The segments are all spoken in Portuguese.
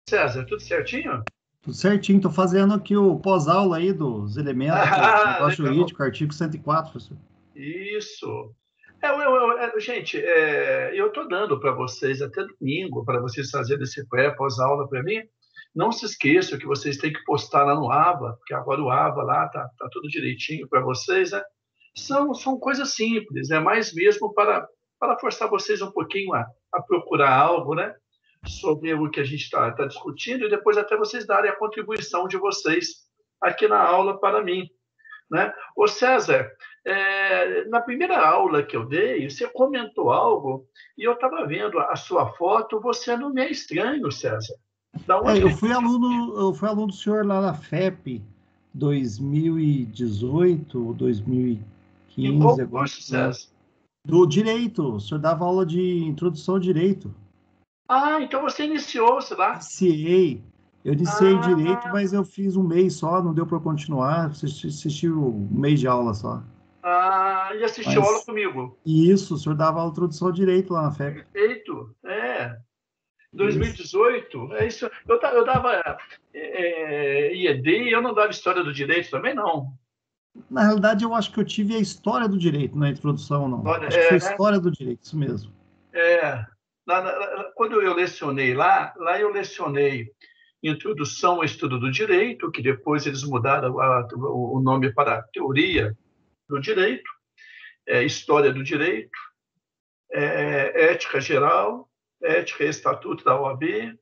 César, tudo certinho? Tudo certinho, estou fazendo aqui o pós-aula aí dos elementos do Ah, negócio legal. jurídico, artigo 104, professor. Isso. Gente, eu estou dando para vocês até domingo, para vocês fazerem esse pós-aula para mim. Não se esqueçam que vocês têm que postar lá no AVA, porque agora o AVA lá tá tudo direitinho para vocês, né? São coisas simples, é mais mesmo para forçar vocês um pouquinho a procurar algo, né? Sobre o que a gente está discutindo e depois até vocês darem a contribuição de vocês aqui na aula para mim, né? Ô César, na primeira aula que eu dei, você comentou algo e eu estava vendo a sua foto, você não me é estranho, César. Da É, onde que eu fui aluno do senhor lá na FEP 2018, em qual 2015, agora curso, não lembro. César? Do direito, o senhor dava aula de introdução ao direito. Ah, então você iniciou, sei lá. Iniciei, eu iniciei direito, Ah, mas eu fiz um mês só, não deu para continuar, assisti um mês de aula só. e assistiu aula Mas comigo. isso, o senhor dava aula de introdução ao direito lá na FEP. Perfeito, 2018, Isso. é isso. Eu dava IED e eu não dava história do direito também, não. Na realidade, eu acho que eu tive a história do direito, não é a introdução, não. Olha, Acho que foi história do direito, isso mesmo. é, quando eu lecionei lá eu lecionei Introdução ao Estudo do Direito, que depois eles mudaram o nome para Teoria do Direito, História do Direito, Ética Geral, Ética e Estatuto da OAB,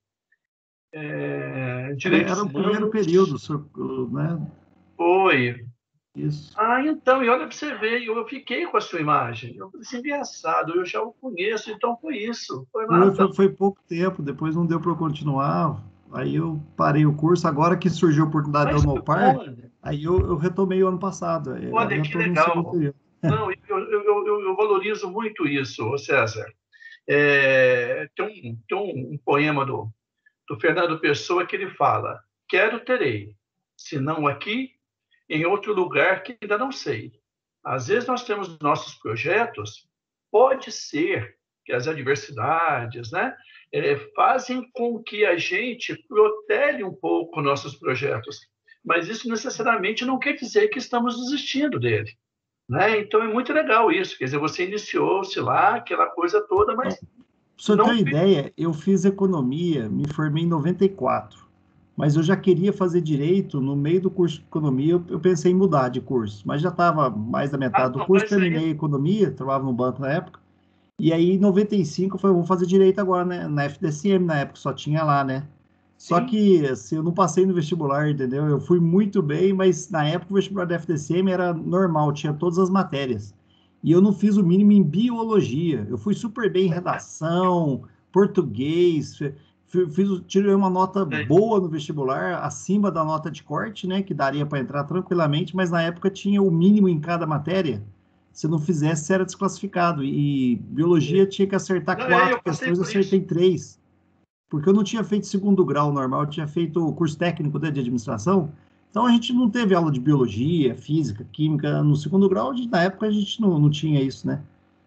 Era Direitos o primeiro Humanos, período, né? foi. Isso. Então, e olha para você ver, eu fiquei com a sua imagem. Eu falei assim, engraçado, eu já o conheço, então foi isso, foi nada. Foi pouco tempo, depois não deu para eu continuar. Aí eu parei o curso. Agora que surgiu a oportunidade da Mas que bom, Unopar, aí eu retomei o ano passado. Aí agora olha já que estou no segundo legal. período. Não, eu valorizo muito isso, ô César. Tem um poema do Fernando Pessoa que ele fala: quero, terei, se não aqui, em outro lugar que ainda não sei. Às vezes nós temos nossos projetos, pode ser que as adversidades, né, fazem com que a gente protele um pouco nossos projetos, mas isso necessariamente não quer dizer que estamos desistindo dele. Né? Então é muito legal isso, quer dizer, você iniciou-se lá, aquela coisa toda, Então, mas para o senhor ter não. uma ideia, eu fiz economia, me formei em 94. Mas eu já queria fazer direito. No meio do curso de economia, eu pensei em mudar de curso, mas já estava mais da metade do Não, curso, mas aí terminei economia, trabalhava no banco na época, e aí em 95 eu falei, vou fazer direito agora, né? Na FDSM, na época só tinha lá, né? Só sim, que assim, eu não passei no vestibular, entendeu? Eu fui muito bem, mas na época o vestibular da FDSM era normal, tinha todas as matérias. E eu não fiz o mínimo em biologia. Eu fui super bem em redação, português, tirei uma nota boa no vestibular, acima da nota de corte, né? Que daria para entrar tranquilamente, mas na época tinha o mínimo em cada matéria. Se não fizesse, você era desclassificado. E biologia tinha que acertar não, quatro eu passei questões, eu por isso. acertei três. Porque eu não tinha feito segundo grau normal, eu tinha feito o curso técnico, né, de administração. Então a gente não teve aula de biologia, física, química. No segundo grau, na época a gente não tinha isso, né?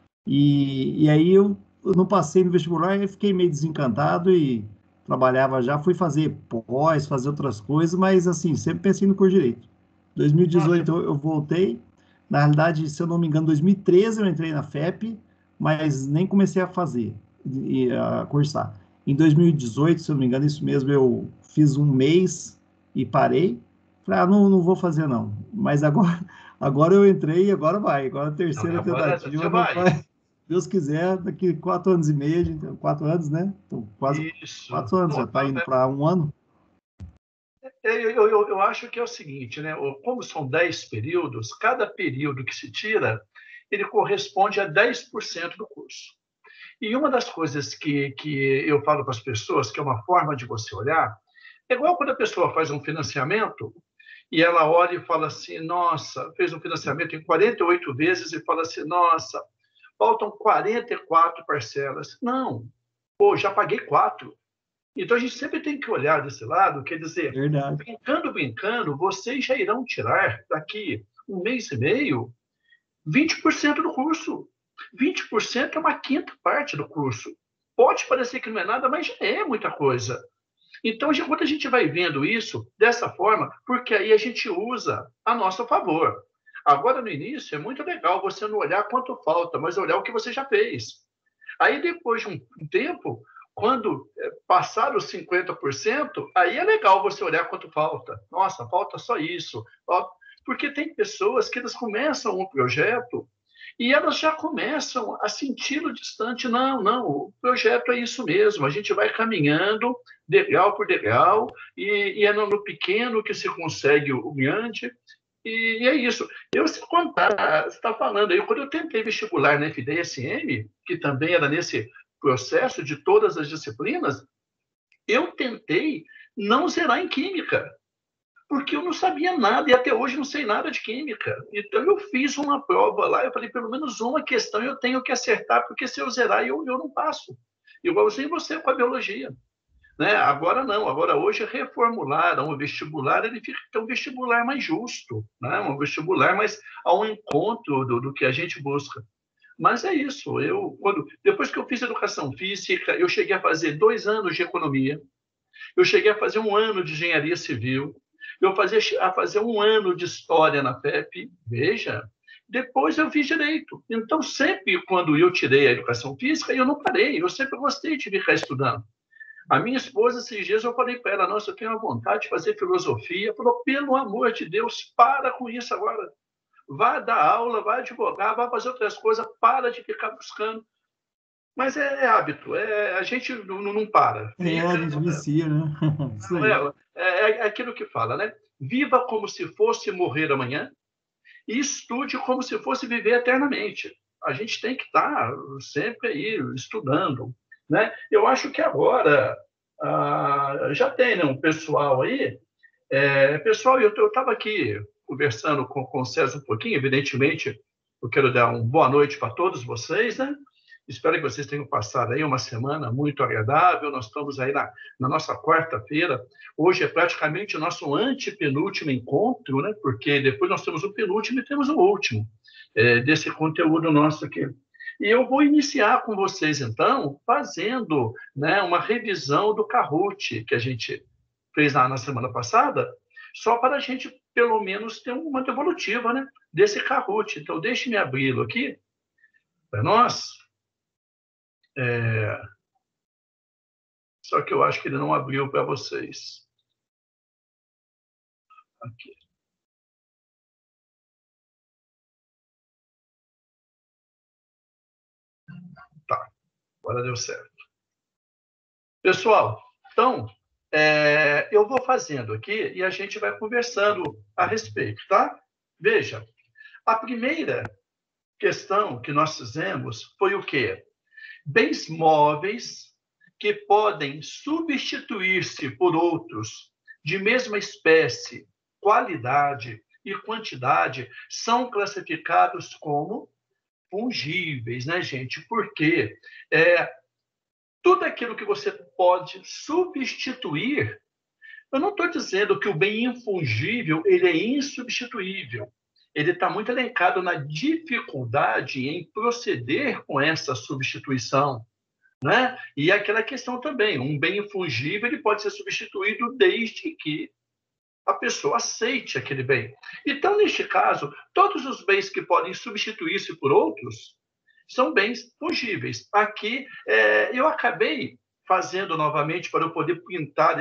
E aí eu não passei no vestibular e fiquei meio desencantado e trabalhava já, fui fazer pós, fazer outras coisas, mas assim, sempre pensei no curso de direito. Nossa, 2018 eu voltei. Na realidade, se eu não me engano, 2013 eu entrei na FEP, mas nem comecei a fazer, a cursar. Em 2018, se eu não me engano, isso mesmo, eu fiz um mês e parei. Falei, não vou fazer não. Mas agora, agora eu entrei e agora vai. Agora a não, terceira agora tentativa você não vai. vai. Deus quiser, daqui 4 anos e meio, 4 anos, né? Então, quase Isso. 4 anos, já Não, está indo para um ano. eu acho que é o seguinte, né? Como são 10 períodos, cada período que se tira, ele corresponde a 10% do curso. E uma das coisas que eu falo para as pessoas, que é uma forma de você olhar, é igual quando a pessoa faz um financiamento e ela olha e fala assim, nossa, fez um financiamento em 48 vezes e fala assim, nossa, faltam 44 parcelas. Não, pô, já paguei 4. Então a gente sempre tem que olhar desse lado, quer dizer, Verdade. brincando, brincando, vocês já irão tirar daqui um mês e meio 20% do curso. 20% é uma quinta parte do curso. Pode parecer que não é nada, mas já é muita coisa. Então, quando a gente vai vendo isso dessa forma, porque aí a gente usa a nosso favor. Agora, no início, é muito legal você não olhar quanto falta, mas olhar o que você já fez. Aí, depois de um tempo, quando passar os 50%, aí é legal você olhar quanto falta. Nossa, falta só isso. Porque tem pessoas que elas começam um projeto e elas já começam a senti-lo distante. Não, não, o projeto é isso mesmo. A gente vai caminhando degrau por degrau e é no pequeno que se consegue o grande. E é isso. Eu, se contar, você está falando aí, quando eu tentei vestibular na FDSM, que também era nesse processo de todas as disciplinas, eu tentei não zerar em química, porque eu não sabia nada, e até hoje não sei nada de química. Então, eu fiz uma prova lá, eu falei, pelo menos uma questão eu tenho que acertar, porque se eu zerar, eu não passo. Igualzinho você com a biologia. Né? Agora não, agora hoje reformularam o vestibular, ele fica um vestibular mais justo, né? Um vestibular mais ao encontro do que a gente busca. Mas é isso, depois que eu fiz educação física, eu cheguei a fazer 2 anos de economia, eu cheguei a fazer 1 ano de engenharia civil, a fazer 1 ano de história na FEP, veja, depois eu fiz direito. Então, sempre quando eu tirei a educação física, eu não parei, eu sempre gostei de ficar estudando. A minha esposa, esses dias, eu falei para ela, nossa, eu tenho uma vontade de fazer filosofia. Ela falou, pelo amor de Deus, para com isso agora. Vá dar aula, vai advogar, vai fazer outras coisas, para de ficar buscando. Mas é hábito, a gente não para. A Fica, gente vicia, né? Isso não aí. é aquilo que fala, né? Viva como se fosse morrer amanhã e estude como se fosse viver eternamente. A gente tem que estar sempre aí estudando, né? Eu acho que agora já tem, né, um pessoal aí. Pessoal, eu estava aqui conversando com o César um pouquinho, evidentemente, eu quero dar uma boa noite para todos vocês, né? Espero que vocês tenham passado aí uma semana muito agradável. Nós estamos aí na nossa quarta-feira. Hoje é praticamente o nosso antepenúltimo encontro, né? Porque depois nós temos o penúltimo e temos o último desse conteúdo nosso aqui. E eu vou iniciar com vocês, então, fazendo, né, uma revisão do Kahoot que a gente fez lá na semana passada, só para a gente, pelo menos, ter uma devolutiva, né, desse Kahoot. Então, deixe-me abri-lo aqui para nós. Só que eu acho que ele não abriu para vocês. Aqui. Tá, agora deu certo. Pessoal, então, eu vou fazendo aqui e a gente vai conversando a respeito, tá? Veja, a primeira questão que nós fizemos foi o quê? Bens móveis que podem substituir-se por outros de mesma espécie, qualidade e quantidade são classificados como fungíveis, né, gente? Porque tudo aquilo que você pode substituir, eu não estou dizendo que o bem infungível ele é insubstituível. Ele está muito elencado na dificuldade em proceder com essa substituição, né? E aquela questão também, um bem infungível ele pode ser substituído desde que a pessoa aceite aquele bem. Então, neste caso, todos os bens que podem substituir-se por outros são bens fungíveis. Aqui, eu acabei fazendo novamente para eu poder printar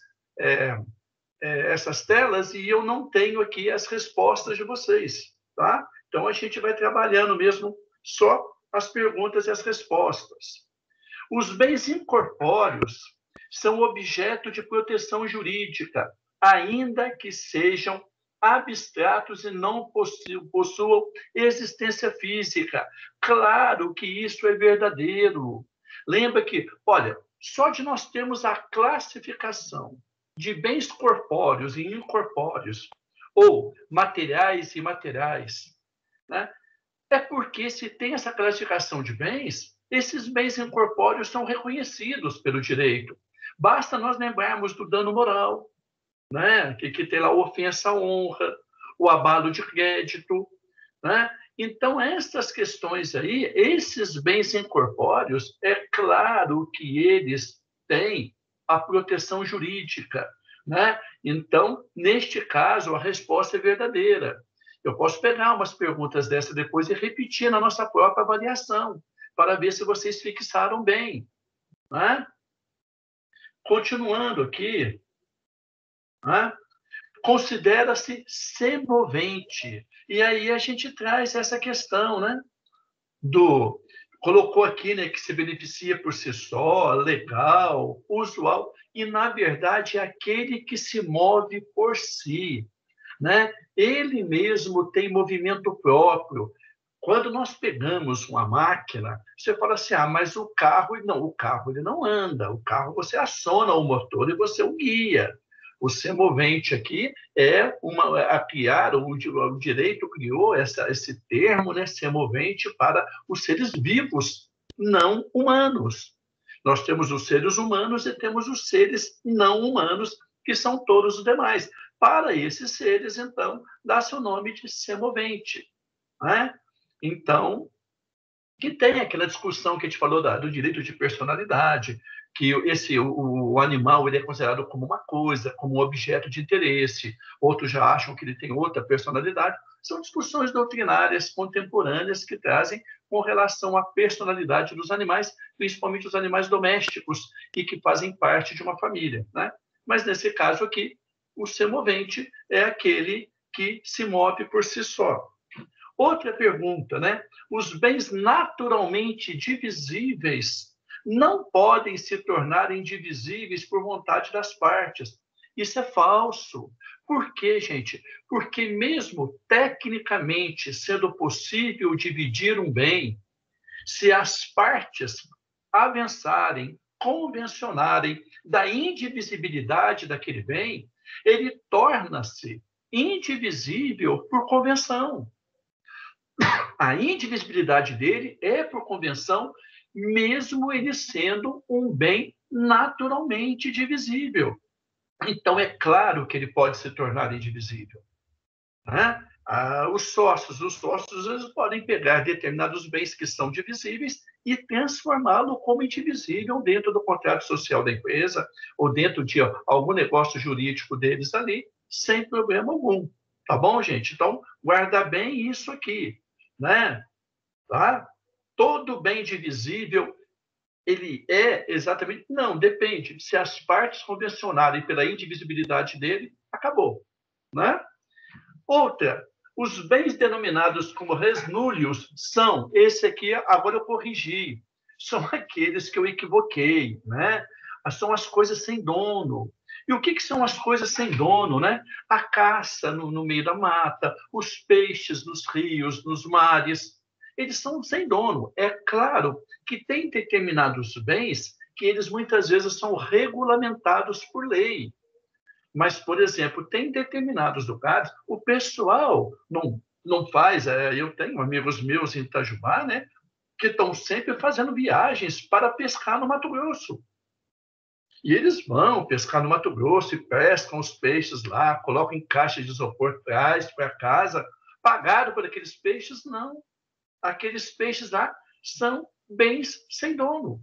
essas telas e eu não tenho aqui as respostas de vocês, tá? Então, a gente vai trabalhando mesmo só as perguntas e as respostas. Os bens incorpóreos são objeto de proteção jurídica, ainda que sejam abstratos e não possuam existência física. Claro que isso é verdadeiro. Lembra que, olha, só de nós termos a classificação de bens corpóreos e incorpóreos, ou materiais e imateriais, né? É porque se tem essa classificação de bens, esses bens incorpóreos são reconhecidos pelo direito. Basta nós lembrarmos do dano moral, né? que tem lá a ofensa à honra, o abalo de crédito, né? Então, essas questões aí, esses bens incorpóreos, é claro que eles têm a proteção jurídica, né? Então, neste caso, a resposta é verdadeira. Eu posso pegar umas perguntas dessas depois e repetir na nossa própria avaliação, para ver se vocês fixaram bem, né? Continuando aqui, né? Considera-se semovente. E aí a gente traz essa questão, né? Colocou aqui, né, que se beneficia por si só, legal, usual, e na verdade é aquele que se move por si, né? Ele mesmo tem movimento próprio. Quando nós pegamos uma máquina, você fala assim, mas o carro ele não anda, o carro você aciona o motor e você o guia. O semovente aqui o direito criou esse termo, né, semovente, para os seres vivos não humanos. Nós temos os seres humanos e temos os seres não humanos, que são todos os demais. Para esses seres, então, dá-se o nome de semovente, né? Então, que tem aquela discussão que a gente falou do direito de personalidade, que o animal ele é considerado como uma coisa, como um objeto de interesse, outros já acham que ele tem outra personalidade. São discussões doutrinárias contemporâneas que trazem com relação à personalidade dos animais, principalmente os animais domésticos, e que fazem parte de uma família, né? Mas, nesse caso aqui, o semovente é aquele que se move por si só. Outra pergunta, né? Os bens naturalmente divisíveis não podem se tornar indivisíveis por vontade das partes. Isso é falso. Por quê, gente? Porque mesmo tecnicamente sendo possível dividir um bem, se as partes avançarem, convencionarem da indivisibilidade daquele bem, ele torna-se indivisível por convenção. A indivisibilidade dele é por convenção, mesmo ele sendo um bem naturalmente divisível. Então, é claro que ele pode se tornar indivisível, né? Os sócios eles podem pegar determinados bens que são divisíveis e transformá-lo como indivisível dentro do contrato social da empresa ou dentro de algum negócio jurídico deles ali, sem problema algum. Tá bom, gente? Então, guarda bem isso aqui, né? Tá? Todo bem divisível, ele é exatamente... Não, depende. Se as partes convencionarem pela indivisibilidade dele, acabou, né? Outra, os bens denominados como resnúlios são, esse aqui, agora eu corrigi, são aqueles que eu equivoquei, né? São as coisas sem dono. E o que são as coisas sem dono, né? A caça no meio da mata, os peixes nos rios, nos mares, eles são sem dono. É claro que tem determinados bens que eles muitas vezes são regulamentados por lei. Mas, por exemplo, tem determinados lugares, o pessoal não faz. Eu tenho amigos meus em Itajubá, né, que estão sempre fazendo viagens para pescar no Mato Grosso. E eles vão pescar no Mato Grosso e pescam os peixes lá, colocam em caixas de isopor, traz para casa, pagado por aqueles peixes? Não. Aqueles peixes lá são bens sem dono.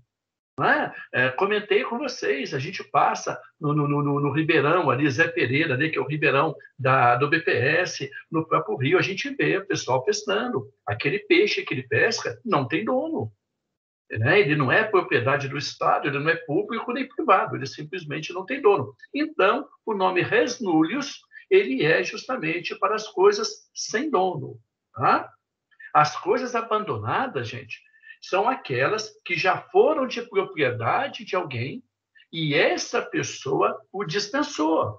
Comentei com vocês, a gente passa no Ribeirão, ali, Zé Pereira, ali, que é o Ribeirão do BPS, no próprio Rio, a gente vê o pessoal pescando. Aquele peixe que ele pesca não tem dono, né? Ele não é propriedade do Estado, ele não é público nem privado, ele simplesmente não tem dono. Então, o nome resnúlios, ele é justamente para as coisas sem dono. Tá? As coisas abandonadas, gente, são aquelas que já foram de propriedade de alguém e essa pessoa o dispensou.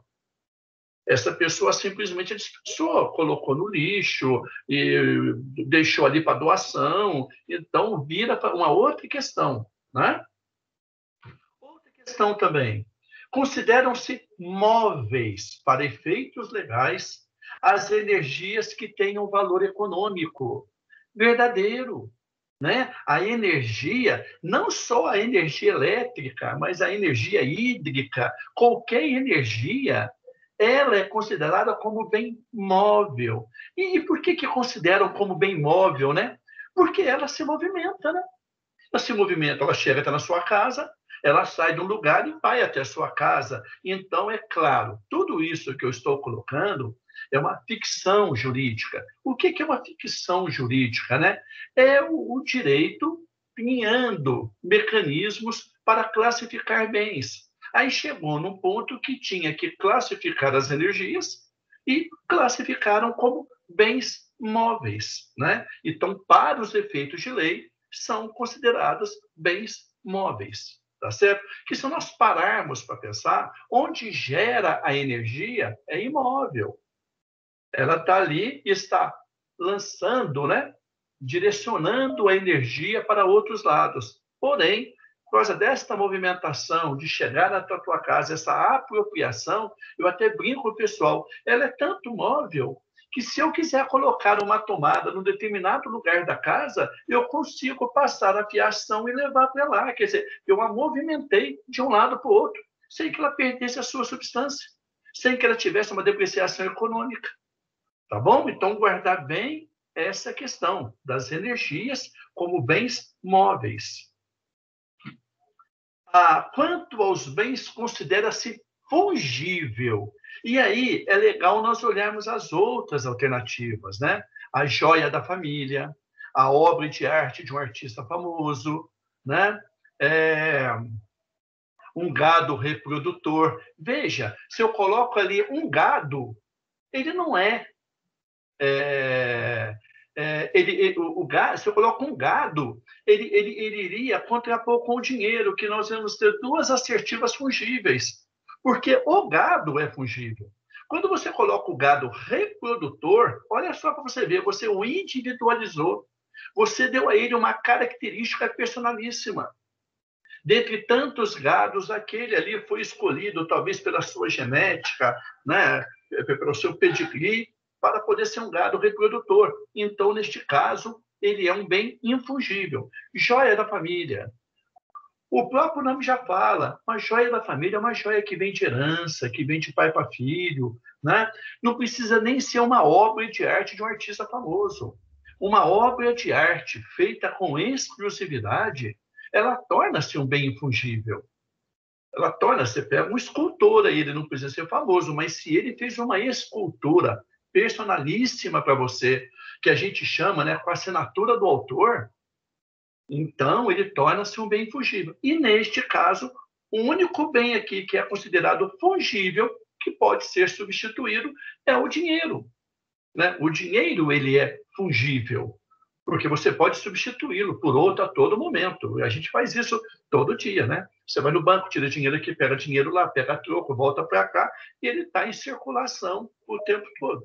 Essa pessoa simplesmente dispensou, colocou no lixo e deixou ali para doação. Então, vira para uma outra questão, né? Outra questão também. Consideram-se móveis para efeitos legais as energias que tenham valor econômico verdadeiro, né? A energia, não só a energia elétrica, mas a energia hídrica, qualquer energia, ela é considerada como bem móvel. E por que consideram como bem móvel, né? Porque ela se movimenta, né? Ela se movimenta, ela chega até na sua casa, Ela sai de um lugar e vai até a sua casa. Então, é claro, tudo isso que eu estou colocando é uma ficção jurídica. O que é uma ficção jurídica, né? É o direito criando mecanismos para classificar bens. Aí chegou num ponto que tinha que classificar as energias e classificaram como bens móveis, né? Então, para os efeitos de lei, são considerados bens móveis, tá certo? Que se nós pararmos para pensar, onde gera a energia é imóvel. Ela está ali e está lançando, né? Direcionando a energia para outros lados. Porém, por causa desta movimentação de chegar até a tua casa, essa apropriação, eu até brinco, pessoal, ela é tanto móvel que se eu quiser colocar uma tomada num determinado lugar da casa, eu consigo passar a fiação e levar para lá. Quer dizer, eu a movimentei de um lado para o outro, sem que ela perdesse a sua substância, sem que ela tivesse uma depreciação econômica. Tá bom? Então, guardar bem essa questão das energias como bens móveis. Quanto aos bens, considera-se fungível. E aí é legal nós olharmos as outras alternativas, né? A joia da família, a obra de arte de um artista famoso, né? Um gado reprodutor. Veja, se eu coloco ali um gado, ele não é o gado, se eu coloco um gado, ele iria contrapor com o dinheiro, que nós vamos ter duas assertivas fungíveis, porque o gado é fungível. Quando você coloca o gado reprodutor, olha só para você ver, você o individualizou, você deu a ele uma característica personalíssima. Dentre tantos gados, aquele ali foi escolhido, talvez pela sua genética, né, pelo seu pedigree, para poder ser um gado reprodutor. Então, neste caso, ele é um bem infungível. Joia da família. O próprio nome já fala, uma joia da família é uma joia que vem de herança, que vem de pai para filho, né? Não precisa nem ser uma obra de arte de um artista famoso. Uma obra de arte feita com exclusividade, ela torna-se um bem infungível. Ela torna-se, pega um escultor aí, ele não precisa ser famoso, mas se ele fez uma escultura personalíssima para você, que a gente chama, né, com a assinatura do autor, então ele torna-se um bem fungível. E neste caso, o único bem aqui que é considerado fungível, que pode ser substituído, é o dinheiro, né? O dinheiro, ele é fungível, porque você pode substituí-lo por outro a todo momento. A gente faz isso todo dia, né? Você vai no banco, tira dinheiro aqui, pega dinheiro lá, pega troco, volta para cá, e ele está em circulação o tempo todo.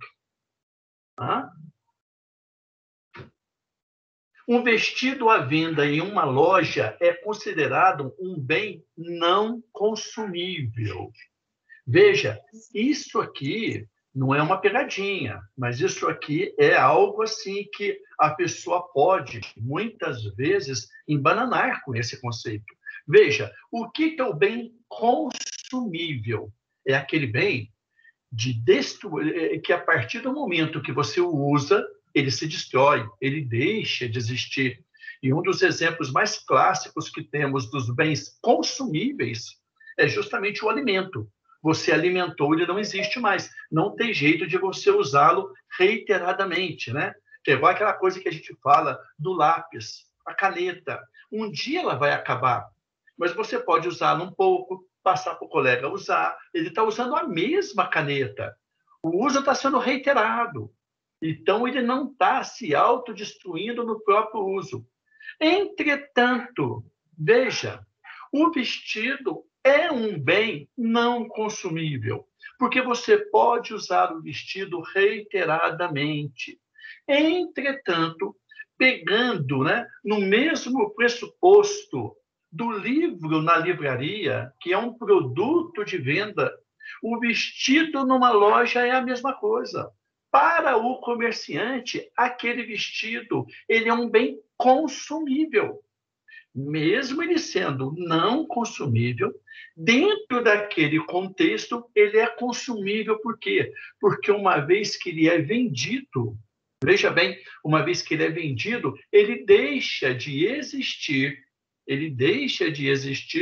Um vestido à venda em uma loja é considerado um bem não consumível. Veja, isso aqui não é uma pegadinha, mas isso aqui é algo assim que a pessoa pode, muitas vezes, embananar com esse conceito. Veja, o que é o bem consumível? É aquele bem que a partir do momento que você o usa, ele se destrói, ele deixa de existir. E um dos exemplos mais clássicos que temos dos bens consumíveis é justamente o alimento. Você alimentou, ele não existe mais. Não tem jeito de você usá-lo reiteradamente, né? Que é igual aquela coisa que a gente fala do lápis, a caneta. Um dia ela vai acabar, mas você pode usá-la um pouco, passar para o colega usar. Ele está usando a mesma caneta. O uso está sendo reiterado. Então, ele não está se autodestruindo no próprio uso. Entretanto, veja, o vestido é um bem não consumível, porque você pode usar o vestido reiteradamente. Entretanto, pegando, né, no mesmo pressuposto do livro na livraria, que é um produto de venda, o vestido numa loja é a mesma coisa. Para o comerciante, aquele vestido, ele é um bem consumível. Mesmo ele sendo não consumível, dentro daquele contexto, ele é consumível. Por quê? Porque uma vez que ele é vendido, veja bem, uma vez que ele é vendido, ele deixa de existir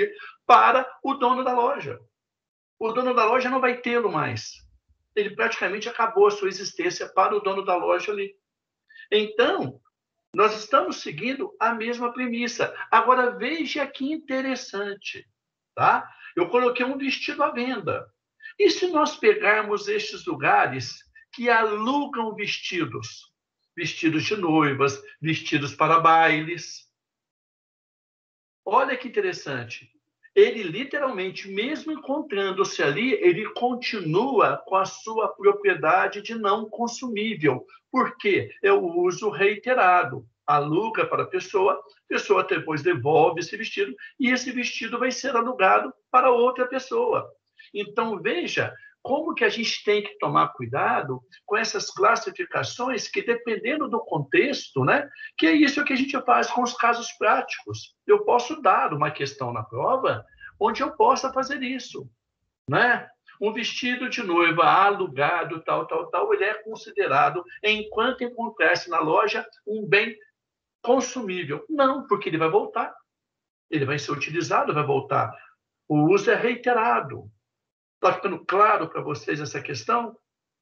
para o dono da loja. O dono da loja não vai tê-lo mais. Ele praticamente acabou a sua existência para o dono da loja ali. Então, nós estamos seguindo a mesma premissa. Agora, veja que interessante, tá? Eu coloquei um vestido à venda. E se nós pegarmos estes lugares que alugam vestidos, vestidos de noivas, vestidos para bailes? Olha que interessante. Ele literalmente, mesmo encontrando-se ali, ele continua com a sua propriedade de não consumível. Por quê? É o uso reiterado. Aluga para a pessoa depois devolve esse vestido, e esse vestido vai ser alugado para outra pessoa. Então, veja como que a gente tem que tomar cuidado com essas classificações que, dependendo do contexto, né, que é isso que a gente faz com os casos práticos. Eu posso dar uma questão na prova onde eu possa fazer isso, né? Um vestido de noiva alugado, tal, ele é considerado, enquanto encontrar-se na loja, um bem consumível. Não, porque ele vai voltar. Ele vai ser utilizado, vai voltar. O uso é reiterado. Está ficando claro para vocês essa questão?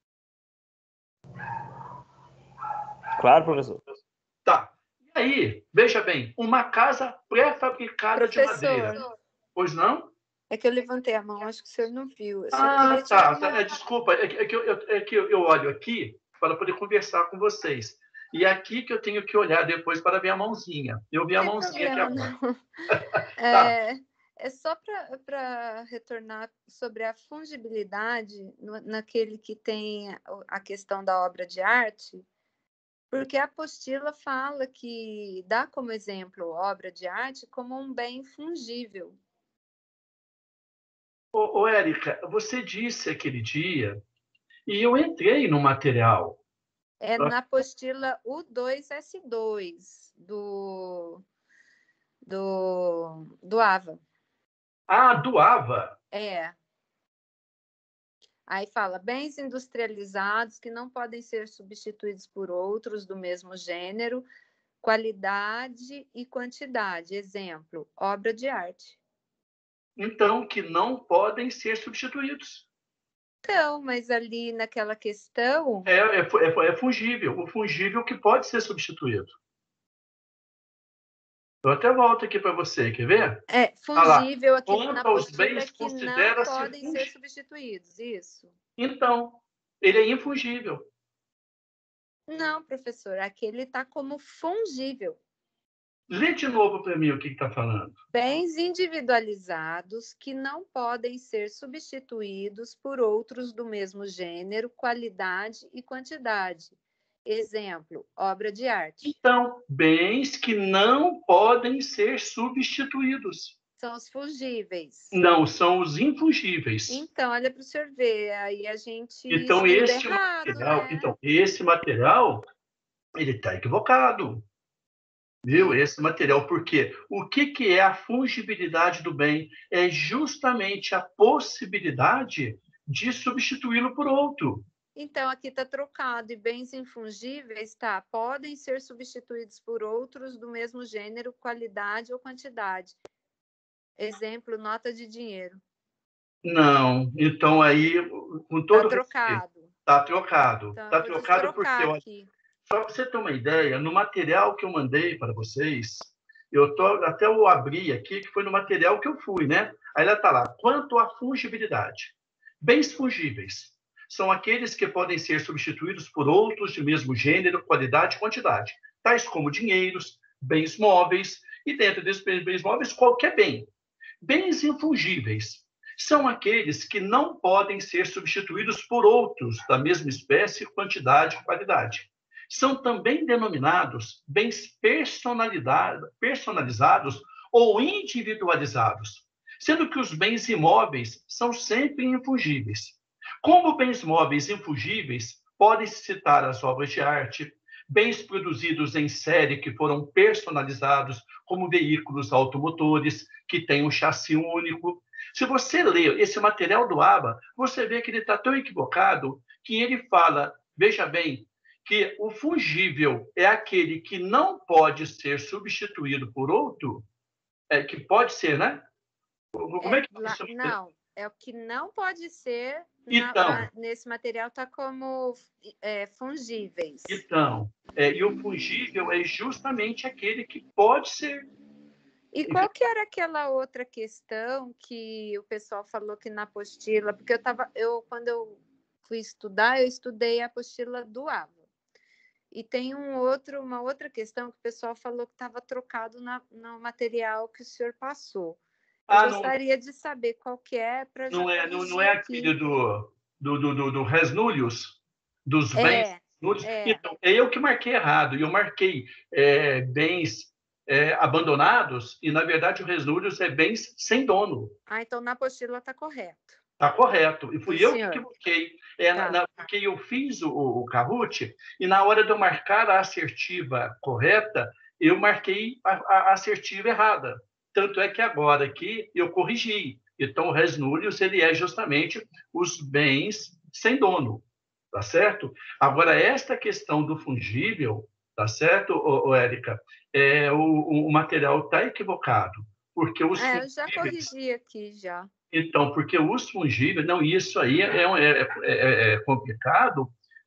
Claro, professor. Tá. E aí, veja bem, uma casa pré-fabricada de madeira. Pois não? É que eu levantei a mão, acho que o senhor não viu. Tá. Desculpa, é que eu olho aqui para poder conversar com vocês. E é aqui que eu tenho que olhar depois para ver a mãozinha. Eu vi a mãozinha aqui agora. É só para retornar sobre a fungibilidade naquele que tem a questão da obra de arte, porque a apostila fala que dá como exemplo obra de arte como um bem fungível. Érica, você disse aquele dia, e eu entrei no material. É na apostila U2S2 do AVA. Ah, do AVA? É. Aí fala, bens industrializados que não podem ser substituídos por outros do mesmo gênero, qualidade e quantidade. Exemplo, obra de arte. Então, que não podem ser substituídos. Então, mas ali naquela questão... É fungível. O fungível que pode ser substituído. Eu até volto aqui para você, quer ver? É, fungível aqui na apostila é que não podem ser substituídos, isso. Então, ele é infungível. Não, professor, aquele está como fungível. Lê de novo para mim o que está falando. Bens individualizados que não podem ser substituídos por outros do mesmo gênero, qualidade e quantidade. Exemplo, obra de arte. Então, bens que não podem ser substituídos. São os fungíveis. Não, são os infungíveis. Então, olha para o senhor ver, aí a gente então, esse errado, material, né? Então, esse material, ele está equivocado. Viu? Esse material, por quê? O que é a fungibilidade do bem? É justamente a possibilidade de substituí-lo por outro. Então, aqui está trocado, e bens infungíveis, tá? Podem ser substituídos por outros do mesmo gênero, qualidade ou quantidade. Exemplo, nota de dinheiro. Não, então aí, com todo trocado. Está trocado. Então, está trocado porque, aqui. Só para você ter uma ideia, no material que eu mandei para vocês, até eu abri aqui, que foi no material que eu fui, né? Aí ela está lá, quanto à fungibilidade. Bens fungíveis são aqueles que podem ser substituídos por outros de mesmo gênero, qualidade e quantidade, tais como dinheiros, bens móveis, e dentro desses bens móveis, qualquer bem. Bens infungíveis são aqueles que não podem ser substituídos por outros da mesma espécie, quantidade e qualidade. São também denominados bens personalizados ou individualizados, sendo que os bens imóveis são sempre infungíveis. Como bens móveis infungíveis, podem-se citar as obras de arte, bens produzidos em série que foram personalizados, como veículos automotores, que têm um chassi único. Se você ler esse material do ABA, você vê que ele está tão equivocado que ele fala, veja bem, que o fungível é aquele que não pode ser substituído por outro, que pode ser, né? Como é que isso... Não, é o que não pode ser Então, nesse material, está como fungíveis. então e o fungível é justamente aquele que pode ser... E qual que era aquela outra questão que o pessoal falou que na apostila, porque quando eu fui estudar, eu estudei a apostila do AVA. E tem uma outra questão que o pessoal falou que estava trocado no material que o senhor passou. Eu gostaria de saber qual que é para não é aquele do res nullius, dos bens nulos. Então, é eu que marquei errado. Eu marquei bens abandonados e, na verdade, o res nullius é bens sem dono. Então na apostila está correto. Está correto. E fui eu que equivoquei. Tá. Porque eu fiz o Kahoot e, na hora de eu marcar a assertiva correta, eu marquei a assertiva errada. Tanto é que agora aqui eu corrigi. Então, o res nullius, ele é justamente os bens sem dono, tá certo? Agora, esta questão do fungível, tá certo, Érica? O material está equivocado, porque os eu já corrigi aqui, já. Então, porque os fungíveis... Não, isso aí é complicado,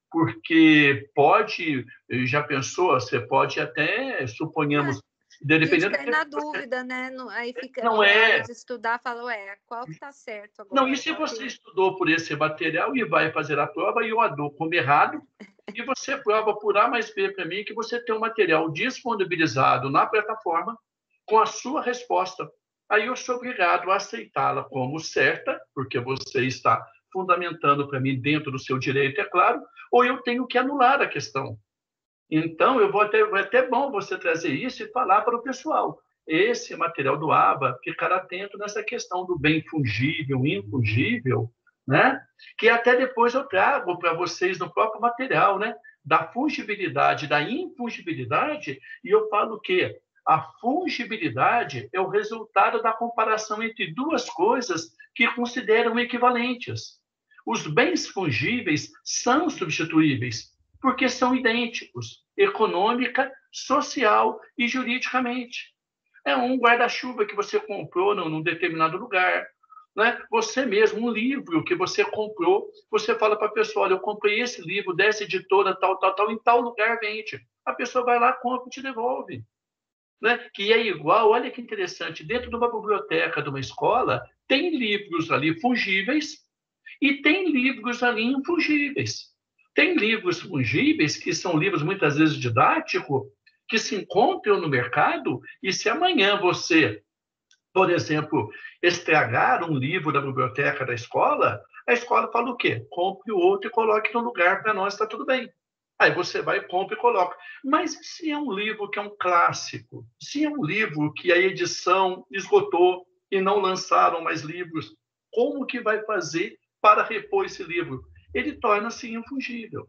porque pode... Já pensou? Você pode até, suponhamos... Dependendo a gente cai na dúvida, né? Aí fica na hora de estudar, fala, qual que está certo agora? Não, e se você estudou por esse material e vai fazer a prova e eu dou como errado, e você prova por A mais B para mim que você tem um material disponibilizado na plataforma com a sua resposta. Aí eu sou obrigado a aceitá-la como certa, porque você está fundamentando para mim dentro do seu direito, é claro, ou eu tenho que anular a questão. Então, é até bom você trazer isso e falar para o pessoal. Esse material do ABA, ficar atento nessa questão do bem fungível, infungível, né? Que até depois eu trago para vocês no próprio material, né? Da fungibilidade, da infungibilidade, e eu falo que a fungibilidade é o resultado da comparação entre duas coisas que consideram equivalentes. Os bens fungíveis são substituíveis, porque são idênticos, econômica, social e juridicamente. É um guarda-chuva que você comprou num determinado lugar, né? Você mesmo, um livro que você comprou, você fala para a pessoa, olha, eu comprei esse livro dessa editora, tal, em tal lugar, vende. A pessoa vai lá, compra e te devolve. Né? Que é igual, olha que interessante, dentro de uma biblioteca de uma escola, tem livros ali fungíveis e tem livros ali infungíveis. Tem livros fungíveis, que são livros muitas vezes didáticos, que se encontram no mercado, e se amanhã você, por exemplo, estragar um livro da biblioteca da escola, a escola fala o quê? Compre outro e coloque no lugar, para nós está tudo bem. Aí você vai, compra e coloca. Mas se é um livro que é um clássico, se é um livro que a edição esgotou e não lançaram mais livros, como que vai fazer para repor esse livro? Ele torna-se infungível.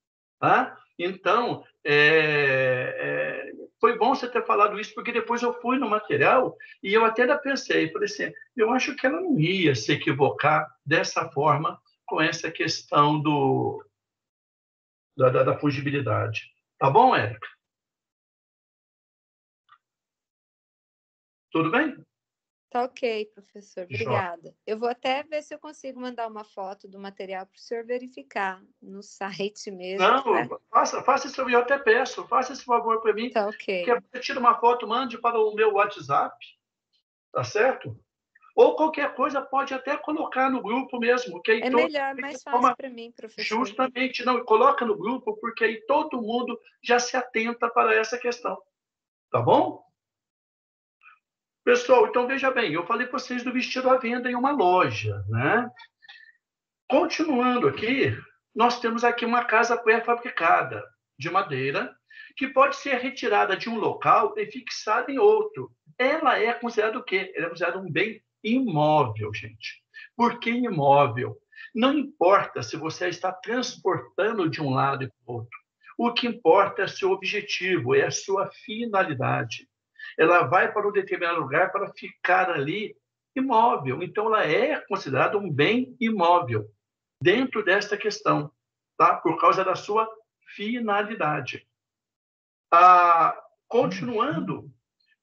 Tá? Então, foi bom você ter falado isso, porque depois eu fui no material e eu até pensei, falei assim, eu acho que ela não ia se equivocar dessa forma com essa questão da fungibilidade. Tá bom, Érica? Tudo bem? Tá ok, professor. Obrigada. Eu vou até ver se eu consigo mandar uma foto do material para o senhor verificar no site mesmo. Não, faça isso, eu até peço, faça esse favor para mim. Tá ok. Que você tira uma foto, mande para o meu WhatsApp, tá certo? Ou qualquer coisa pode até colocar no grupo mesmo. Que aí melhor, mais fácil para mim, professor. Justamente, não, coloca no grupo, porque aí todo mundo já se atenta para essa questão. Tá bom? Pessoal, então veja bem, eu falei para vocês do vestido à venda em uma loja, né? Continuando aqui, nós temos aqui uma casa pré-fabricada de madeira, que pode ser retirada de um local e fixada em outro. Ela é considerada o quê? Ela é considerada um bem imóvel, gente. Por que imóvel? Não importa se você está transportando de um lado para o outro. O que importa é seu objetivo, é a sua finalidade. Ela vai para um determinado lugar para ficar ali imóvel. Então, ela é considerada um bem imóvel dentro desta questão, tá? Por causa da sua finalidade. Continuando,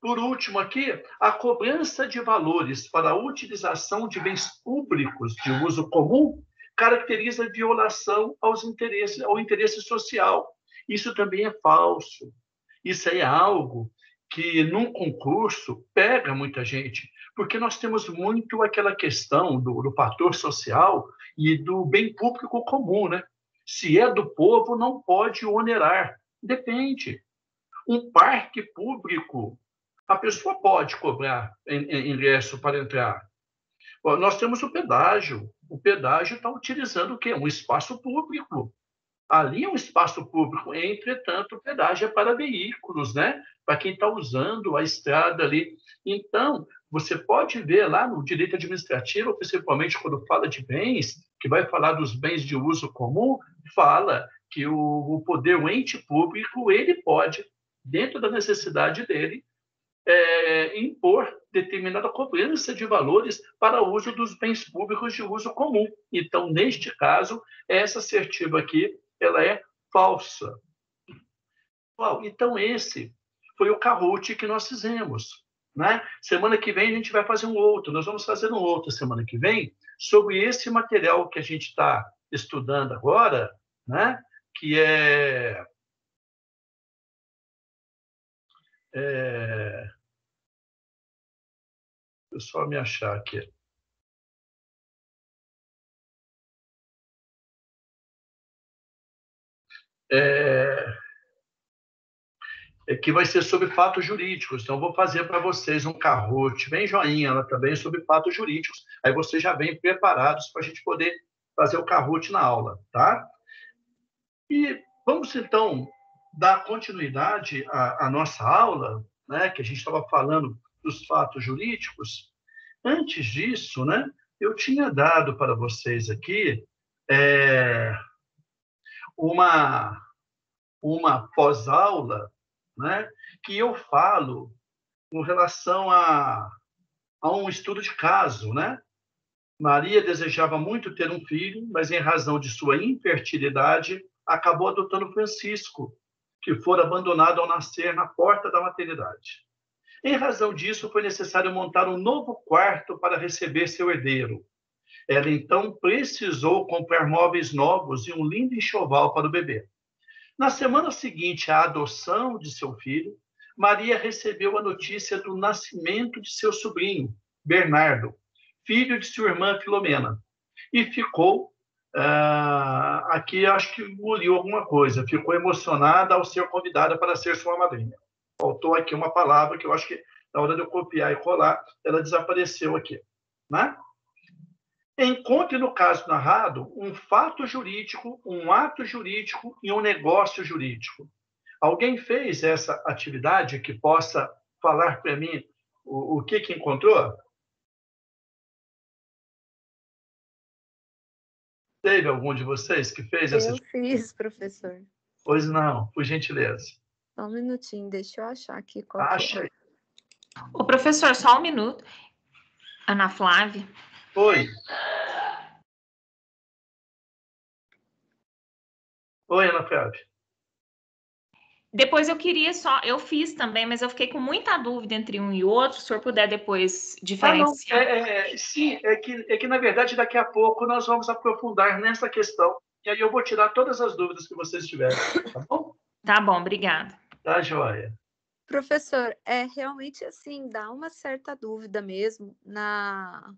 Por último aqui, a cobrança de valores para a utilização de bens públicos de uso comum caracteriza violação ao interesse social. Isso também é falso. Isso aí é algo que, num concurso, pega muita gente, porque nós temos muito aquela questão do fator social e do bem público comum, né? Se é do povo, não pode onerar. Depende. Um parque público, a pessoa pode cobrar ingresso para entrar. Nós temos o pedágio. O pedágio está utilizando o quê? Um espaço público. Ali é um espaço público, entretanto, o pedágio é para veículos, né? Para quem está usando a estrada ali. Então, você pode ver lá no direito administrativo, principalmente quando fala de bens, que vai falar dos bens de uso comum, fala que o poder, o ente público, ele pode, dentro da necessidade dele, impor determinada cobrança de valores para o uso dos bens públicos de uso comum. Então, neste caso, essa assertiva aqui, ela é falsa. Bom, então, esse foi o Kahoot que nós fizemos, né? Semana que vem a gente vai fazer um outro. Nós vamos fazer um outro semana que vem sobre esse material que a gente está estudando agora, né? Que deixa eu só me achar aqui. Que vai ser sobre fatos jurídicos. Então, eu vou fazer para vocês um Kahoot bem joinha, ela também, sobre fatos jurídicos. Aí vocês já vêm preparados para a gente poder fazer o Kahoot na aula, tá? E vamos, então, dar continuidade à nossa aula, né, que a gente estava falando dos fatos jurídicos. Antes disso, né, eu tinha dado para vocês aqui uma pós-aula, né, que eu falo com relação a um estudo de caso, né? Maria desejava muito ter um filho, mas em razão de sua infertilidade, acabou adotando Francisco, que fora abandonado ao nascer na porta da maternidade. Em razão disso, foi necessário montar um novo quarto para receber seu herdeiro. Ela então precisou comprar móveis novos e um lindo enxoval para o bebê. Na semana seguinte à adoção de seu filho, Maria recebeu a notícia do nascimento de seu sobrinho, Bernardo, filho de sua irmã Filomena, e ficou, aqui acho que engoliu alguma coisa, ficou emocionada ao ser convidada para ser sua madrinha. Faltou aqui uma palavra que eu acho que, na hora de eu copiar e colar, ela desapareceu aqui, né? Encontre no caso narrado um fato jurídico, um ato jurídico e um negócio jurídico. Alguém fez essa atividade que possa falar para mim o que encontrou? Teve algum de vocês que fez essa atividade? Eu fiz, professor. Pois não, por gentileza. Só um minutinho, deixa eu achar aqui qual Acha aí. Ô, professor, só um minuto. Ana Flávia. Oi. Oi, Ana Flávia. Depois eu fiz também, mas eu fiquei com muita dúvida entre um e outro. Se o senhor puder depois diferenciar. Sim, é que, na verdade, daqui a pouco nós vamos aprofundar nessa questão. E aí eu vou tirar todas as dúvidas que vocês tiverem, tá bom? Tá bom, obrigada. Tá, joia. Professor, realmente assim, dá uma certa dúvida mesmo na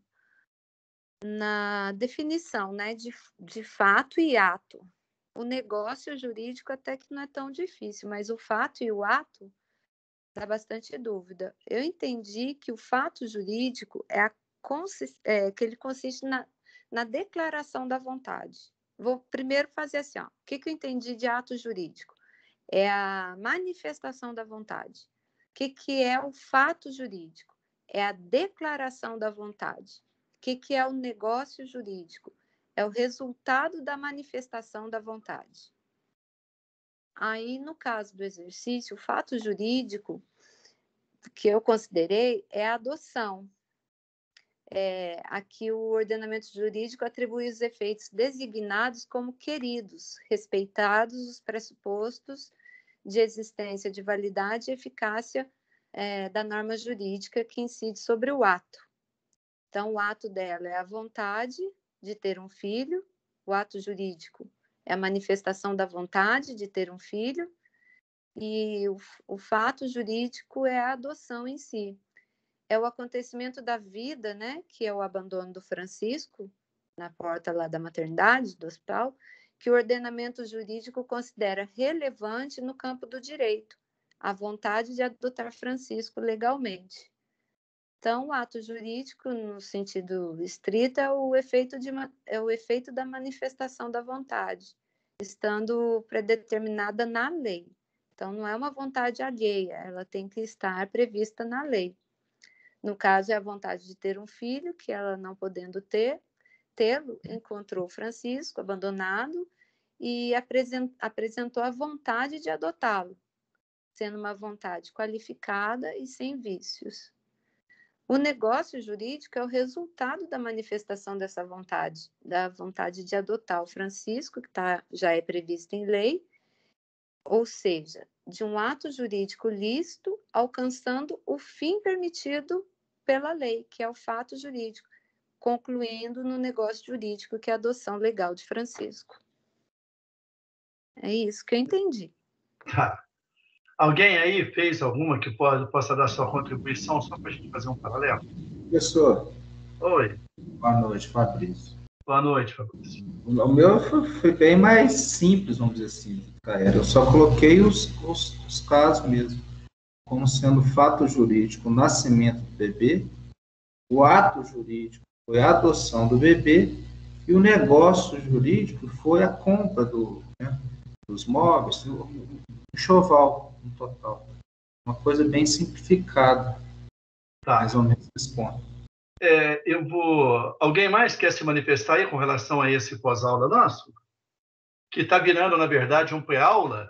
definição, né, de fato e ato. O negócio jurídico até que não é tão difícil, mas o fato e o ato dá bastante dúvida. Eu entendi que o fato jurídico que ele consiste na declaração da vontade. Vou primeiro fazer assim, ó. O que eu entendi de ato jurídico? É a manifestação da vontade. O que é o fato jurídico? É a declaração da vontade. O que é o negócio jurídico? É o resultado da manifestação da vontade. Aí, no caso do exercício, o fato jurídico que eu considerei é a adoção. Aqui o ordenamento jurídico atribui os efeitos designados como queridos, respeitados os pressupostos de existência de validade e eficácia da norma jurídica que incide sobre o ato. Então, o ato dela é a vontade de ter um filho, o ato jurídico é a manifestação da vontade de ter um filho, e o fato jurídico é a adoção em si. É o acontecimento da vida, né, que é o abandono do Francisco, na porta lá da maternidade, do hospital, que o ordenamento jurídico considera relevante no campo do direito, a vontade de adotar Francisco legalmente. Então, o ato jurídico, no sentido estrito, é o efeito da manifestação da vontade, estando predeterminada na lei. Então, não é uma vontade alheia, ela tem que estar prevista na lei. No caso, é a vontade de ter um filho, que ela não podendo tê-lo, encontrou Francisco abandonado e apresentou a vontade de adotá-lo, sendo uma vontade qualificada e sem vícios. O negócio jurídico é o resultado da manifestação dessa vontade, da vontade de adotar o Francisco, que já é previsto em lei, ou seja, de um ato jurídico lícito alcançando o fim permitido pela lei, que é o fato jurídico, concluindo no negócio jurídico, que é a adoção legal de Francisco. É isso que eu entendi. Tá. Alguém aí fez alguma que possa dar sua contribuição, só para a gente fazer um paralelo? Professor. Oi. Boa noite, Fabrício. Boa noite, Fabrício. O meu foi bem mais simples, vamos dizer assim. Eu só coloquei os casos mesmo, como sendo fato jurídico o nascimento do bebê, o ato jurídico foi a adoção do bebê e o negócio jurídico foi a compra dos móveis, o enxoval no total. Uma coisa bem simplificada, tá. Mais ou menos nesse ponto. Alguém mais quer se manifestar aí com relação a esse pós-aula nosso? Que está virando, na verdade, um pré-aula?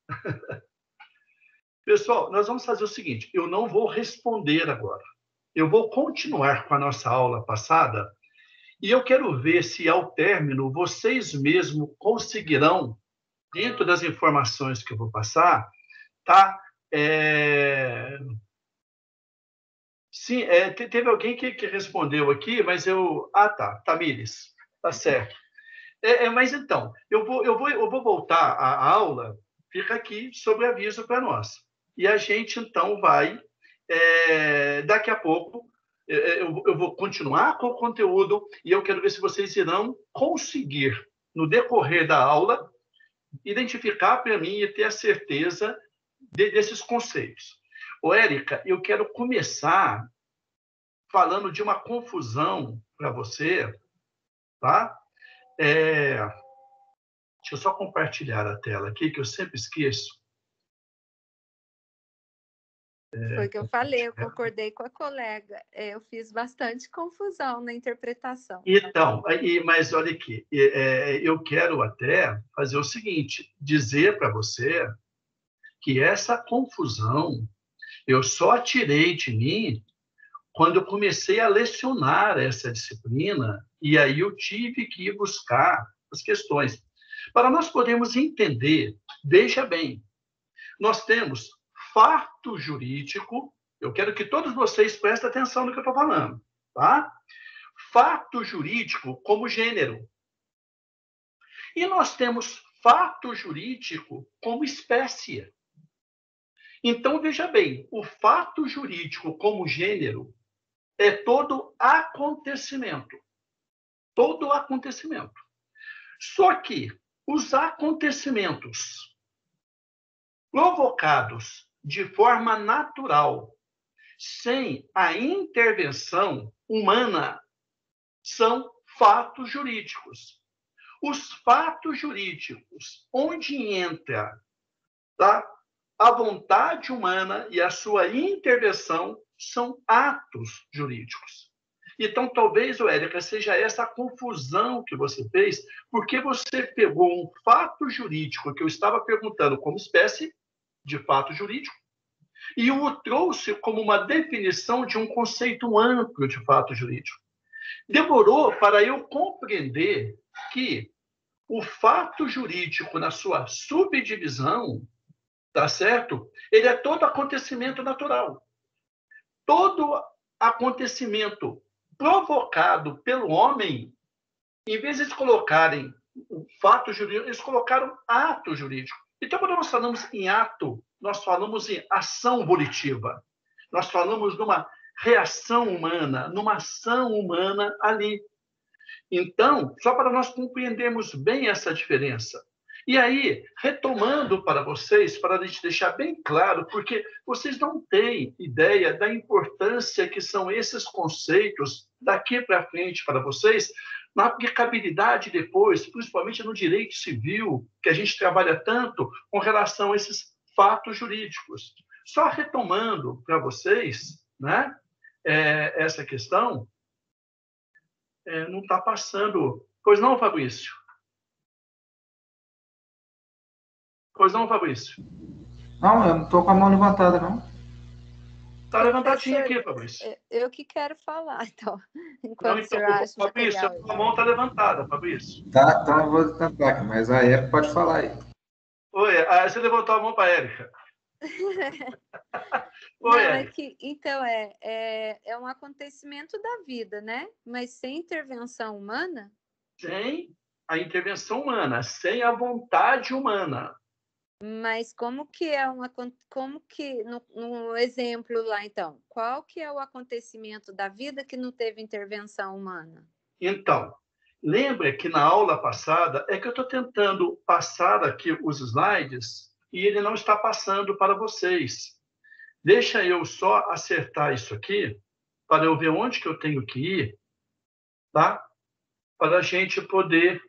Pessoal, nós vamos fazer o seguinte, eu não vou responder agora. Eu vou continuar com a nossa aula passada e eu quero ver se, ao término, vocês mesmos conseguirão, dentro das informações que eu vou passar, tá? Sim, teve alguém que respondeu aqui, mas eu... Ah, tá, Tamires, tá certo. Mas então, eu vou voltar à aula, fica aqui sobre aviso para nós. E a gente, então, vai, daqui a pouco, eu vou continuar com o conteúdo e eu quero ver se vocês irão conseguir, no decorrer da aula, identificar para mim e ter a certeza desses conceitos. Ô, Érica, eu quero começar falando de uma confusão para você, tá? Deixa eu só compartilhar a tela aqui, que eu sempre esqueço. Foi o que eu falei, eu concordei com a colega. Eu fiz bastante confusão na interpretação. Então, mas olha aqui, eu quero até fazer o seguinte, dizer para você que essa confusão eu só tirei de mim quando eu comecei a lecionar essa disciplina, e aí eu tive que ir buscar as questões. Para nós podermos entender, veja bem, nós temos fato jurídico, eu quero que todos vocês prestem atenção no que eu estou falando, tá? Fato jurídico como gênero. E nós temos fato jurídico como espécie. Então, veja bem, o fato jurídico como gênero é todo acontecimento. Todo acontecimento. Só que os acontecimentos provocados de forma natural, sem a intervenção humana, são fatos jurídicos. Os fatos jurídicos, onde entra, tá, a vontade humana e a sua intervenção, são atos jurídicos. Então, talvez, Érica, seja essa a confusão que você fez, porque você pegou um fato jurídico que eu estava perguntando como espécie de fato jurídico e o trouxe como uma definição de um conceito amplo de fato jurídico. Demorou para eu compreender que o fato jurídico, na sua subdivisão, tá certo? Ele é todo acontecimento natural. todo acontecimento provocado pelo homem, em vez de eles colocarem o fato jurídico, eles colocaram ato jurídico. Então, quando nós falamos em ato, nós falamos em ação volitiva. Nós falamos numa reação humana, numa ação humana ali. Então, só para nós compreendermos bem essa diferença. E aí, retomando para vocês, para a gente deixar bem claro, porque vocês não têm ideia da importância que são esses conceitos daqui para frente para vocês, na aplicabilidade depois, principalmente no direito civil, que a gente trabalha tanto com relação a esses fatos jurídicos. Só retomando para vocês, né, essa questão, não está passando. Pois não, Fabrício? Pois não, Fabrício? Não, eu não estou com a mão levantada, não. Está levantadinha aqui, Fabrício. Eu que quero falar, então. Não, então, Fabrício, a mão está levantada, Fabrício. Tá, então eu vou tentar, mas a Érica pode falar aí. Oi, você levantou a mão para a Érica. Não, é que, então, é um acontecimento da vida, né? Mas sem intervenção humana? Sem a intervenção humana, sem a vontade humana. Mas como que no exemplo lá, então, qual que é o acontecimento da vida que não teve intervenção humana? Então, lembra que na aula passada, é que eu estou tentando passar aqui os slides e ele não está passando para vocês. Deixa eu só acertar isso aqui, para eu ver onde que eu tenho que ir, tá? Para a gente poder...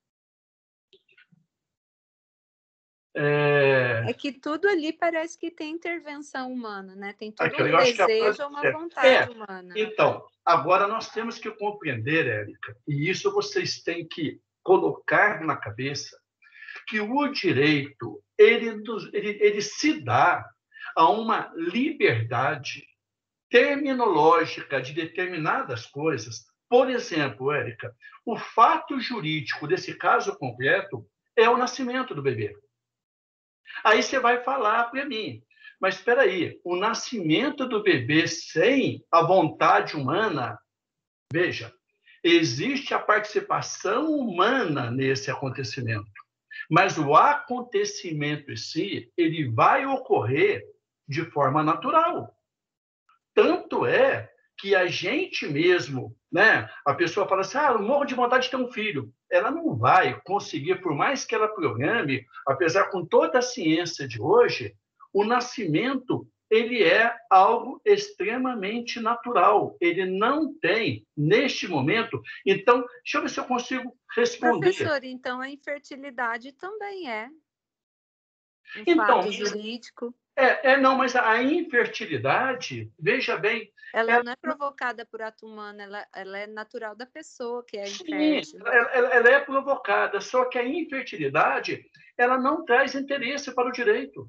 É que tudo ali parece que tem intervenção humana, né? Tem todo um desejo ou uma vontade humana. Então, agora nós temos que compreender, Érica, e isso vocês têm que colocar na cabeça, que o direito, ele se dá a uma liberdade terminológica de determinadas coisas. Por exemplo, Érica, o fato jurídico desse caso concreto é o nascimento do bebê. Aí você vai falar para mim, mas espera aí, o nascimento do bebê sem a vontade humana, veja, existe a participação humana nesse acontecimento, mas o acontecimento em si, ele vai ocorrer de forma natural. Tanto é que a gente mesmo, né? A pessoa fala assim, eu morro de vontade de ter um filho. Ela não vai conseguir, por mais que ela programe, apesar com toda a ciência de hoje, o nascimento, ele é algo extremamente natural. Ele não tem, neste momento... Então, deixa eu ver se eu consigo responder. Professor, então a infertilidade também é um fato jurídico. Não, mas a infertilidade, veja bem... Ela não é provocada por ato humano, ela é natural da pessoa que é infértil. Sim, ela é provocada, só que a infertilidade, ela não traz interesse para o direito.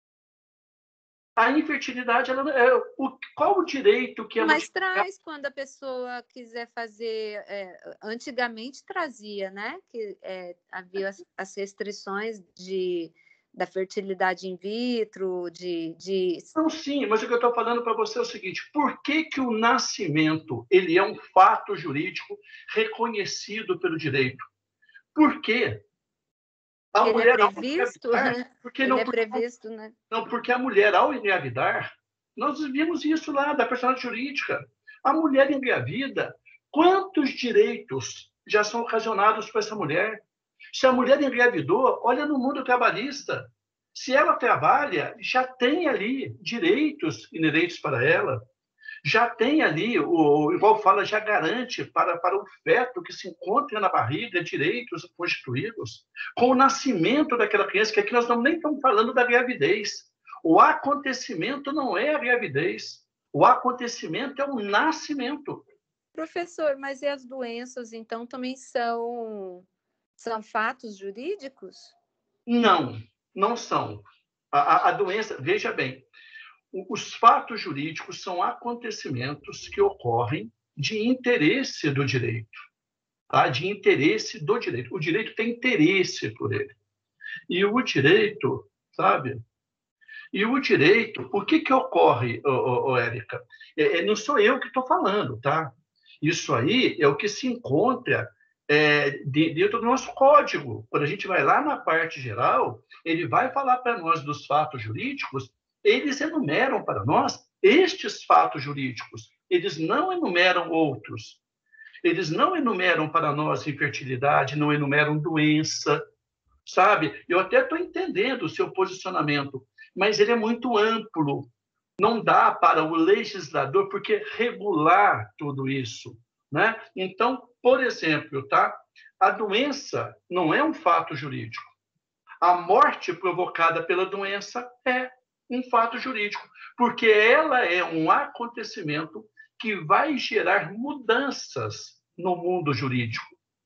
A infertilidade, qual o direito que... Mas traz quando a pessoa quiser fazer... antigamente trazia, né? Que havia as restrições da fertilidade in vitro, Não, sim, mas o que eu estou falando para você é o seguinte, por que que o nascimento, ele é um fato jurídico reconhecido pelo direito? Por quê? A ele mulher, é previsto, é previsto, né? Não, porque a mulher, ao engravidar, nós vimos isso lá, da personalidade jurídica. A mulher engravida, quantos direitos já são ocasionados para essa mulher? Se a mulher engravidou, olha no mundo trabalhista. Se ela trabalha, já tem ali direitos inerentes para ela. Já tem ali, igual fala, já garante para o feto que se encontra na barriga direitos constituídos. Com o nascimento daquela criança, que aqui nós nem estamos falando da gravidez. O acontecimento não é a gravidez. O acontecimento é o nascimento. Professor, mas e as doenças, então, também são fatos jurídicos? Não são. A doença, veja bem, os fatos jurídicos são acontecimentos que ocorrem de interesse do direito, tá? De interesse do direito. O direito tem interesse por ele. E o direito, sabe, E o direito, o que ocorre, Érica? Não sou eu que estou falando, tá? Isso aí é o que se encontra dentro do nosso código. Quando a gente vai lá na parte geral, ele vai falar para nós dos fatos jurídicos, eles enumeram para nós estes fatos jurídicos, eles não enumeram outros. Eles não enumeram para nós infertilidade, não enumeram doença, sabe? Eu até estou entendendo o seu posicionamento, mas ele é muito amplo. Não dá para o legislador, porque regular tudo isso, né? Então, por exemplo, tá? A doença não é um fato jurídico. A morte provocada pela doença é um fato jurídico, porque ela é um acontecimento que vai gerar mudanças no mundo jurídico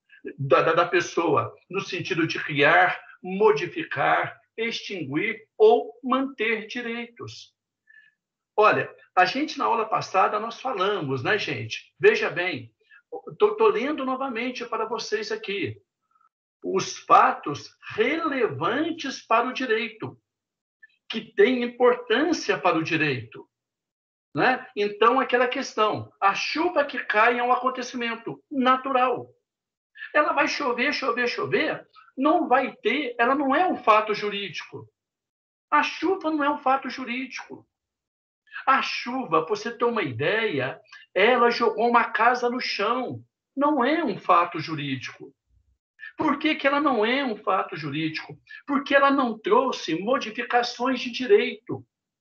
da pessoa, no sentido de criar, modificar, extinguir ou manter direitos. Olha, a gente, na aula passada, nós falamos, né, gente? Veja bem, estou lendo novamente para vocês aqui. Os fatos relevantes para o direito, que têm importância para o direito. Né? Então, aquela questão, a chuva que cai é um acontecimento natural. Ela vai chover, chover, chover, não vai ter, ela não é um fato jurídico. A chuva não é um fato jurídico. A chuva, para você ter uma ideia, ela jogou uma casa no chão. Não é um fato jurídico. Por que ela não é um fato jurídico? Porque ela não trouxe modificações de direito.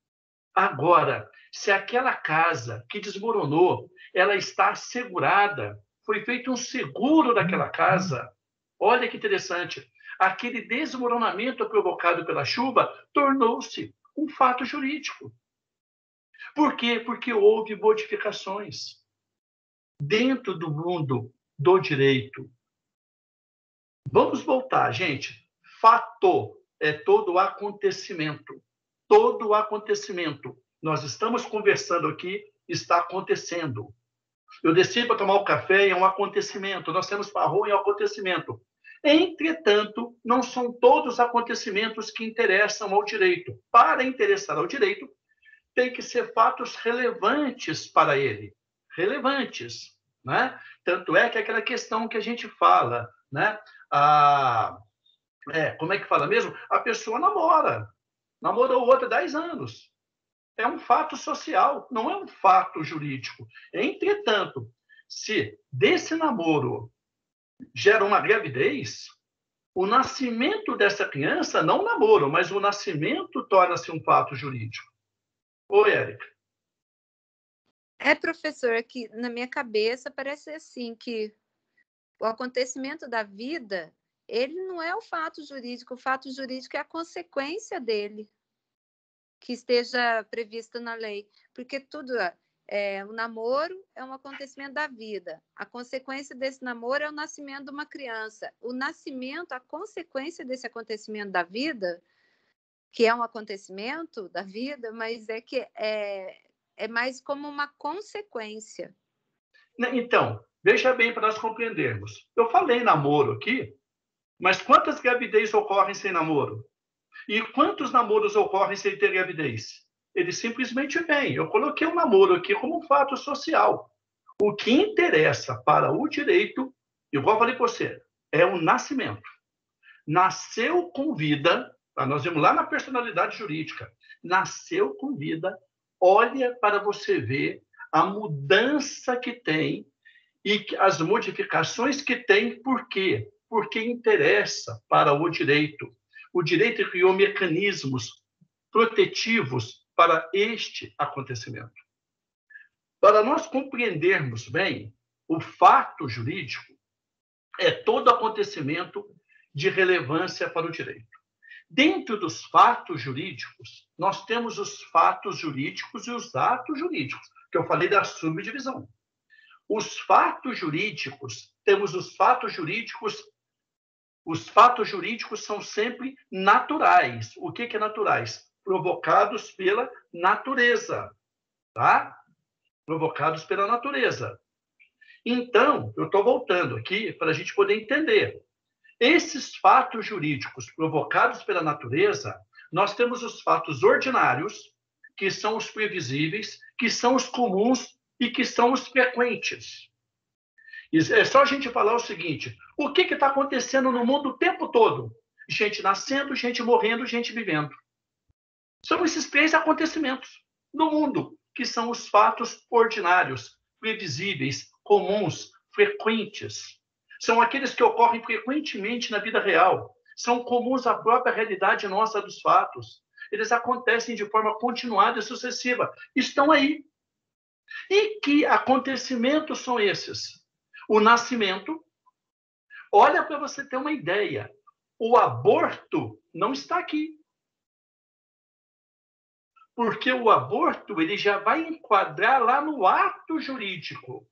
Agora, se aquela casa que desmoronou, ela está assegurada, foi feito um seguro daquela casa, olha que interessante, aquele desmoronamento provocado pela chuva tornou-se um fato jurídico. Por quê? Porque houve modificações dentro do mundo do direito. Vamos voltar, gente. Fato é todo acontecimento. Todo acontecimento. Nós estamos conversando aqui, está acontecendo. Eu desci para tomar o café, é um acontecimento. Nós temos para a rua, é um acontecimento. Entretanto, não são todos acontecimentos que interessam ao direito. Para interessar ao direito, tem que ser fatos relevantes para ele. Relevantes. Né? Tanto é que aquela questão que a gente fala, né? Como é que fala mesmo? A pessoa namorou outra 10 anos. É um fato social, não é um fato jurídico. Entretanto, se desse namoro gera uma gravidez, o nascimento dessa criança, não o namoro, mas o nascimento torna-se um fato jurídico. Oi, Érica. Professor, aqui na minha cabeça parece assim que o acontecimento da vida, ele não é o fato jurídico é a consequência dele, que esteja prevista na lei, porque tudo o namoro é um acontecimento da vida, a consequência desse namoro é o nascimento de uma criança, o nascimento, a consequência desse acontecimento da vida, que é um acontecimento da vida, mas é mais como uma consequência. Então, veja bem para nós compreendermos. Eu falei namoro aqui, mas quantas gravidez ocorrem sem namoro? E quantos namoros ocorrem sem ter gravidez? Eles simplesmente vêm. Eu coloquei um namoro aqui como um fato social. O que interessa para o direito, igual eu falei para você, é o nascimento. Nasceu com vida, nós vemos lá na personalidade jurídica, nasceu com vida, olha para você ver a mudança que tem e as modificações que tem, por quê? Porque interessa para o direito. O direito criou mecanismos protetivos para este acontecimento. Para nós compreendermos bem, o fato jurídico é todo acontecimento de relevância para o direito. Dentro dos fatos jurídicos, nós temos os fatos jurídicos e os atos jurídicos, que eu falei da subdivisão. Os fatos jurídicos, temos os fatos jurídicos. Os fatos jurídicos são sempre naturais. O que é naturais? Provocados pela natureza, tá? Provocados pela natureza. Então, eu estou voltando aqui para a gente poder entender. Esses fatos jurídicos provocados pela natureza, Nós temos os fatos ordinários, que são os previsíveis, que são os comuns e que são os frequentes. É só a gente falar o seguinte: o que está acontecendo no mundo o tempo todo? Gente nascendo, gente morrendo, gente vivendo. São esses 3 acontecimentos no mundo, que são os fatos ordinários, previsíveis, comuns, frequentes. São aqueles que ocorrem frequentemente na vida real. São comuns à própria realidade nossa dos fatos. Eles acontecem de forma continuada e sucessiva. Estão aí. E que acontecimentos são esses? O nascimento. Olha, para você ter uma ideia, o aborto não está aqui. Porque o aborto ele já vai enquadrar lá no ato jurídico.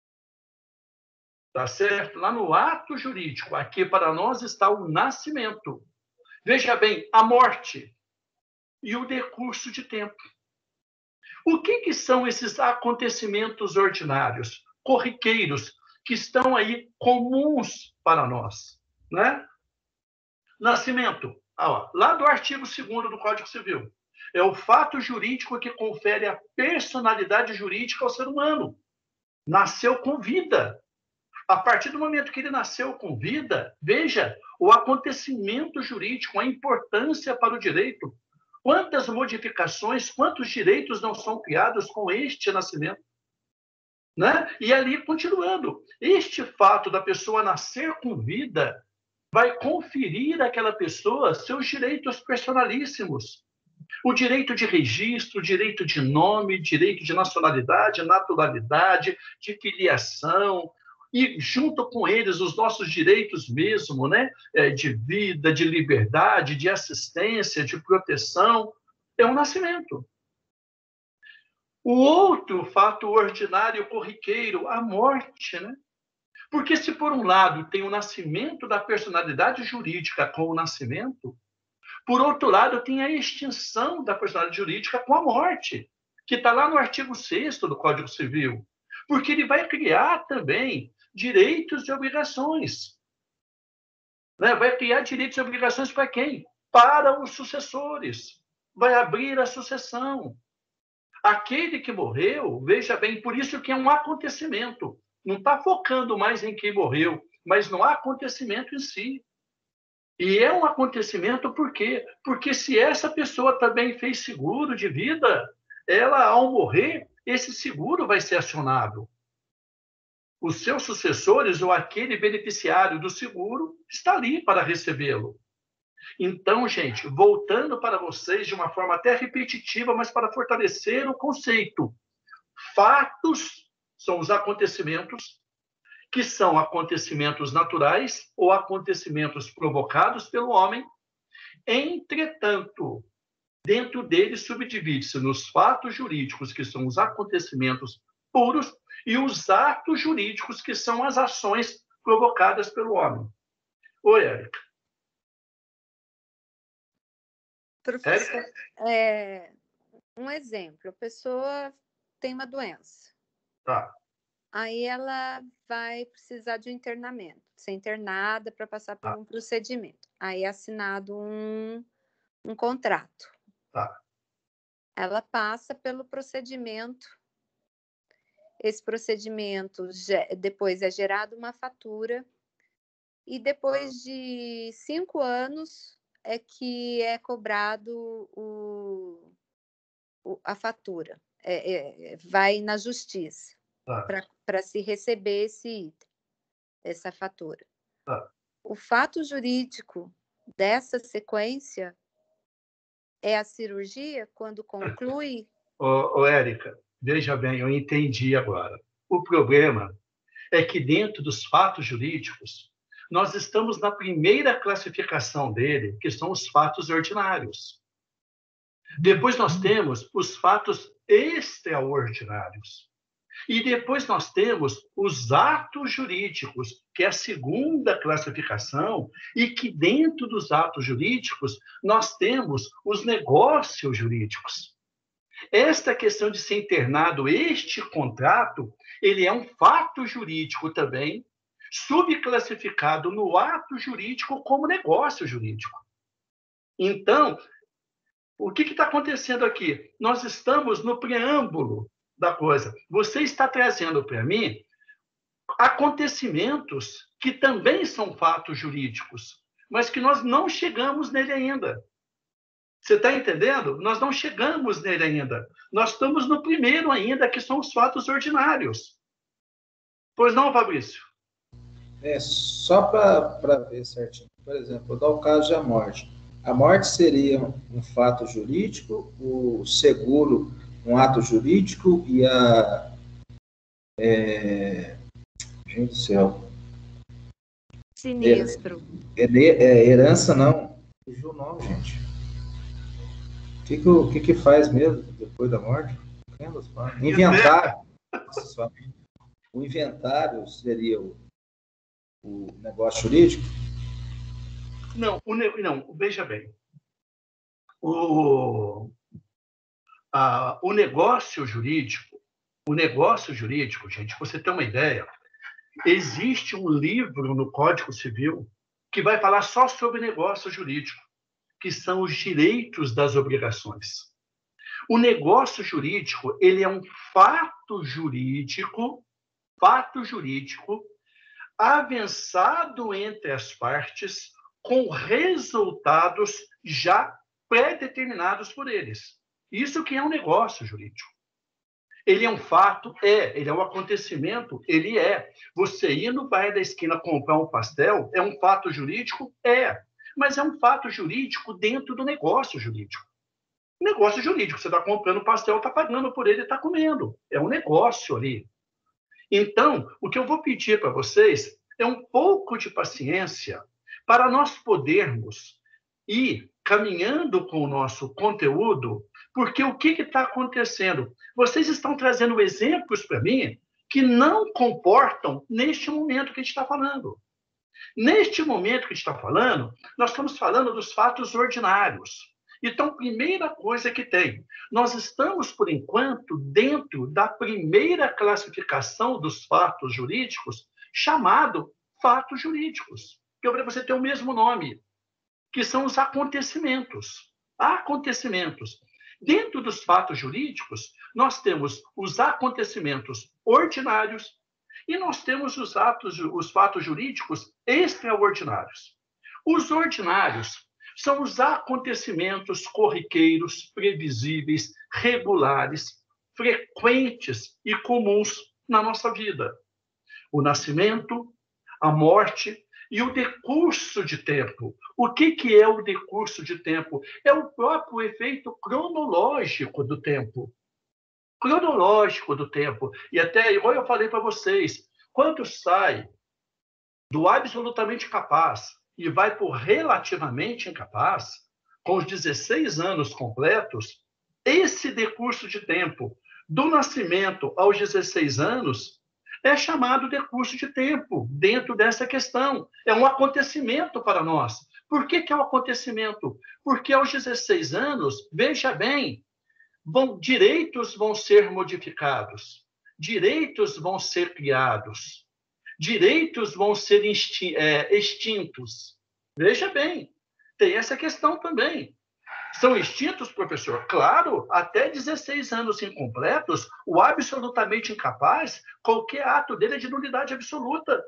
Tá certo? Lá no ato jurídico. Aqui para nós está o nascimento. Veja bem, a morte e o decurso de tempo. O que são esses acontecimentos ordinários, corriqueiros, que estão aí comuns para nós, né? Nascimento, lá do artigo 2º do Código Civil. É o fato jurídico que confere a personalidade jurídica ao ser humano. Nasceu com vida. A partir do momento que ele nasceu com vida, veja, o acontecimento jurídico, a importância para o direito. Quantas modificações, quantos direitos não são criados com este nascimento? Né? E ali, continuando, este fato da pessoa nascer com vida vai conferir àquela pessoa seus direitos personalíssimos. O direito de registro, o direito de nome, direito de nacionalidade, naturalidade, de filiação, e junto com eles os nossos direitos mesmo, né? De vida, de liberdade, de assistência, de proteção, é um nascimento. O outro fato ordinário corriqueiro, a morte, né? Porque se por um lado tem o nascimento da personalidade jurídica com o nascimento, por outro lado tem a extinção da personalidade jurídica com a morte, que está lá no artigo 6º do Código Civil, porque ele vai criar também direitos e obrigações. Né? Vai criar direitos e obrigações para quem? Para os sucessores. Vai abrir a sucessão. Aquele que morreu, veja bem, por isso que é um acontecimento. Não está focando mais em quem morreu, mas no acontecimento em si. E é um acontecimento por quê? Porque se essa pessoa também fez seguro de vida, ela, ao morrer, esse seguro vai ser acionado. Os seus sucessores ou aquele beneficiário do seguro está ali para recebê-lo. Então, gente, voltando para vocês de uma forma até repetitiva, mas para fortalecer o conceito. Fatos são os acontecimentos, que são acontecimentos naturais ou acontecimentos provocados pelo homem. Entretanto, dentro deles subdivide-se nos fatos jurídicos, que são os acontecimentos puros, e os atos jurídicos, que são as ações provocadas pelo homem. Oi, Érica. Professor, um exemplo, a pessoa tem uma doença. Tá. Aí ela vai precisar de um internamento, ser internada para passar por um procedimento. Aí é assinado um contrato. Tá. Ela passa pelo procedimento. Esse procedimento, depois é gerada uma fatura. E depois de 5 anos é que é cobrado a fatura. Vai na justiça. Para se receber essa fatura. O fato jurídico dessa sequência é a cirurgia, quando conclui... Érica, veja bem, eu entendi agora. O problema é que dentro dos fatos jurídicos, nós estamos na primeira classificação dele, que são os fatos ordinários. Depois nós temos os fatos extraordinários. E depois nós temos os atos jurídicos, que é a segunda classificação, e que dentro dos atos jurídicos nós temos os negócios jurídicos. Esta questão de ser internado, este contrato, ele é um fato jurídico também, subclassificado no ato jurídico como negócio jurídico. Então, O que está acontecendo aqui? Nós estamos no preâmbulo da coisa. Você está trazendo para mim acontecimentos que também são fatos jurídicos, mas que nós não chegamos nele ainda. Você está entendendo? Nós não chegamos nele ainda. Nós estamos no primeiro ainda, que são os fatos ordinários. Pois não, Fabrício? Só para ver certinho. Por exemplo, vou dar o caso da morte. A morte seria um fato jurídico, o seguro um ato jurídico e a... gente do céu. Sinistro. Herança não. Fugiu o nome, gente. O que faz mesmo depois da morte? Inventário. O inventário seria o negócio jurídico? Não, veja bem. O negócio jurídico, gente, você tem uma ideia, existe um livro no Código Civil que vai falar só sobre negócio jurídico, que são os direitos das obrigações. O negócio jurídico, ele é um fato jurídico avançado entre as partes com resultados já pré-determinados por eles. Isso que é um negócio jurídico. Ele é um fato? Ele é um acontecimento? Ele é. Você ir no bar da esquina comprar um pastel é um fato jurídico? Mas é um fato jurídico dentro do negócio jurídico. Negócio jurídico, você está comprando pastel, está pagando por ele e está comendo. É um negócio ali. Então, o que eu vou pedir para vocês é um pouco de paciência para nós podermos ir caminhando com o nosso conteúdo, porque o que está acontecendo? Vocês estão trazendo exemplos para mim que não comportam neste momento que a gente está falando. Neste momento que a gente está falando, nós estamos falando dos fatos ordinários. Então, primeira coisa que tem, nós estamos, por enquanto, dentro da primeira classificação dos fatos jurídicos, chamado fatos jurídicos, que para você ter o mesmo nome, que são os acontecimentos. Acontecimentos. Dentro dos fatos jurídicos, nós temos os acontecimentos ordinários e nós temos os fatos jurídicos extraordinários. Os ordinários são os acontecimentos corriqueiros, previsíveis, regulares, frequentes e comuns na nossa vida. O nascimento, a morte e o decurso de tempo. O que é o decurso de tempo? É o próprio efeito cronológico do tempo. Cronológico do tempo. E até, igual eu falei para vocês, quando sai do absolutamente capaz e vai por relativamente incapaz, com os 16 anos completos, esse decurso de tempo, do nascimento aos 16 anos, é chamado decurso de tempo, dentro dessa questão. É um acontecimento para nós. Por que é um acontecimento? Porque aos 16 anos, veja bem, direitos vão ser modificados, direitos vão ser criados, direitos vão ser extintos. Veja bem, tem essa questão também. São extintos, professor? Claro, até 16 anos incompletos, o absolutamente incapaz, qualquer ato dele é de nulidade absoluta.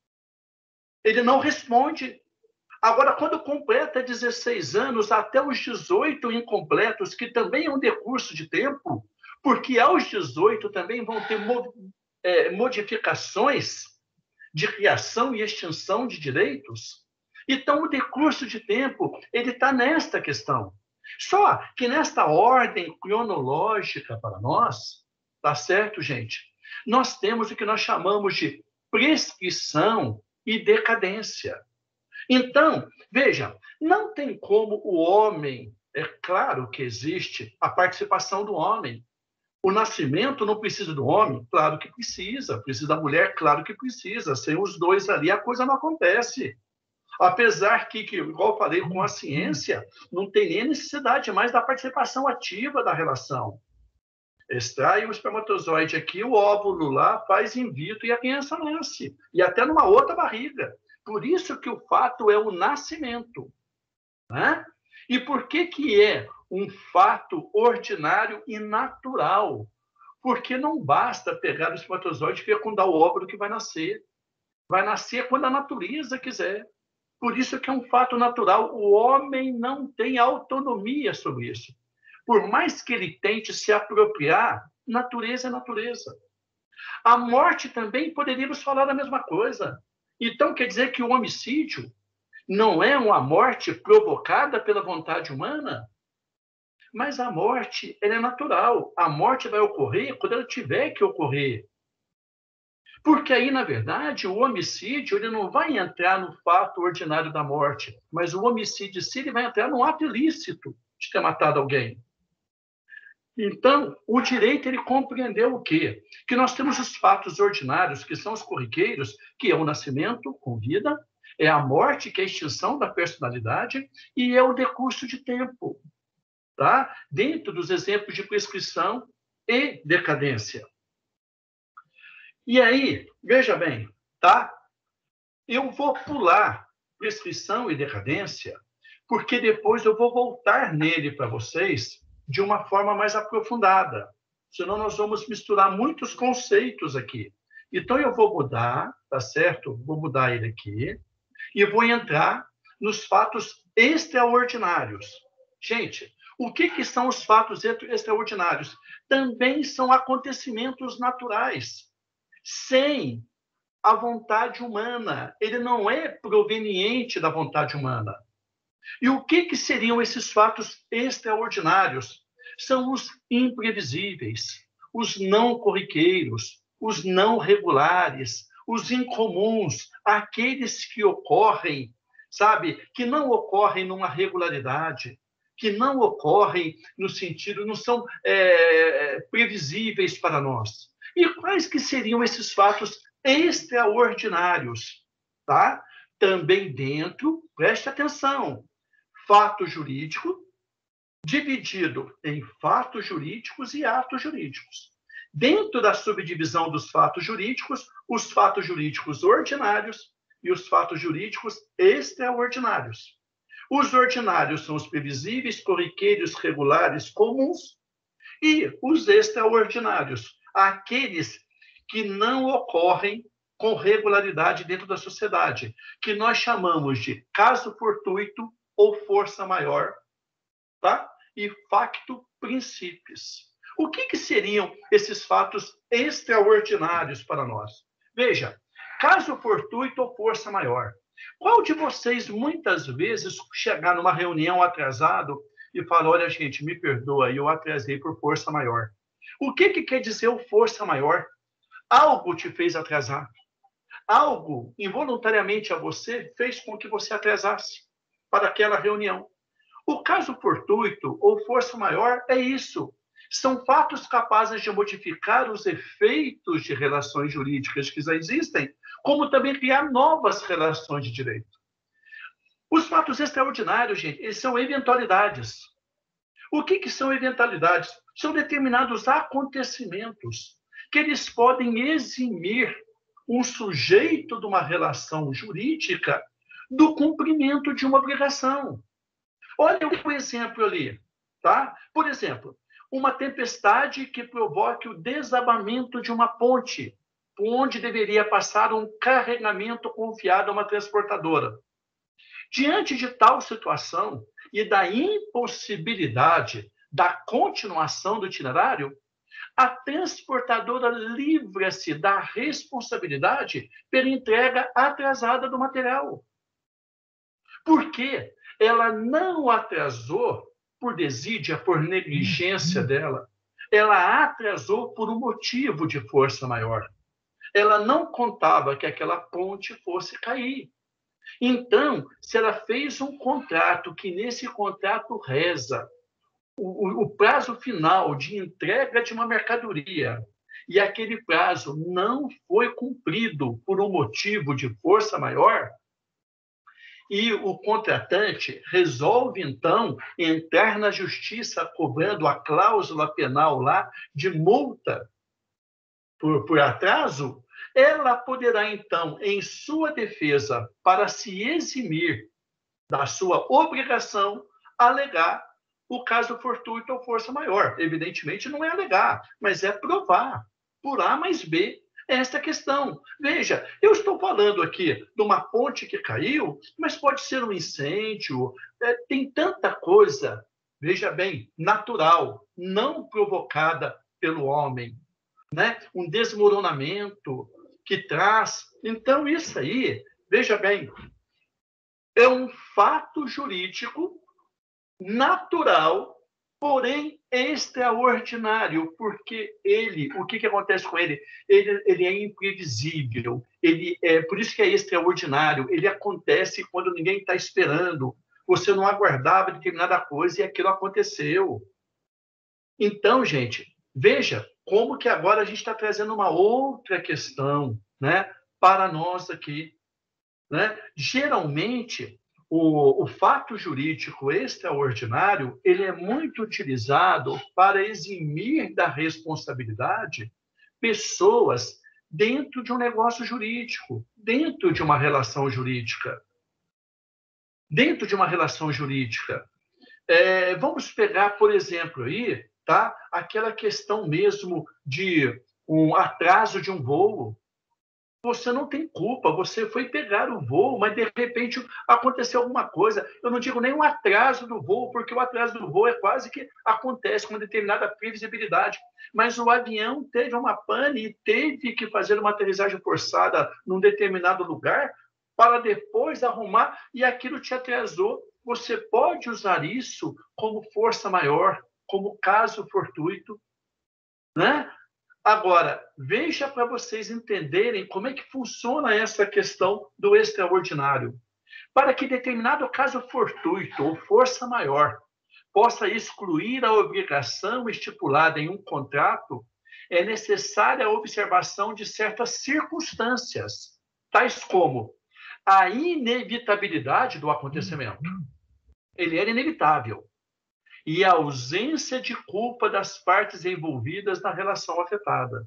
Ele não responde. Agora, quando completa 16 anos, até os 18 incompletos, que também é um decurso de tempo, porque aos 18 também vão ter modificações de criação e extinção de direitos. Então, o decurso de tempo, ele está nesta questão. Só que nesta ordem cronológica para nós, tá certo, gente? Nós temos o que nós chamamos de prescrição e decadência. Então, veja, não tem como o homem, é claro que existe a participação do homem. O nascimento não precisa do homem? Claro que precisa. Precisa da mulher? Claro que precisa. Sem os dois ali, a coisa não acontece. Apesar que, igual eu falei, com a ciência, não tem nem necessidade mais da participação ativa da relação. Extrai o espermatozoide aqui, o óvulo lá, faz in vitro e a criança nasce. E até numa outra barriga. Por isso que o fato é o nascimento. Né? E por que é um fato ordinário e natural? Porque não basta pegar o espermatozoide e fecundar o óvulo que vai nascer. Vai nascer quando a natureza quiser. Por isso que é um fato natural. O homem não tem autonomia sobre isso. Por mais que ele tente se apropriar, natureza é natureza. A morte também poderíamos falar a mesma coisa. Então, quer dizer que o homicídio não é uma morte provocada pela vontade humana? Mas a morte, ela é natural. A morte vai ocorrer quando ela tiver que ocorrer. Porque aí, na verdade, o homicídio ele não vai entrar no fato ordinário da morte, mas o homicídio, sim, ele vai entrar no ato ilícito de ter matado alguém. Então, o direito ele compreendeu o quê? Que nós temos os fatos ordinários, que são os corriqueiros, que é o nascimento com vida, é a morte, que é a extinção da personalidade, e é o decurso de tempo, tá? Dentro dos exemplos de prescrição e decadência. E aí, veja bem, tá? Eu vou pular prescrição e decadência, porque depois eu vou voltar nele para vocês de uma forma mais aprofundada. Senão nós vamos misturar muitos conceitos aqui. Então eu vou mudar, tá certo? Vou mudar ele aqui e vou entrar nos fatos extraordinários. Gente, o que são os fatos extraordinários? Também são acontecimentos naturais, sem a vontade humana. Ele não é proveniente da vontade humana. E o que seriam esses fatos extraordinários? São os imprevisíveis, os não corriqueiros, os não regulares, os incomuns, aqueles que ocorrem, sabe, que não ocorrem numa regularidade, que não ocorrem no sentido, não são previsíveis para nós. E quais que seriam esses fatos extraordinários? Tá? Também dentro, preste atenção, fato jurídico, dividido em fatos jurídicos e atos jurídicos. Dentro da subdivisão dos fatos jurídicos, os fatos jurídicos ordinários e os fatos jurídicos extraordinários. Os ordinários são os previsíveis, corriqueiros, regulares, comuns, e os extraordinários, aqueles que não ocorrem com regularidade dentro da sociedade, que nós chamamos de caso fortuito ou força maior, tá? E facto principis. O que seriam esses fatos extraordinários para nós? Veja, caso fortuito ou força maior. Qual de vocês, muitas vezes, chegar numa reunião atrasado e falar, olha, gente, me perdoa, eu atrasei por força maior. O que quer dizer o força maior? Algo te fez atrasar. Algo, involuntariamente a você, fez com que você atrasasse para aquela reunião. O caso fortuito ou força maior é isso. São fatos capazes de modificar os efeitos de relações jurídicas que já existem, como também criar novas relações de direito. Os fatos extraordinários, gente, eles são eventualidades. O que são eventualidades? São determinados acontecimentos que eles podem eximir um sujeito de uma relação jurídica do cumprimento de uma obrigação. Olha o exemplo ali, tá? Por exemplo, uma tempestade que provoque o desabamento de uma ponte, onde deveria passar um carregamento confiado a uma transportadora. Diante de tal situação e da impossibilidade da continuação do itinerário, a transportadora livra-se da responsabilidade pela entrega atrasada do material. Por quê? Ela não atrasou por desídia, por negligência dela. Ela atrasou por um motivo de força maior. Ela não contava que aquela ponte fosse cair. Então, se ela fez um contrato, que nesse contrato reza o prazo final de entrega de uma mercadoria, e aquele prazo não foi cumprido por um motivo de força maior, e o contratante resolve, então, entrar na justiça cobrando a cláusula penal lá de multa por atraso, ela poderá, então, em sua defesa, para se eximir da sua obrigação, alegar o caso fortuito ou força maior. Evidentemente, não é alegar, mas é provar, por A mais B, esta questão. Veja, eu estou falando aqui de uma ponte que caiu, mas pode ser um incêndio, tem tanta coisa, veja bem, natural, não provocada pelo homem, né? Um desmoronamento que traz. Então, isso aí, veja bem, é um fato jurídico natural, porém extraordinário, porque o que acontece com ele? Ele é imprevisível, por isso que é extraordinário, ele acontece quando ninguém está esperando, você não aguardava determinada coisa e aquilo aconteceu. Então, gente, veja como que agora a gente está trazendo uma outra questão, né, para nós aqui, né? Geralmente, o fato jurídico extraordinário ele é muito utilizado para eximir da responsabilidade pessoas dentro de um negócio jurídico, dentro de uma relação jurídica. Dentro de uma relação jurídica. Vamos pegar, por exemplo, aí, tá? Aquela questão mesmo de um atraso de um voo. Você não tem culpa, você foi pegar o voo, mas de repente aconteceu alguma coisa. Eu não digo nem um atraso do voo, porque o atraso do voo é quase que acontece com uma determinada previsibilidade. Mas o avião teve uma pane e teve que fazer uma aterrissagem forçada num determinado lugar para depois arrumar e aquilo te atrasou. Você pode usar isso como força maior, como caso fortuito, né? Agora, veja para vocês entenderem como é que funciona essa questão do extraordinário. Para que determinado caso fortuito ou força maior possa excluir a obrigação estipulada em um contrato, é necessária a observação de certas circunstâncias, tais como a inevitabilidade do acontecimento. Ele era inevitável. E a ausência de culpa das partes envolvidas na relação afetada.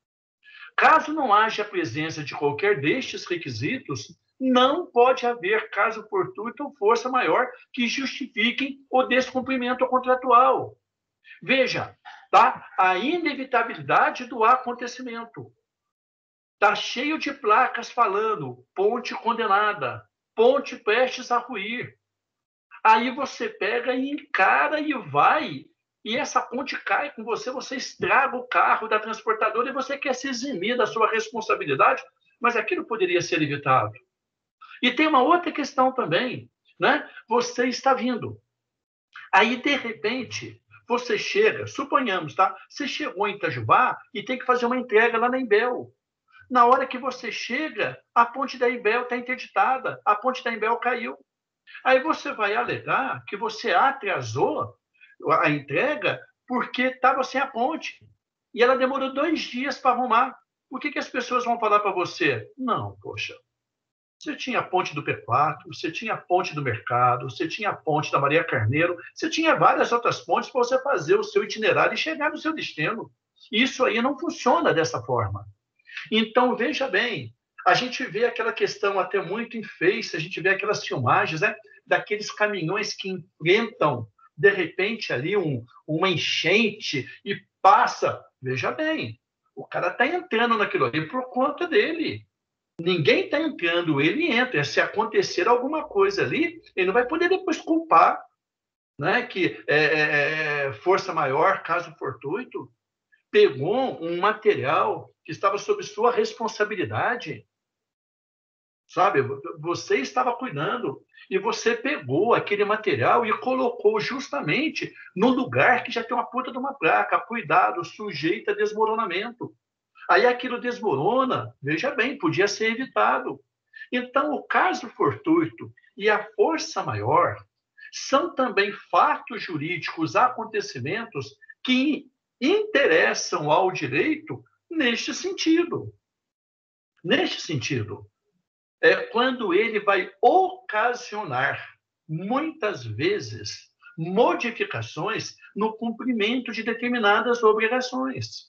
Caso não haja a presença de qualquer destes requisitos, não pode haver caso fortuito ou força maior que justifiquem o descumprimento contratual. Veja, tá? A inevitabilidade do acontecimento. Está cheio de placas falando ponte condenada, ponte prestes a ruir. Aí você pega e encara e vai, e essa ponte cai com você, você estraga o carro da transportadora e você quer se eximir da sua responsabilidade, mas aquilo poderia ser evitado. E tem uma outra questão também, né? Você está vindo. Aí, de repente, você chega, suponhamos, tá? Você chegou em Itajubá e tem que fazer uma entrega lá na Imbel. Na hora que você chega, a ponte da Imbel está interditada, a ponte da Imbel caiu. Aí você vai alegar que você atrasou a entrega porque estava sem a ponte. E ela demorou 2 dias para arrumar. O que as pessoas vão falar para você? Não, poxa, você tinha a ponte do P4, você tinha a ponte do mercado, você tinha a ponte da Maria Carneiro, você tinha várias outras pontes para você fazer o seu itinerário e chegar no seu destino. Isso aí não funciona dessa forma. Então, veja bem, a gente vê aquela questão até muito em Face, a gente vê aquelas filmagens, né, daqueles caminhões que enfrentam, de repente, ali uma enchente e passa. Veja bem, o cara está entrando naquilo ali por conta dele. Ninguém está entrando, ele entra. Se acontecer alguma coisa ali, ele não vai poder depois culpar, né, que força maior, caso fortuito, pegou um material que estava sob sua responsabilidade. Sabe, você estava cuidando e você pegou aquele material e colocou justamente no lugar que já tem uma puta de uma placa, cuidado, sujeita a desmoronamento. Aí aquilo desmorona, veja bem, podia ser evitado. Então, o caso fortuito e a força maior são também fatos jurídicos, acontecimentos que interessam ao direito neste sentido. Neste sentido. Quando ele vai ocasionar, muitas vezes, modificações no cumprimento de determinadas obrigações.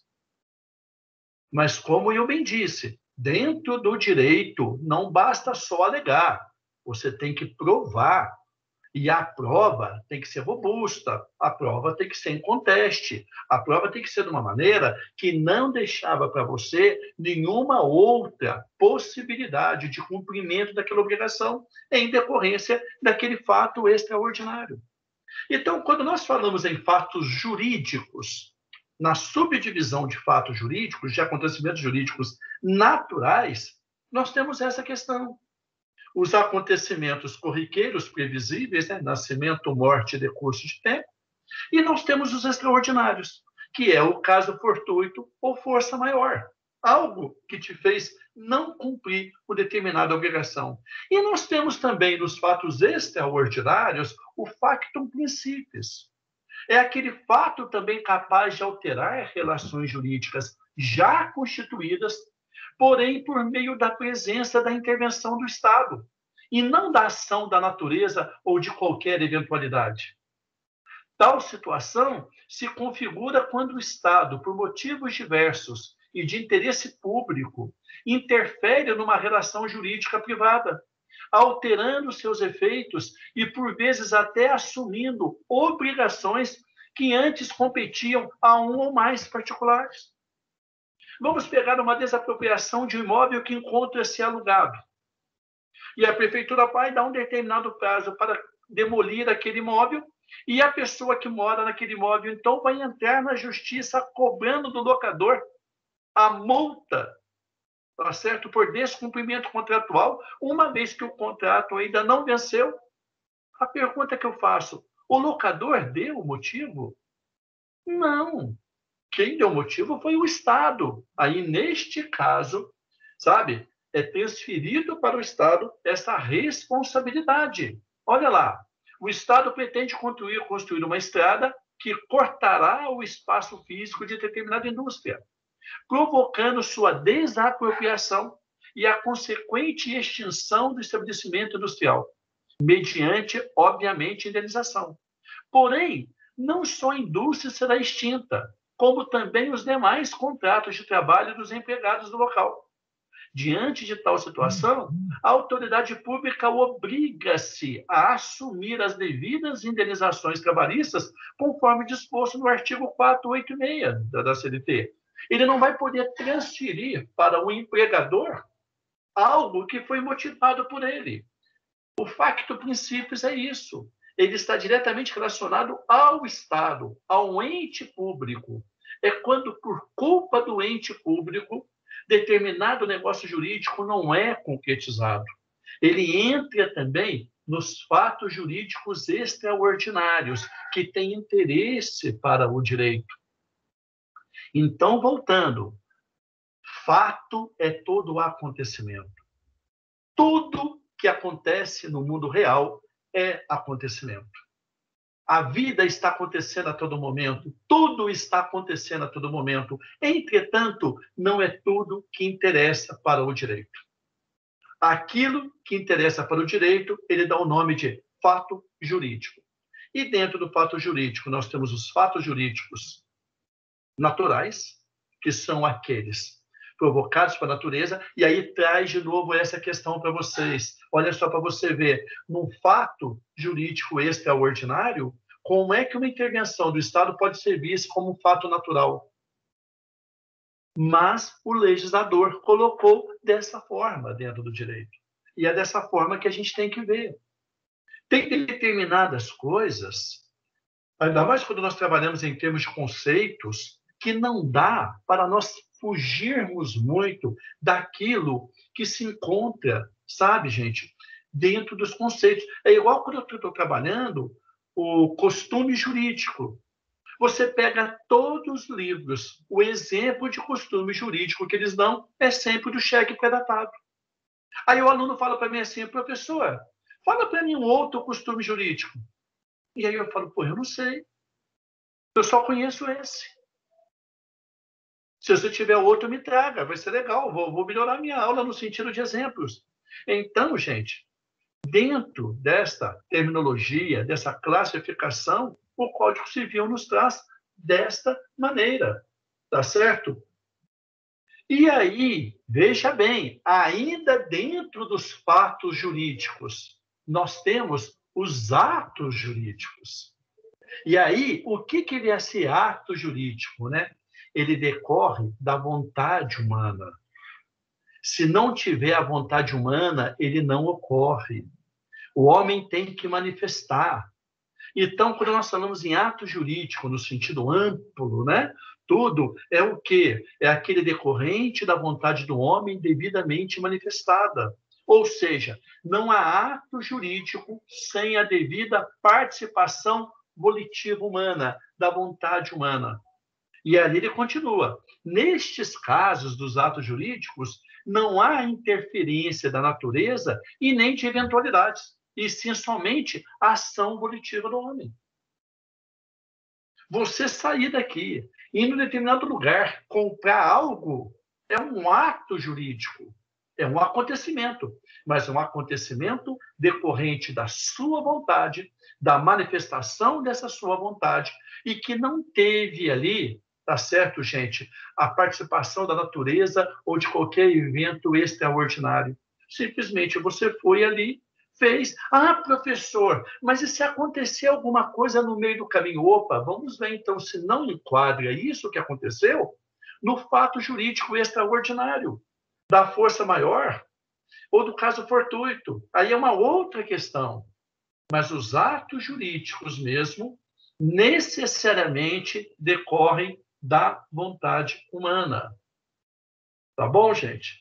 Mas, como eu bem disse, dentro do direito não basta só alegar, você tem que provar. E a prova tem que ser robusta, a prova tem que ser em conteste, a prova tem que ser de uma maneira que não deixava para você nenhuma outra possibilidade de cumprimento daquela obrigação em decorrência daquele fato extraordinário. Então, quando nós falamos em fatos jurídicos, na subdivisão de fatos jurídicos, de acontecimentos jurídicos naturais, nós temos essa questão. Os acontecimentos corriqueiros previsíveis, né? Nascimento, morte, decurso de tempo, e nós temos os extraordinários, que é o caso fortuito ou força maior, algo que te fez não cumprir uma determinada obrigação. E nós temos também nos fatos extraordinários o factum principis. É aquele fato também capaz de alterar relações jurídicas já constituídas, porém por meio da presença da intervenção do Estado, e não da ação da natureza ou de qualquer eventualidade. Tal situação se configura quando o Estado, por motivos diversos e de interesse público, interfere numa relação jurídica privada, alterando seus efeitos e, por vezes, até assumindo obrigações que antes competiam a um ou mais particulares. Vamos pegar uma desapropriação de um imóvel que encontra-se alugado. E a prefeitura vai dar um determinado prazo para demolir aquele imóvel, e a pessoa que mora naquele imóvel, então, vai entrar na justiça cobrando do locador a multa, tá certo? Por descumprimento contratual, uma vez que o contrato ainda não venceu. A pergunta que eu faço, o locador deu o motivo? Não. Quem deu o motivo foi o Estado. Aí, neste caso, sabe, é transferido para o Estado essa responsabilidade. Olha lá, o Estado pretende construir uma estrada que cortará o espaço físico de determinada indústria, provocando sua desapropriação e a consequente extinção do estabelecimento industrial, mediante, obviamente, indenização. Porém, não só a indústria será extinta, como também os demais contratos de trabalho dos empregados do local. Diante de tal situação, a autoridade pública obriga-se a assumir as devidas indenizações trabalhistas, conforme disposto no artigo 486 da CLT. Ele não vai poder transferir para o empregador algo que foi motivado por ele. O facto principis é isso. Ele está diretamente relacionado ao Estado, ao ente público. É quando, por culpa do ente público, determinado negócio jurídico não é concretizado. Ele entra também nos fatos jurídicos extraordinários, que têm interesse para o direito. Então, voltando, fato é todo o acontecimento. Tudo que acontece no mundo real é acontecimento. A vida está acontecendo a todo momento, tudo está acontecendo a todo momento. Entretanto, não é tudo que interessa para o direito. Aquilo que interessa para o direito, ele dá o nome de fato jurídico. E dentro do fato jurídico, nós temos os fatos jurídicos naturais, que são aqueles provocados pela natureza, e aí traz de novo essa questão para vocês. Olha só, para você ver, num fato jurídico extraordinário, como é que uma intervenção do Estado pode ser vista como um fato natural? Mas o legislador colocou dessa forma dentro do direito. E é dessa forma que a gente tem que ver. Tem determinadas coisas, ainda mais quando nós trabalhamos em termos de conceitos, que não dá para nós fugirmos muito daquilo que se encontra, sabe, gente, dentro dos conceitos. É igual quando eu estou trabalhando o costume jurídico. Você pega todos os livros, o exemplo de costume jurídico que eles dão é sempre do cheque pré-datado. Aí o aluno fala para mim assim, professor, fala para mim um outro costume jurídico. E aí eu falo, pô, eu não sei. Eu só conheço esse. Se você tiver outro, me traga, vai ser legal, vou melhorar minha aula no sentido de exemplos. Então, gente, dentro desta terminologia, dessa classificação, o Código Civil nos traz desta maneira, tá certo? E aí, veja bem, ainda dentro dos fatos jurídicos, nós temos os atos jurídicos. E aí, o que ele é esse ato jurídico, né? Ele decorre da vontade humana. Se não tiver a vontade humana, ele não ocorre. O homem tem que manifestar. Então, quando nós falamos em ato jurídico, no sentido amplo, né? Tudo é o quê? É aquele decorrente da vontade do homem devidamente manifestada. Ou seja, não há ato jurídico sem a devida participação volitiva humana, da vontade humana. E ali ele continua. Nestes casos dos atos jurídicos, não há interferência da natureza e nem de eventualidades, e sim somente a ação volitiva do homem. Você sair daqui, ir em um determinado lugar, comprar algo, é um ato jurídico, é um acontecimento, mas é um acontecimento decorrente da sua vontade, da manifestação dessa sua vontade, e que não teve ali, tá certo, gente, a participação da natureza ou de qualquer evento extraordinário. Simplesmente você foi ali, fez. Ah, professor, mas e se acontecer alguma coisa no meio do caminho? Opa, vamos ver então se não enquadra isso que aconteceu no fato jurídico extraordinário, da força maior ou do caso fortuito. Aí é uma outra questão. Mas os atos jurídicos mesmo necessariamente decorrem da vontade humana. Tá bom, gente?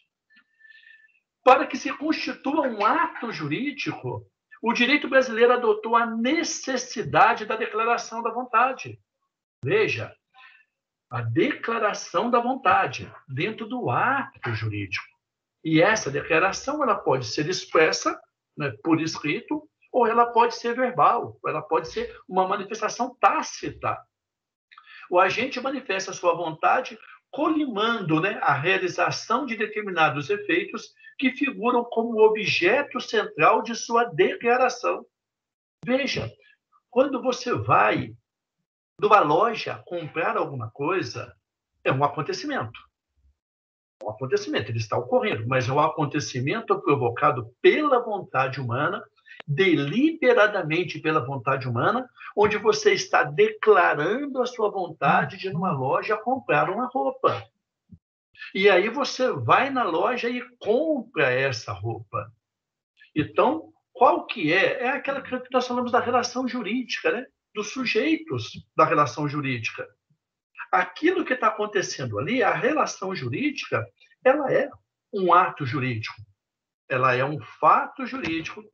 Para que se constitua um ato jurídico, o direito brasileiro adotou a necessidade da declaração da vontade. Veja, a declaração da vontade dentro do ato jurídico. E essa declaração ela pode ser expressa, né, por escrito, ou ela pode ser verbal, ou ela pode ser uma manifestação tácita. O agente manifesta a sua vontade colimando, né, a realização de determinados efeitos que figuram como objeto central de sua declaração. Veja, quando você vai numa loja comprar alguma coisa, é um acontecimento. É um acontecimento, ele está ocorrendo, mas é um acontecimento provocado pela vontade humana, deliberadamente pela vontade humana, onde você está declarando a sua vontade de ir numa loja comprar uma roupa. E aí você vai na loja e compra essa roupa. Então, qual que é? É aquela que nós falamos da relação jurídica, né? Dos sujeitos da relação jurídica. Aquilo que está acontecendo ali, a relação jurídica, ela é um ato jurídico. Ela é um fato jurídico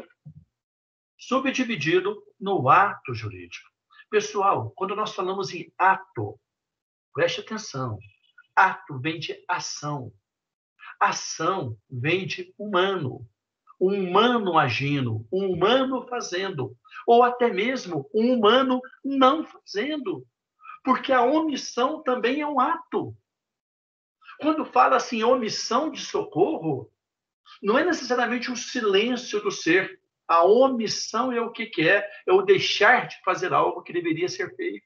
subdividido no ato jurídico. Pessoal, quando nós falamos em ato, preste atenção. Ato vem de ação. Ação vem de humano. Um humano agindo, um humano fazendo, ou até mesmo um humano não fazendo. Porque a omissão também é um ato. Quando fala assim, omissão de socorro, não é necessariamente um silêncio do ser. A omissão é o que é? É o deixar de fazer algo que deveria ser feito.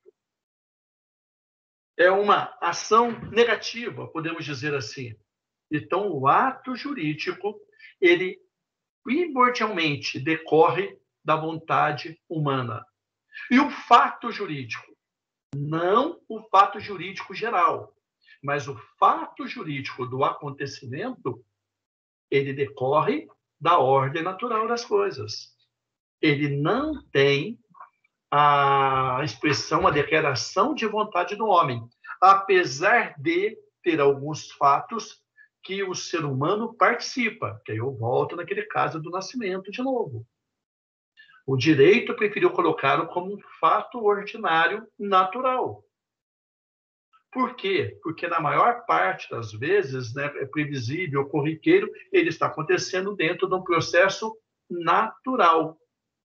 É uma ação negativa, podemos dizer assim. Então, o ato jurídico, ele primordialmente decorre da vontade humana. E o fato jurídico, não o fato jurídico geral, mas o fato jurídico do acontecimento, ele decorre da ordem natural das coisas. Ele não tem a expressão, a declaração de vontade do homem, apesar de ter alguns fatos que o ser humano participa, que aí eu volto naquele caso do nascimento de novo. O direito preferiu colocá-lo como um fato ordinário natural. Por quê? Porque na maior parte das vezes, né, é previsível, corriqueiro, ele está acontecendo dentro de um processo natural.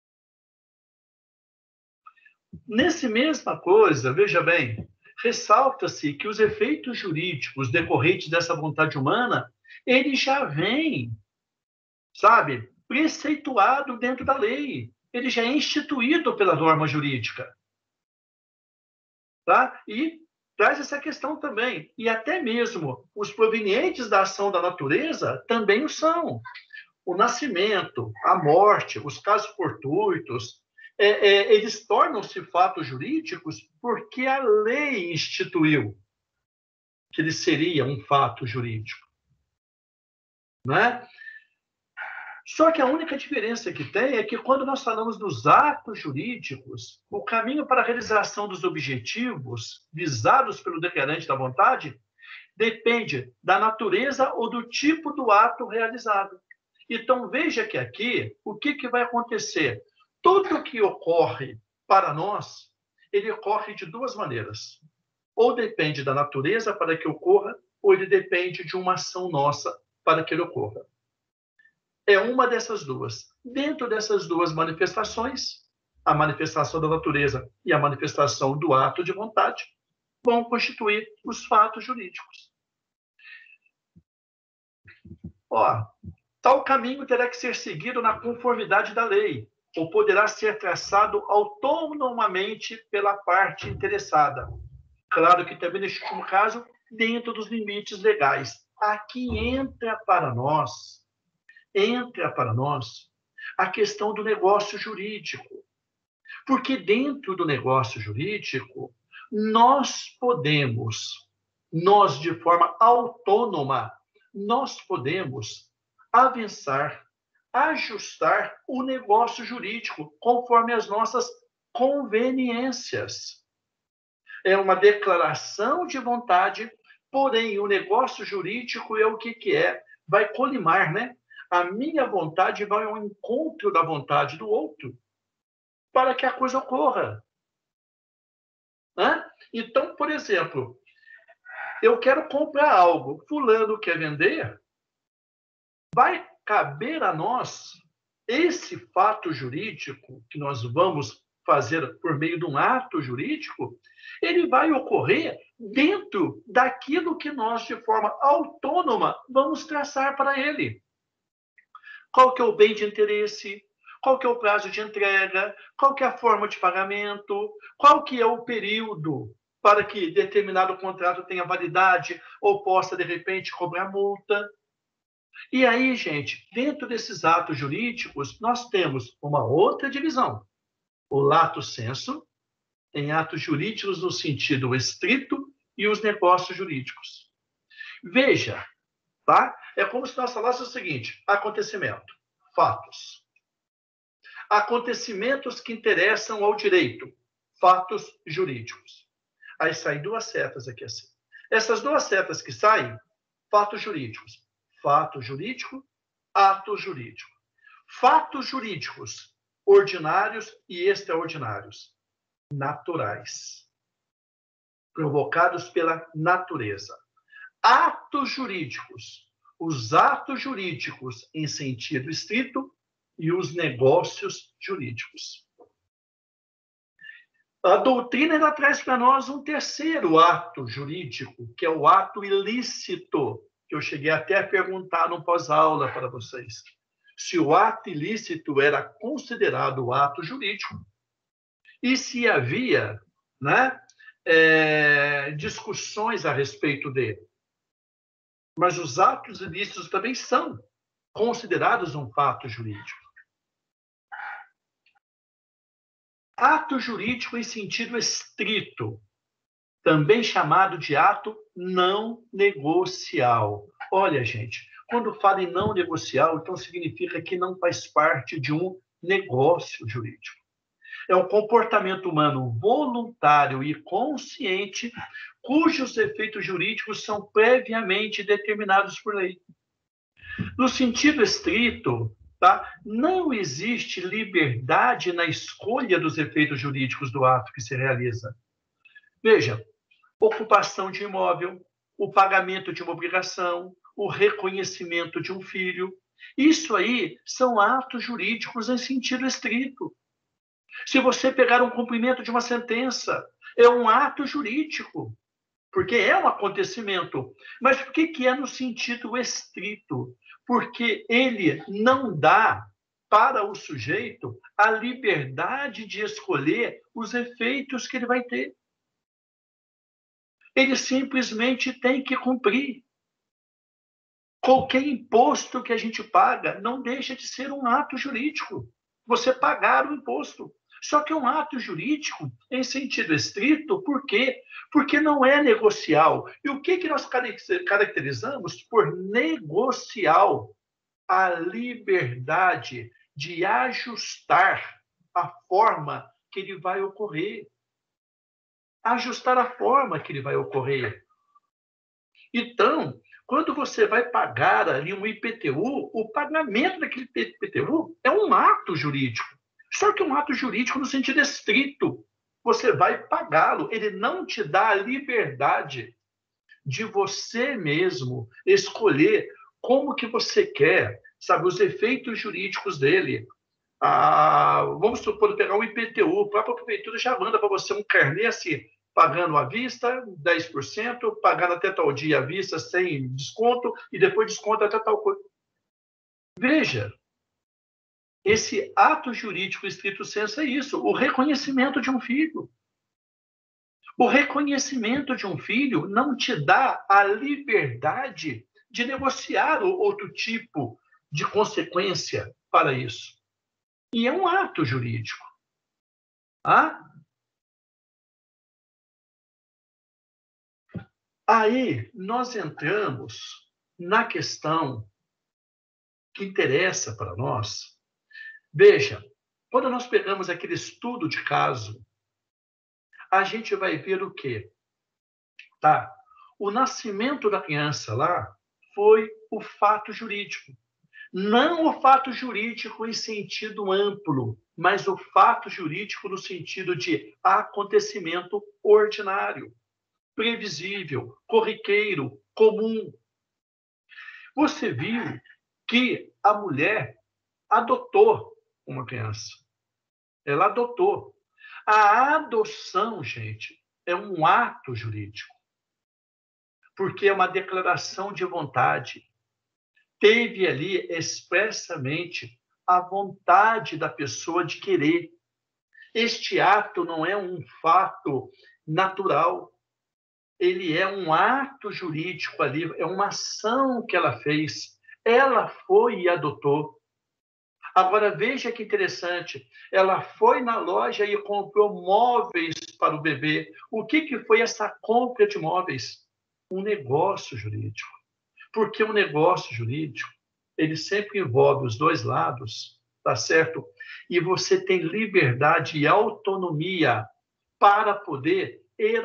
Nesse mesma coisa, veja bem, ressalta-se que os efeitos jurídicos decorrentes dessa vontade humana, ele já vem, sabe, preceituado dentro da lei. Ele já é instituído pela norma jurídica. Tá? E traz essa questão também. E até mesmo os provenientes da ação da natureza também o são. o nascimento, a morte, os casos fortuitos, eles tornam-se fatos jurídicos porque a lei instituiu que ele seria um fato jurídico, né? Só que a única diferença que tem é que quando nós falamos dos atos jurídicos, o caminho para a realização dos objetivos visados pelo declarante da vontade depende da natureza ou do tipo do ato realizado. Então, veja que aqui, o que vai acontecer? Tudo que ocorre para nós, ele ocorre de duas maneiras. Ou depende da natureza para que ocorra, ou ele depende de uma ação nossa para que ele ocorra. É uma dessas duas. Dentro dessas duas manifestações, a manifestação da natureza e a manifestação do ato de vontade, vão constituir os fatos jurídicos. Tal caminho terá que ser seguido na conformidade da lei, ou poderá ser traçado autonomamente pela parte interessada. Claro que também, neste último caso, dentro dos limites legais. Aqui entra para nós a questão do negócio jurídico. Porque dentro do negócio jurídico, nós de forma autônoma, nós podemos avançar, ajustar o negócio jurídico conforme as nossas conveniências. É uma declaração de vontade, porém o negócio jurídico é o que é? Vai colimar, né? A minha vontade vai ao encontro da vontade do outro para que a coisa ocorra. Então, por exemplo, eu quero comprar algo, fulano quer vender, vai caber a nós esse fato jurídico que nós vamos fazer por meio de um ato jurídico, ele vai ocorrer dentro daquilo que nós, de forma autônoma, vamos traçar para ele. Qual que é o bem de interesse? Qual que é o prazo de entrega? Qual que é a forma de pagamento? Qual que é o período para que determinado contrato tenha validade ou possa, de repente, cobrar multa? E aí, gente, dentro desses atos jurídicos, nós temos uma outra divisão. O lato sensu, em atos jurídicos no sentido estrito, e os negócios jurídicos. Veja, tá? É como se nós falássemos o seguinte: acontecimento, fatos. Acontecimentos que interessam ao direito, fatos jurídicos. Aí saem duas setas aqui assim. Essas duas setas que saem, fatos jurídicos. Fato jurídico, ato jurídico. Fatos jurídicos, ordinários e extraordinários, naturais, provocados pela natureza. Atos jurídicos, os atos jurídicos em sentido estrito e os negócios jurídicos. A doutrina ela traz para nós um terceiro ato jurídico, que é o ato ilícito, que eu cheguei até a perguntar no pós-aula para vocês. Se o ato ilícito era considerado ato jurídico e se havia, né, discussões a respeito dele. Mas os atos ilícitos também são considerados um fato jurídico. Ato jurídico em sentido estrito, também chamado de ato não negocial. Olha, gente, quando fala em não negocial, então significa que não faz parte de um negócio jurídico. É um comportamento humano voluntário e consciente, cujos efeitos jurídicos são previamente determinados por lei. No sentido estrito, tá? Não existe liberdade na escolha dos efeitos jurídicos do ato que se realiza. Veja, ocupação de imóvel, o pagamento de uma obrigação, o reconhecimento de um filho. Isso aí são atos jurídicos em sentido estrito. Se você pegar um cumprimento de uma sentença, é um ato jurídico, porque é um acontecimento. Mas por que é no sentido estrito? Porque ele não dá para o sujeito a liberdade de escolher os efeitos que ele vai ter. Ele simplesmente tem que cumprir. Qualquer imposto que a gente paga não deixa de ser um ato jurídico. Você pagar o imposto. Só que é um ato jurídico em sentido estrito, por quê? Porque não é negocial. E o que nós caracterizamos por negocial? A liberdade de ajustar a forma que ele vai ocorrer. Ajustar a forma que ele vai ocorrer. Então, quando você vai pagar ali um IPTU, o pagamento daquele IPTU é um ato jurídico. Só que um ato jurídico no sentido estrito. Você vai pagá-lo. Ele não te dá a liberdade de você mesmo escolher como que você quer, sabe, os efeitos jurídicos dele. Vamos supor, pegar o IPTU, a própria prefeitura já manda para você um carnê assim, pagando à vista, 10%, pagando até tal dia à vista, sem desconto, e depois desconto até tal coisa. Veja, esse ato jurídico estrito sensu é isso, o reconhecimento de um filho. O reconhecimento de um filho não te dá a liberdade de negociar outro tipo de consequência para isso. E é um ato jurídico. Aí nós entramos na questão que interessa para nós. Veja, quando nós pegamos aquele estudo de caso, a gente vai ver o quê? Tá? O nascimento da criança lá foi o fato jurídico. Não o fato jurídico em sentido amplo, mas o fato jurídico no sentido de acontecimento ordinário, previsível, corriqueiro, comum. Você viu que a mulher adotou uma criança. Ela adotou. A adoção, gente, é um ato jurídico, porque é uma declaração de vontade. Teve ali expressamente a vontade da pessoa de querer. Este ato não é um fato natural, ele é um ato jurídico ali, é uma ação que ela fez. Ela foi e adotou. Agora, veja que interessante, ela foi na loja e comprou móveis para o bebê. O que foi essa compra de móveis? Um negócio jurídico. Porque um negócio jurídico, ele sempre envolve os dois lados, tá certo? E você tem liberdade e autonomia para poder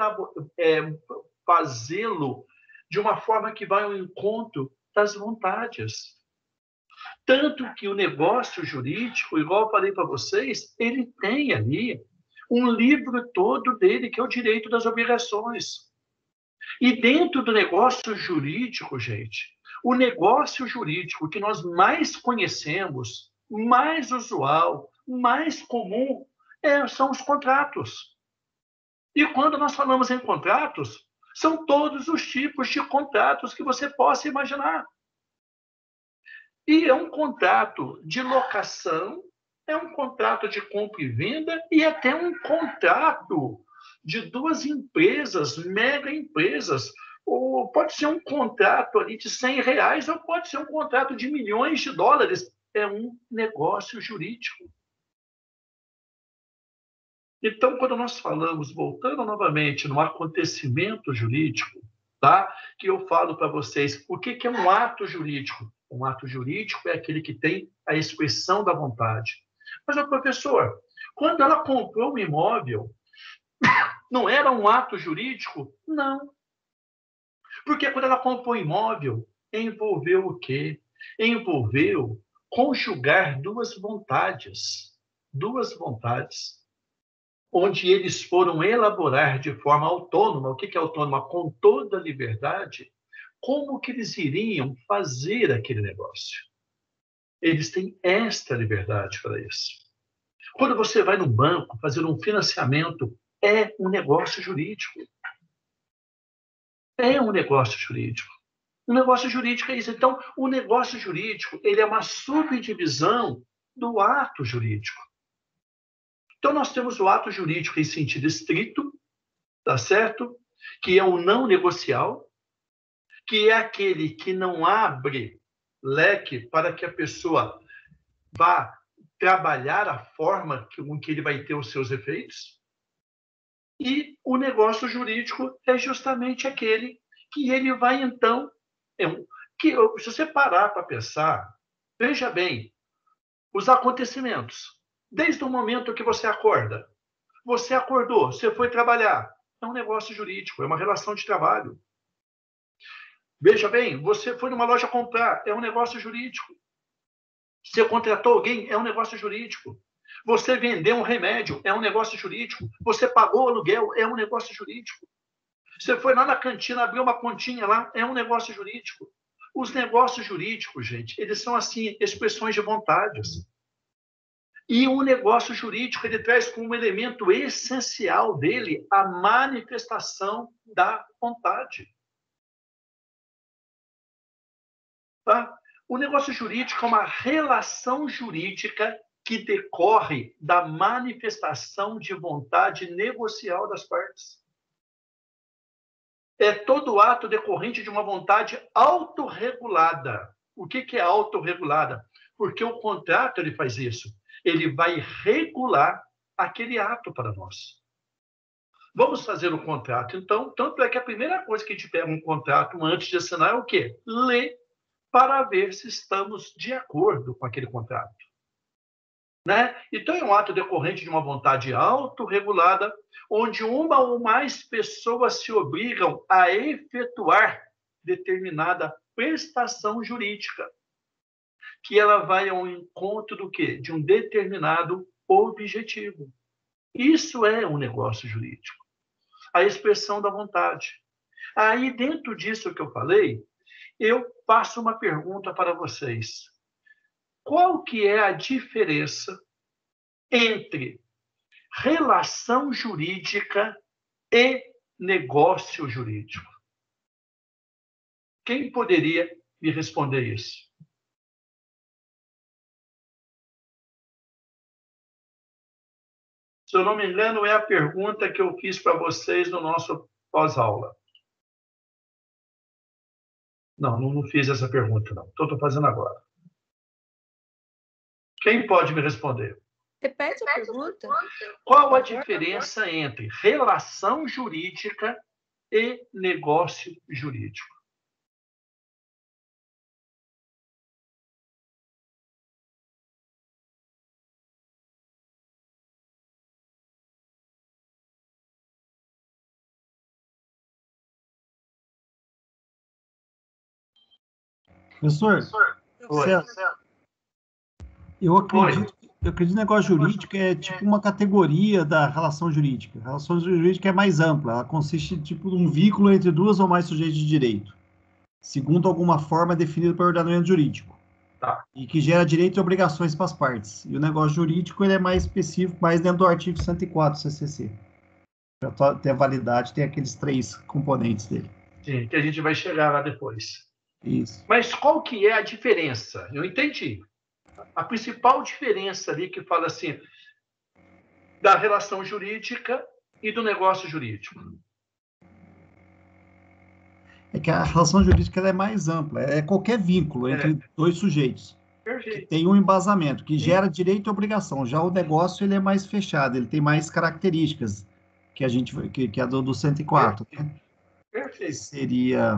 fazê-lo de uma forma que vai ao encontro das vontades. Tanto que o negócio jurídico, igual eu falei para vocês, ele tem ali um livro todo dele, que é o direito das obrigações. E dentro do negócio jurídico, gente, o negócio jurídico que nós mais conhecemos, mais usual, mais comum, são os contratos. E quando nós falamos em contratos, são todos os tipos de contratos que você possa imaginar. E é um contrato de locação, é um contrato de compra e venda e até um contrato de duas empresas, mega empresas. Ou pode ser um contrato ali de R$100 ou pode ser um contrato de milhões de dólares. É um negócio jurídico. Então, quando nós falamos, voltando novamente no acontecimento jurídico, tá? Que eu falo para vocês, o que é um ato jurídico? Um ato jurídico é aquele que tem a expressão da vontade. Mas, professor, quando ela comprou um imóvel, não era um ato jurídico? Não. Porque quando ela comprou um imóvel, envolveu o quê? Envolveu conjugar duas vontades. Duas vontades. Onde eles foram elaborar de forma autônoma, o que é autônoma? Com toda a liberdade, como que eles iriam fazer aquele negócio. Eles têm esta liberdade para isso. Quando você vai no banco fazer um financiamento, é um negócio jurídico. É um negócio jurídico. O negócio jurídico é isso. Então, o negócio jurídico, ele é uma subdivisão do ato jurídico. Então, nós temos o ato jurídico em sentido estrito, tá certo? Que é o não negocial. que é aquele que não abre leque para que a pessoa vá trabalhar a forma com que ele vai ter os seus efeitos. E o negócio jurídico é justamente aquele que ele vai, então... se você parar para pensar, veja bem, os acontecimentos. Desde o momento que você acorda. Você acordou, você foi trabalhar. É um negócio jurídico, é uma relação de trabalho. Veja bem, você foi numa loja comprar, é um negócio jurídico. Você contratou alguém, é um negócio jurídico. Você vendeu um remédio, é um negócio jurídico. Você pagou o aluguel, é um negócio jurídico. Você foi lá na cantina, abriu uma continha lá, é um negócio jurídico. Os negócios jurídicos, gente, eles são, assim, expressões de vontades. E o negócio jurídico, ele traz como um elemento essencial dele a manifestação da vontade. Tá? O negócio jurídico é uma relação jurídica que decorre da manifestação de vontade negocial das partes. É todo ato decorrente de uma vontade autorregulada. O que é autorregulada? Porque o contrato ele faz isso. Ele vai regular aquele ato para nós. Vamos fazer o contrato, então. Tanto é que a primeira coisa que a gente pega um contrato antes de assinar é o quê? Ler para ver se estamos de acordo com aquele contrato. Né? Então, é um ato decorrente de uma vontade autorregulada, onde uma ou mais pessoas se obrigam a efetuar determinada prestação jurídica, que ela vai ao encontro do quê? De um determinado objetivo. Isso é um negócio jurídico. A expressão da vontade. Aí, dentro disso que eu falei, eu passo uma pergunta para vocês. Qual que é a diferença entre relação jurídica e negócio jurídico? Quem poderia me responder isso? Se eu não me engano, é a pergunta que eu fiz para vocês no nosso pós-aula. Não fiz essa pergunta, não. Estou fazendo agora. Quem pode me responder? Repete a pergunta. Qual a diferença entre relação jurídica e negócio jurídico? Professor, eu acredito que o negócio jurídico é tipo uma categoria da relação jurídica. A relação jurídica é mais ampla, ela consiste tipo de um vínculo entre duas ou mais sujeitos de direito, segundo alguma forma definida pelo ordenamento jurídico. Tá. E que gera direitos e obrigações para as partes. E o negócio jurídico ele é mais específico, mais dentro do artigo 104 do CCC. Para ter a validade, tem aqueles 3 componentes dele. Sim, que a gente vai chegar lá depois. Isso. Mas qual que é a diferença? Eu entendi. A principal diferença ali que fala assim da relação jurídica e do negócio jurídico. É que a relação jurídica ela é mais ampla, é qualquer vínculo entre dois sujeitos. Perfeito. Que tem um embasamento, que gera direito e obrigação. Já o negócio ele é mais fechado, ele tem mais características que é a do 104. Né? Perfeito. Seria...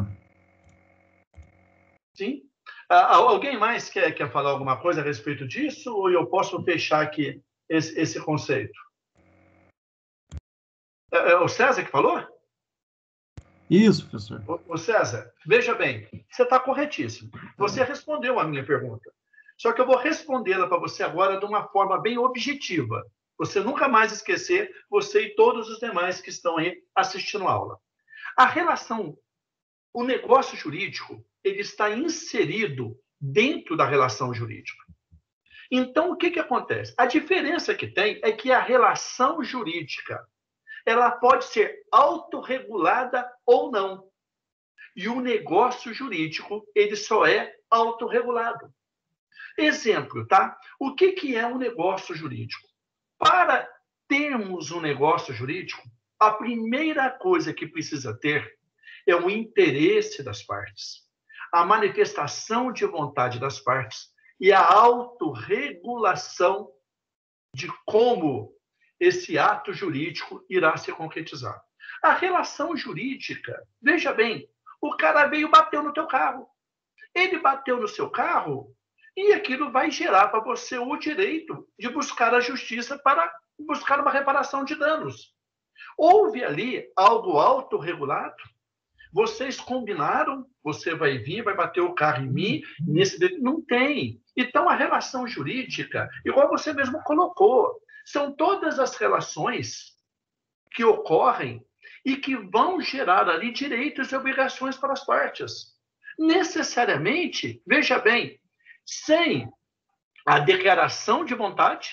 Sim. Alguém mais quer falar alguma coisa a respeito disso? Ou eu posso fechar aqui esse conceito? É o César que falou? Isso, professor. O César, veja bem, você está corretíssimo. Você respondeu a minha pergunta. Só que eu vou respondê-la para você agora de uma forma bem objetiva. Você nunca mais esquecer, você e todos os demais que estão aí assistindo a aula. A relação, o negócio jurídico, ele está inserido dentro da relação jurídica. Então, o que acontece? A diferença que tem é que a relação jurídica ela pode ser autorregulada ou não. E o negócio jurídico, ele só é autorregulado. Exemplo, tá? O que é um negócio jurídico? Para termos um negócio jurídico, a primeira coisa que precisa ter é o interesse das partes, a manifestação de vontade das partes e a autorregulação de como esse ato jurídico irá se concretizar. A relação jurídica, veja bem, o cara veio e bateu no teu carro. Ele bateu no seu carro e aquilo vai gerar para você o direito de buscar a justiça para buscar uma reparação de danos. Houve ali algo autorregulado? Vocês combinaram, você vai vir, vai bater o carro em mim, não tem. Então, a relação jurídica, igual você mesmo colocou, são todas as relações que ocorrem e que vão gerar ali direitos e obrigações para as partes. Necessariamente, veja bem, sem a declaração de vontade,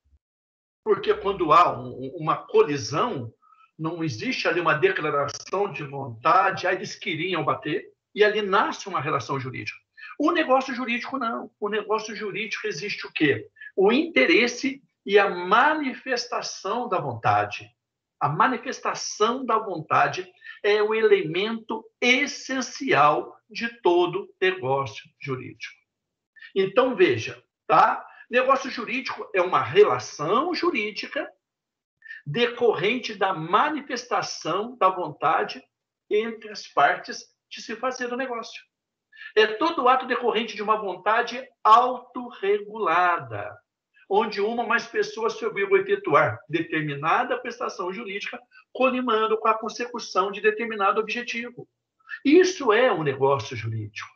porque quando há uma colisão, não existe ali uma declaração de vontade, aí eles queriam bater, e ali nasce uma relação jurídica. O negócio jurídico não. O negócio jurídico existe o quê? O interesse e a manifestação da vontade. A manifestação da vontade é o elemento essencial de todo negócio jurídico. Então, veja, tá? Negócio jurídico é uma relação jurídica decorrente da manifestação da vontade entre as partes de se fazer o negócio. É todo ato decorrente de uma vontade autorregulada, onde uma ou mais pessoas se obrigam a efetuar determinada prestação jurídica, colimando com a consecução de determinado objetivo. Isso é um negócio jurídico.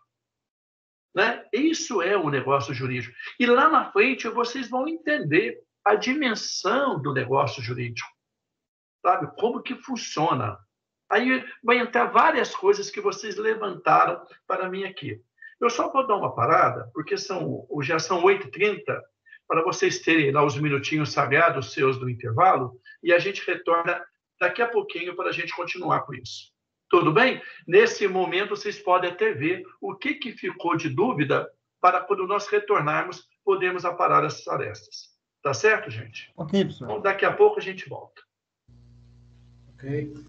Né? Isso é um negócio jurídico. E lá na frente vocês vão entender a dimensão do negócio jurídico. Sabe? Como que funciona. Aí vai entrar várias coisas que vocês levantaram para mim aqui. Eu só vou dar uma parada, porque já são 8h30, para vocês terem lá os minutinhos sagrados seus do intervalo, e a gente retorna daqui a pouquinho para a gente continuar com isso. Tudo bem? Nesse momento, vocês podem até ver o que ficou de dúvida para quando nós retornarmos, podermos aparar essas arestas. Tá certo, gente? Ok, professor. Então, daqui a pouco a gente volta. Ok.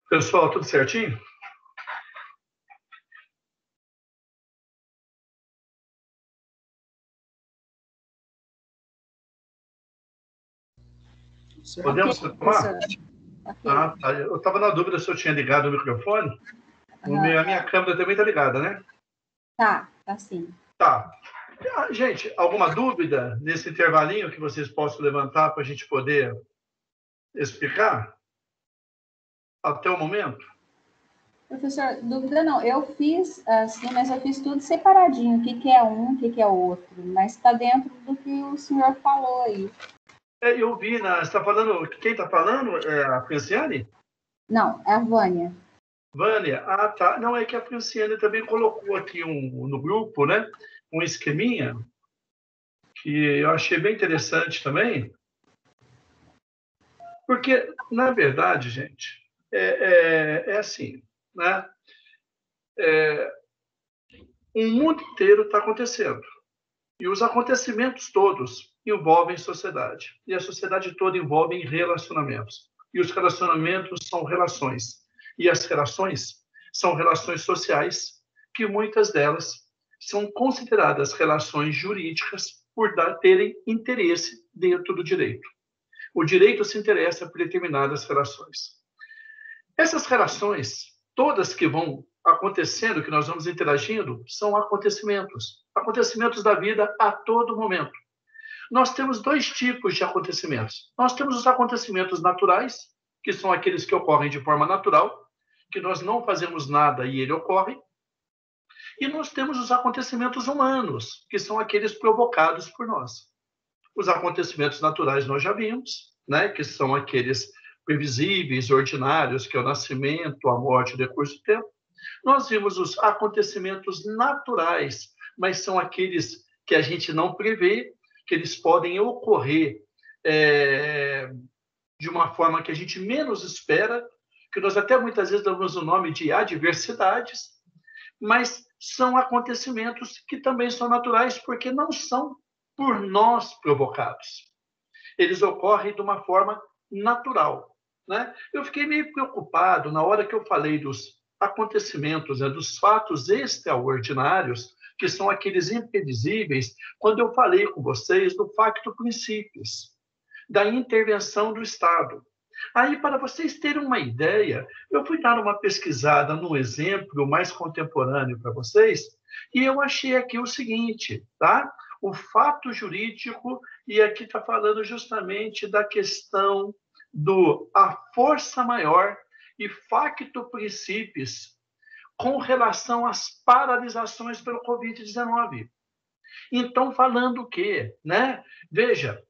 Pessoal, tudo certinho? Podemos retomar? Okay. Ah, tá. Eu estava na dúvida se eu tinha ligado o microfone. A minha câmera também está ligada, né? Tá sim. Tá. Gente, alguma dúvida nesse intervalinho que vocês possam levantar para a gente poder explicar? Até o momento? Professor, dúvida não. Eu fiz assim, mas eu fiz tudo separadinho. O que é um, o que é o outro. Mas está dentro do que o senhor falou aí. Eu vi, você está falando, quem está falando? É a Franciane? Não, é a Vânia. Vânia, tá. Não, é que a Franciane também colocou aqui no grupo, né? Um esqueminha que eu achei bem interessante também. Porque, na verdade, gente, é assim, né? O mundo inteiro está acontecendo. E os acontecimentos todos envolvem sociedade. E a sociedade toda envolve relacionamentos. E os relacionamentos são relações. E as relações são relações sociais, que muitas delas são consideradas relações jurídicas por terem interesse dentro do direito. O direito se interessa por determinadas relações. Essas relações, todas que vão acontecendo, que nós vamos interagindo, são acontecimentos da vida a todo momento. Nós temos dois tipos de acontecimentos. Nós temos os acontecimentos naturais, que são aqueles que ocorrem de forma natural, que nós não fazemos nada e ele ocorre. E nós temos os acontecimentos humanos, que são aqueles provocados por nós. Os acontecimentos naturais nós já vimos, né, que são aqueles previsíveis, ordinários, que é o nascimento, a morte, o decurso do tempo. Nós vimos os acontecimentos naturais, mas são aqueles que a gente não prevê, que eles podem ocorrer de uma forma que a gente menos espera, que nós até muitas vezes damos o nome de adversidades, mas são acontecimentos que também são naturais, porque não são por nós provocados. Eles ocorrem de uma forma natural, né? Eu fiquei meio preocupado na hora que eu falei dos acontecimentos, né, dos fatos extraordinários, que são aqueles imprevisíveis, quando eu falei com vocês do facto princípios, da intervenção do Estado. Aí, para vocês terem uma ideia, eu fui dar uma pesquisada num exemplo mais contemporâneo para vocês, e eu achei aqui o seguinte, tá? O fato jurídico, e aqui está falando justamente da questão a força maior e facto princípios com relação às paralisações pelo Covid-19. Então, falando o quê? Né? Veja,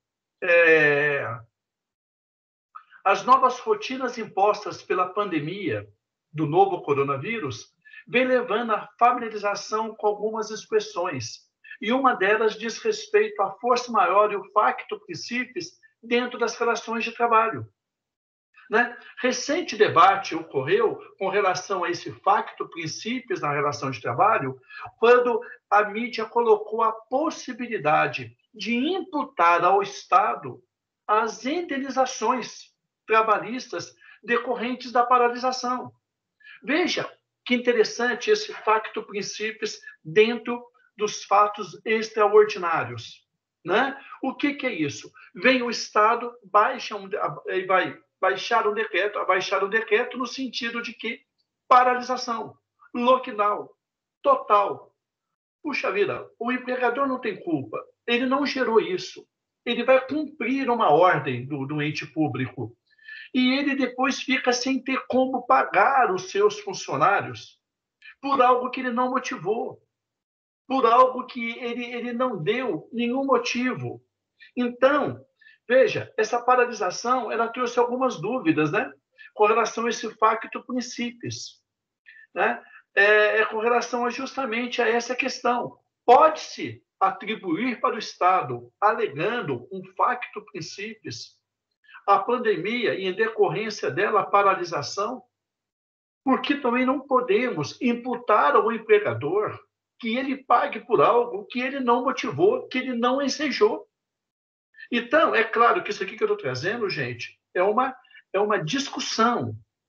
as novas rotinas impostas pela pandemia do novo coronavírus vem levando à familiarização com algumas expressões. E uma delas diz respeito à força maior e o facto princípios dentro das relações de trabalho. Né? Recente debate ocorreu com relação a esse facto princípios na relação de trabalho, quando a mídia colocou a possibilidade de imputar ao Estado as indenizações trabalhistas decorrentes da paralisação. Veja que interessante esse facto princípios dentro dos fatos extraordinários. Né? O que é isso? Vem o Estado, vai baixar um decreto no sentido de que paralisação, lockdown, total. Puxa vida, o empregador não tem culpa, ele não gerou isso. Ele vai cumprir uma ordem do ente público. E ele depois fica sem ter como pagar os seus funcionários por algo que ele não motivou, por algo que ele não deu nenhum motivo. Então, veja, essa paralisação, ela trouxe algumas dúvidas, né? Com relação a esse facto princípios, né? Com relação justamente a essa questão. Pode-se atribuir para o Estado, alegando um facto princípios, a pandemia e, em decorrência dela, a paralisação, porque também não podemos imputar ao empregador que ele pague por algo que ele não motivou, que ele não ensejou. Então, é claro que isso aqui que eu estou trazendo, gente, é uma discussão,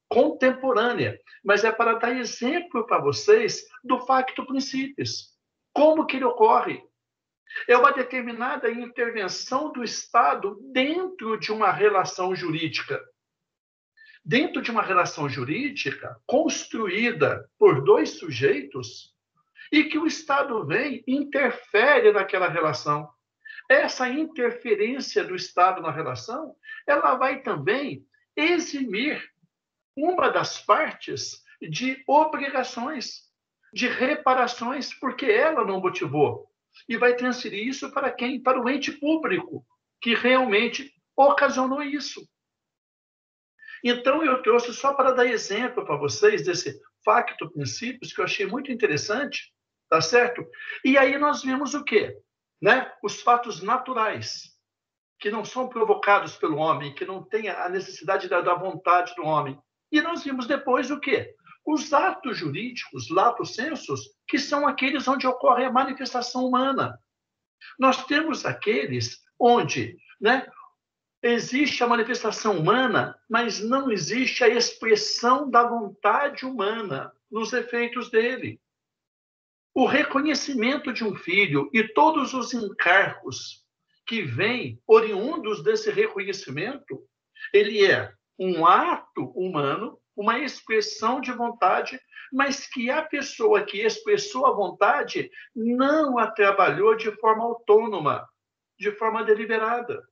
contemporânea, mas é para dar exemplo para vocês do facto principis. Como que ele ocorre? É uma determinada intervenção do Estado dentro de uma relação jurídica. Dentro de uma relação jurídica construída por dois sujeitos e que o Estado vem e interfere naquela relação. Essa interferência do Estado na relação, ela vai também eximir uma das partes de obrigações, de reparações, porque ela não motivou. E vai transferir isso para quem? Para o ente público, que realmente ocasionou isso. Então, eu trouxe só para dar exemplo para vocês desse facto princípios, que eu achei muito interessante, tá certo? E aí nós vimos o quê? Né? Os fatos naturais, que não são provocados pelo homem, que não têm a necessidade da vontade do homem. E nós vimos depois o quê? Os atos jurídicos, lato sensus, que são aqueles onde ocorre a manifestação humana. Nós temos aqueles onde, né, existe a manifestação humana, mas não existe a expressão da vontade humana nos efeitos dele. O reconhecimento de um filho e todos os encargos que vêm oriundos desse reconhecimento, ele é um ato humano, uma expressão de vontade, mas que a pessoa que expressou a vontade não a trabalhou de forma autônoma, de forma deliberada.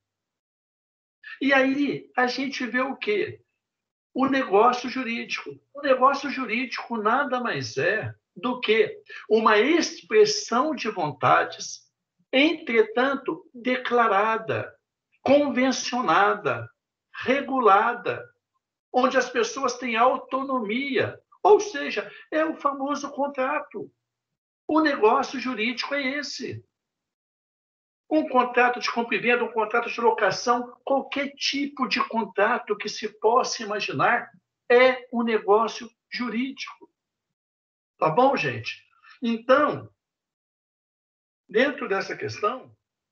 E aí a gente vê o quê? O negócio jurídico. O negócio jurídico nada mais é do que uma expressão de vontades, entretanto, declarada, convencionada, regulada, onde as pessoas têm autonomia. Ou seja, é o famoso contrato. O negócio jurídico é esse. Um contrato de compra e venda, um contrato de locação, qualquer tipo de contrato que se possa imaginar é um negócio jurídico. Tá bom, gente? Então, dentro dessa questão,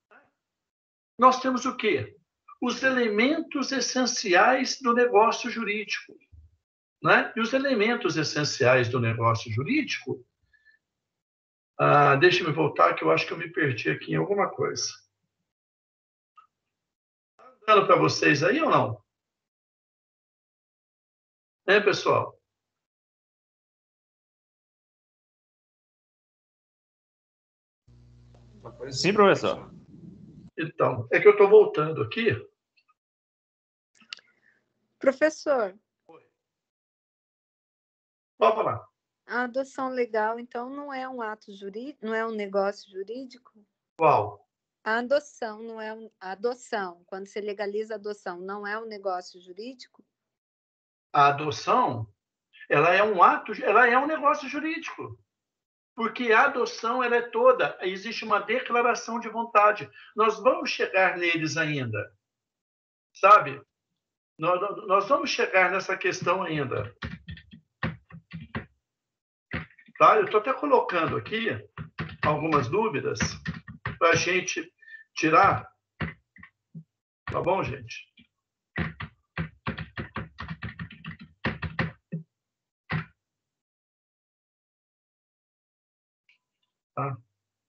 nós temos o quê? Os elementos essenciais do negócio jurídico. Né? E os elementos essenciais do negócio jurídico, deixa-me voltar, que eu acho que eu me perdi aqui em alguma coisa. Está dando para vocês aí ou não? Pessoal? Sim, professor. Então, é que eu estou voltando aqui. Professor. Pode falar. A adoção legal, então, não é um ato jurídico, não é um negócio jurídico? Qual? A adoção não é a adoção, quando você legaliza a adoção, não é um negócio jurídico? A adoção, ela é um ato, ela é um negócio jurídico. Porque a adoção, ela é toda, existe uma declaração de vontade. Nós vamos chegar neles ainda. Sabe? Nós vamos chegar nessa questão ainda. Tá? Eu estou até colocando aqui algumas dúvidas para a gente tirar. Tá bom, gente? Tá?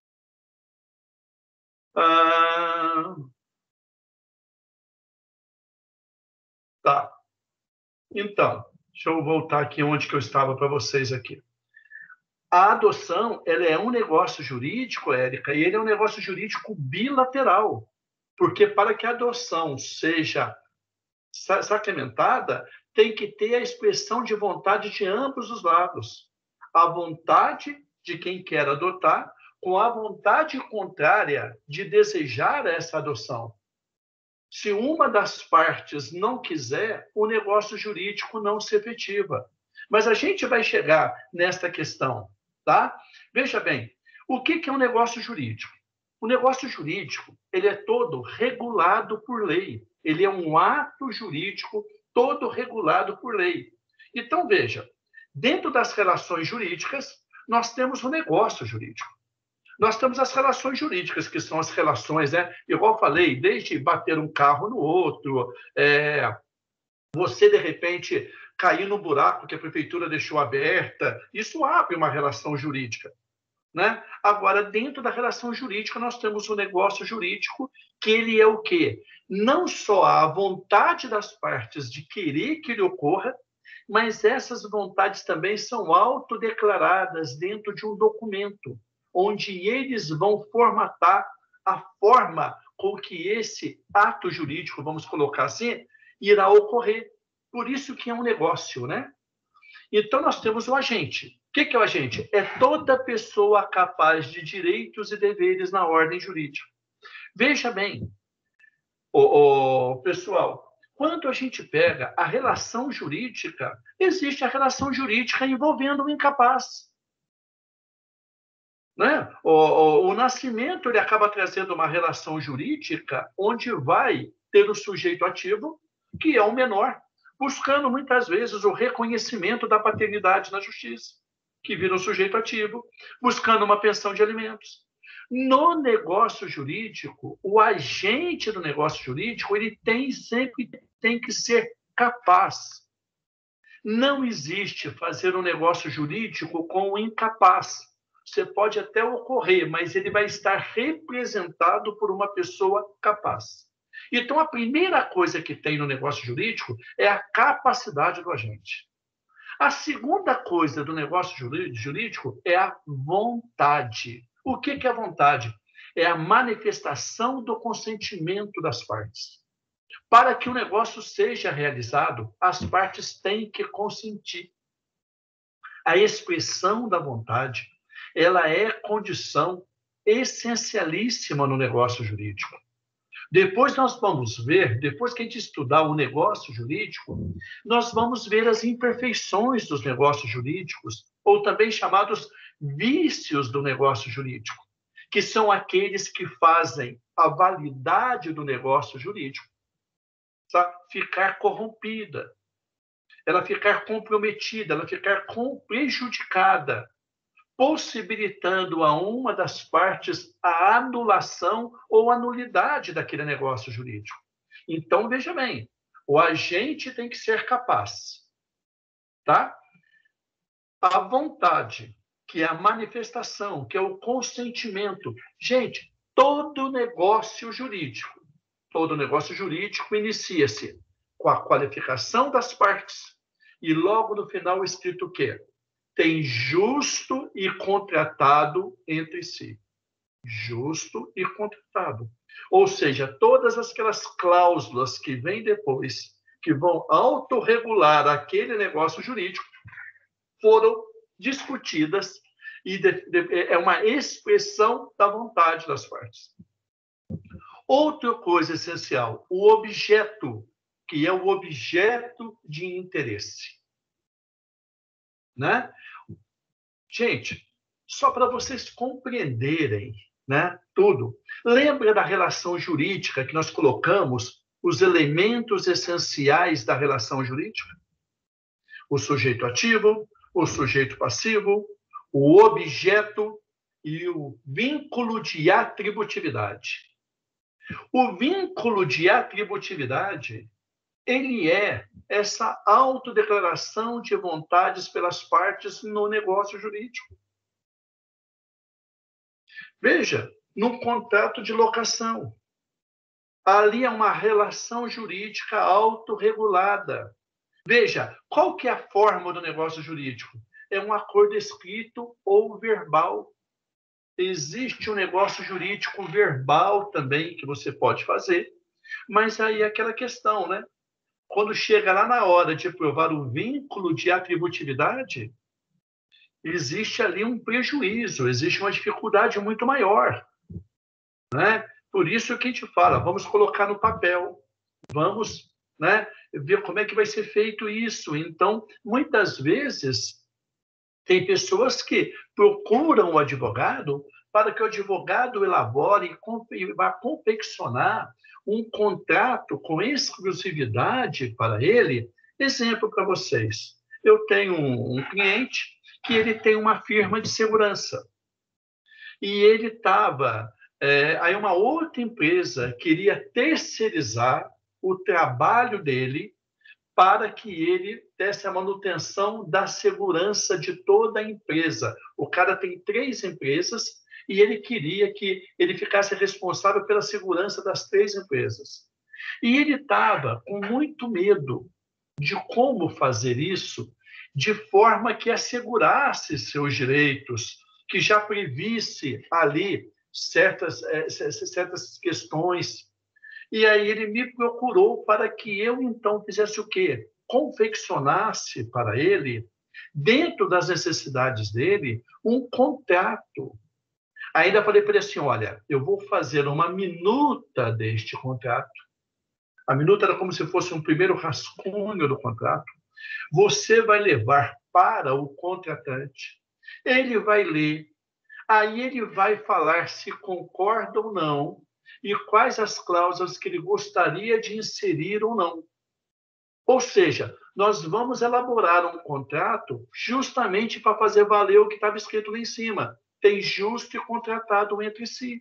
Tá. Então, deixa eu voltar aqui onde que eu estava para vocês aqui. A adoção, ela é um negócio jurídico, Érica, e ele é um negócio jurídico bilateral. Porque para que a adoção seja sacramentada, tem que ter a expressão de vontade de ambos os lados. A vontade de quem quer adotar com a vontade contrária de desejar essa adoção. Se uma das partes não quiser, o negócio jurídico não se efetiva. Mas a gente vai chegar nesta questão, tá? Veja bem, o que é um negócio jurídico? O negócio jurídico, ele é todo regulado por lei. Ele é um ato jurídico todo regulado por lei. Então, veja, dentro das relações jurídicas, nós temos o negócio jurídico. Nós temos as relações jurídicas, que são as relações, né? Igual eu falei, desde bater um carro no outro, você, de repente, cair no buraco que a prefeitura deixou aberta. Isso abre uma relação jurídica, né? Agora, dentro da relação jurídica, nós temos o negócio jurídico, que ele é o quê? Não só a vontade das partes de querer que ele ocorra, mas essas vontades também são autodeclaradas dentro de um documento, onde eles vão formatar a forma com que esse ato jurídico, vamos colocar assim, irá ocorrer. Por isso que é um negócio, né? Então, nós temos o agente. O que é o agente? É toda pessoa capaz de direitos e deveres na ordem jurídica. Veja bem, pessoal, quando a gente pega a relação jurídica, existe a relação jurídica envolvendo o incapaz. Né? O nascimento ele acaba trazendo uma relação jurídica onde vai ter o sujeito ativo, que é o menor, buscando muitas vezes o reconhecimento da paternidade na justiça, que vira um sujeito ativo, buscando uma pensão de alimentos. No negócio jurídico, o agente do negócio jurídico ele sempre tem que ser capaz. Não existe fazer um negócio jurídico com o incapaz. Você pode até ocorrer, mas ele vai estar representado por uma pessoa capaz. Então, a primeira coisa que tem no negócio jurídico é a capacidade do agente. A segunda coisa do negócio jurídico é a vontade. O que é a vontade? É a manifestação do consentimento das partes. Para que o negócio seja realizado, as partes têm que consentir. A expressão da vontade, ela é condição essencialíssima no negócio jurídico. Depois nós vamos ver, depois que a gente estudar o negócio jurídico, nós vamos ver as imperfeições dos negócios jurídicos, ou também chamados vícios do negócio jurídico, que são aqueles que fazem a validade do negócio jurídico ficar corrompida, ela ficar comprometida, ela ficar prejudicada, possibilitando a uma das partes a anulação ou a nulidade daquele negócio jurídico. Então, veja bem, o agente tem que ser capaz, tá? A vontade, que é a manifestação, que é o consentimento. Gente, todo negócio jurídico inicia-se com a qualificação das partes e logo no final escrito o quê? Tem justo e contratado entre si. Justo e contratado. Ou seja, todas aquelas cláusulas que vêm depois, que vão autorregular aquele negócio jurídico, foram discutidas e é uma expressão da vontade das partes. Outra coisa essencial, o objeto, que é o objeto de interesse. Né? Gente, só para vocês compreenderem, né, tudo, lembra da relação jurídica que nós colocamos os elementos essenciais da relação jurídica? O sujeito ativo, o sujeito passivo, o objeto e o vínculo de atributividade. O vínculo de atributividade, ele é essa autodeclaração de vontades pelas partes no negócio jurídico. Veja, no contrato de locação, ali é uma relação jurídica autorregulada. Veja, qual que é a forma do negócio jurídico? É um acordo escrito ou verbal. Existe um negócio jurídico verbal também que você pode fazer, mas aí é aquela questão, né? Quando chega lá na hora de provar o vínculo de atributividade, existe ali um prejuízo, existe uma dificuldade muito maior, né? Por isso que a gente fala, vamos colocar no papel, vamos, né, ver como é que vai ser feito isso. Então, muitas vezes, tem pessoas que procuram o advogado para que o advogado elabore e vá confeccionar um contrato com exclusividade para ele. Exemplo para vocês. Eu tenho um cliente que ele tem uma firma de segurança. E ele estava... aí uma outra empresa queria terceirizar o trabalho dele para que ele desse a manutenção da segurança de toda a empresa. O cara tem 3 empresas e ele queria que ele ficasse responsável pela segurança das 3 empresas. E ele estava com muito medo de como fazer isso de forma que assegurasse seus direitos, que já previsse ali certas questões. E aí ele me procurou para que eu, então, fizesse o quê? Confeccionasse para ele, dentro das necessidades dele, um contrato. Ainda falei para ele assim, olha, eu vou fazer uma minuta deste contrato. A minuta era como se fosse um primeiro rascunho do contrato. Você vai levar para o contratante. Ele vai ler. Aí ele vai falar se concorda ou não e quais as cláusulas que ele gostaria de inserir ou não. Ou seja, nós vamos elaborar um contrato justamente para fazer valer o que estava escrito lá em cima. Tem justo e contratado entre si.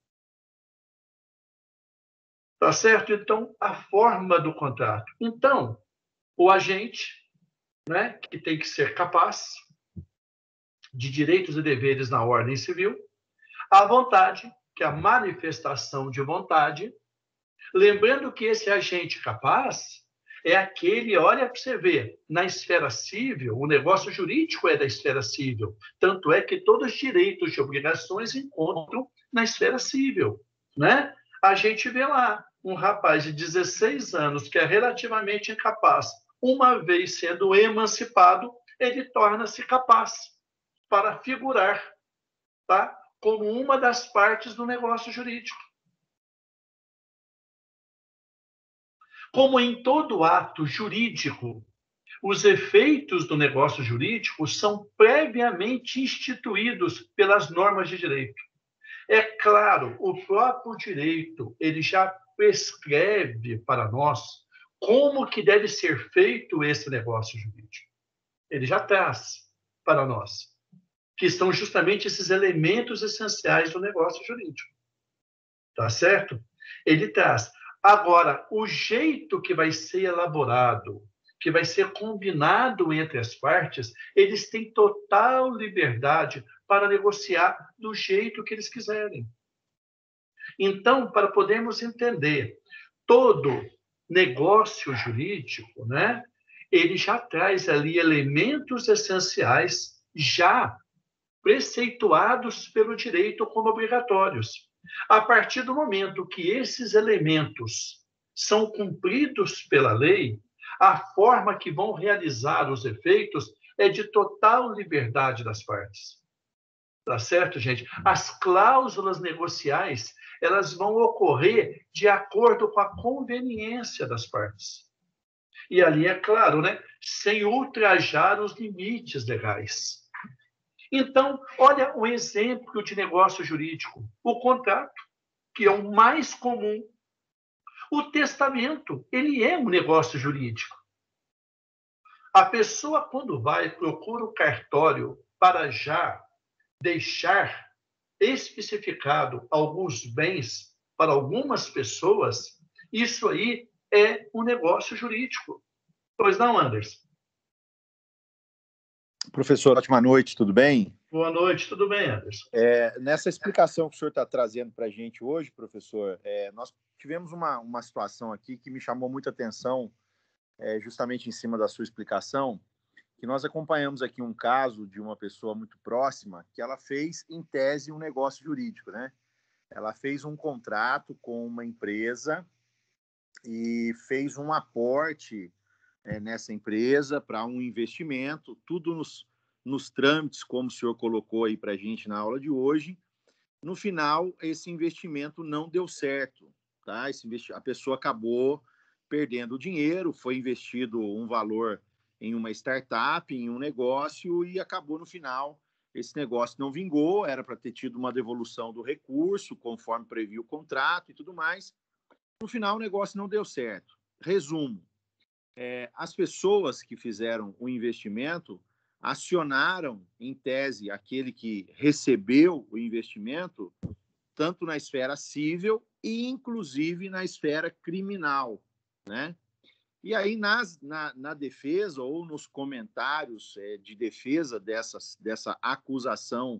Tá certo? Então, a forma do contrato. Então, o agente, né, que tem que ser capaz de direitos e deveres na ordem civil, a vontade, que é a manifestação de vontade, lembrando que esse agente capaz é aquele, olha para você ver, na esfera civil, o negócio jurídico é da esfera civil, tanto é que todos os direitos e obrigações encontram na esfera civil, né? A gente vê lá um rapaz de 16 anos que é relativamente incapaz, uma vez sendo emancipado, ele torna-se capaz para figurar, tá? Como uma das partes do negócio jurídico. Como em todo ato jurídico, os efeitos do negócio jurídico são previamente instituídos pelas normas de direito. É claro, o próprio direito, ele já prescreve para nós como que deve ser feito esse negócio jurídico. Ele já traz para nós, que são justamente esses elementos essenciais do negócio jurídico. Tá certo? Ele traz. Agora, o jeito que vai ser elaborado, que vai ser combinado entre as partes, eles têm total liberdade para negociar do jeito que eles quiserem. Então, para podermos entender, todo negócio jurídico, né, ele já traz ali elementos essenciais já preceituados pelo direito como obrigatórios. A partir do momento que esses elementos são cumpridos pela lei, a forma que vão realizar os efeitos é de total liberdade das partes. Tá certo, gente? As cláusulas negociais, elas vão ocorrer de acordo com a conveniência das partes. E ali, é claro, né, sem ultrajar os limites legais. Então, olha o exemplo de negócio jurídico. O contrato, que é o mais comum. O testamento, ele é um negócio jurídico. A pessoa, quando vai, procura o cartório para já deixar especificado alguns bens para algumas pessoas, isso aí é um negócio jurídico. Pois não, Anderson? Professor, ótima noite, tudo bem? Boa noite, tudo bem, Anderson? Nessa explicação que o senhor está trazendo para a gente hoje, professor, nós tivemos uma situação aqui que me chamou muita atenção, justamente em cima da sua explicação, que nós acompanhamos aqui um caso de uma pessoa muito próxima que ela fez, em tese, um negócio jurídico, né? Ela fez um contrato com uma empresa e fez um aporte nessa empresa para um investimento, tudo nos trâmites, como o senhor colocou aí para a gente na aula de hoje. No final, esse investimento não deu certo, tá? A pessoa acabou perdendo o dinheiro, foi investido um valor em uma startup, em um negócio, e acabou no final, esse negócio não vingou, era para ter tido uma devolução do recurso, conforme previa o contrato e tudo mais. No final, o negócio não deu certo. Resumo, as pessoas que fizeram o investimento acionaram, em tese, aquele que recebeu o investimento, tanto na esfera civil e, inclusive, na esfera criminal, né? E aí, na defesa ou nos comentários de defesa dessa acusação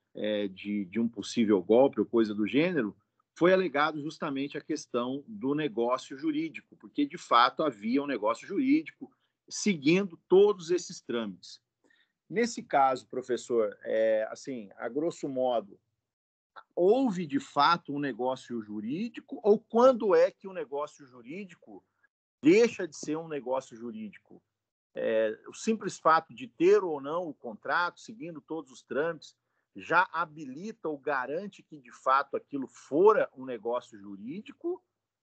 de um possível golpe ou coisa do gênero, foi alegado justamente a questão do negócio jurídico, porque, de fato, havia um negócio jurídico seguindo todos esses trâmites. Nesse caso, professor, assim, a grosso modo, houve, de fato, um negócio jurídico, ou quando é que o negócio jurídico deixa de ser um negócio jurídico? O simples fato de ter ou não o contrato, seguindo todos os trâmites, já habilita ou garante que, de fato, aquilo fora um negócio jurídico?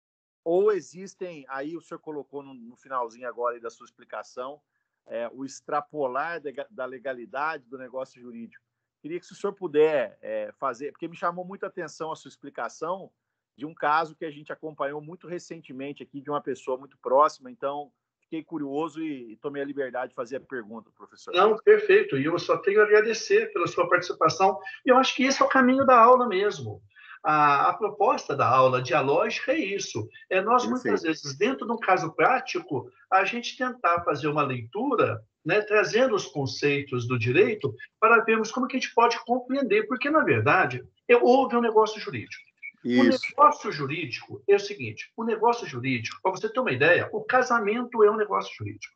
Ou existem, aí o senhor colocou no finalzinho agora aí da sua explicação, o extrapolar da legalidade do negócio jurídico. Queria que se o senhor puder fazer, porque me chamou muita atenção a sua explicação de um caso que a gente acompanhou muito recentemente aqui, de uma pessoa muito próxima, então fiquei curioso e tomei a liberdade de fazer a pergunta, professor. Não, perfeito. E eu só tenho a agradecer pela sua participação. E eu acho que esse é o caminho da aula mesmo. A proposta da aula dialógica é isso. Nós, muitas vezes, dentro de um caso prático, a gente tentar fazer uma leitura, né, trazendo os conceitos do direito para vermos como que a gente pode compreender. Porque, na verdade, houve um negócio jurídico. Isso. O negócio jurídico é o seguinte, o negócio jurídico, para você ter uma ideia, o casamento é um negócio jurídico.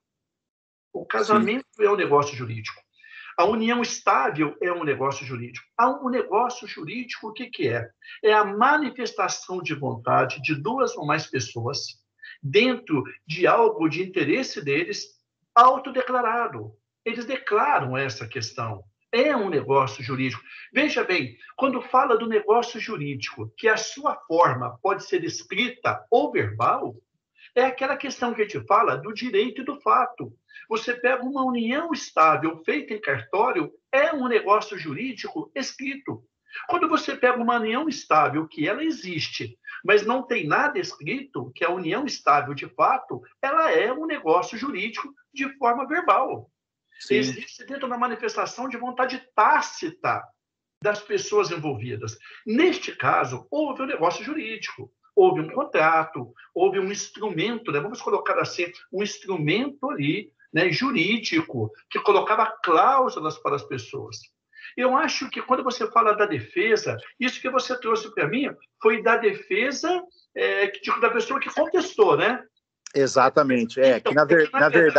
O casamento é um negócio jurídico. A união estável é um negócio jurídico. O negócio jurídico, o que é? É a manifestação de vontade de duas ou mais pessoas dentro de algo de interesse deles autodeclarado. Eles declaram essa questão. É um negócio jurídico. Veja bem, quando fala do negócio jurídico, que a sua forma pode ser escrita ou verbal, é aquela questão que a gente fala do direito e do fato. Você pega uma união estável feita em cartório, é um negócio jurídico escrito. Quando você pega uma união estável, que ela existe, mas não tem nada escrito, que a união estável de fato, ela é um negócio jurídico de forma verbal. Sim. Existe dentro da manifestação de vontade tácita das pessoas envolvidas. Neste caso, houve um negócio jurídico. Houve um contrato, houve um instrumento, né? Vamos colocar assim, um instrumento ali, né, jurídico, que colocava cláusulas para as pessoas. Eu acho que quando você fala da defesa, isso que você trouxe para mim foi da defesa da pessoa que contestou, né? Exatamente. Então, que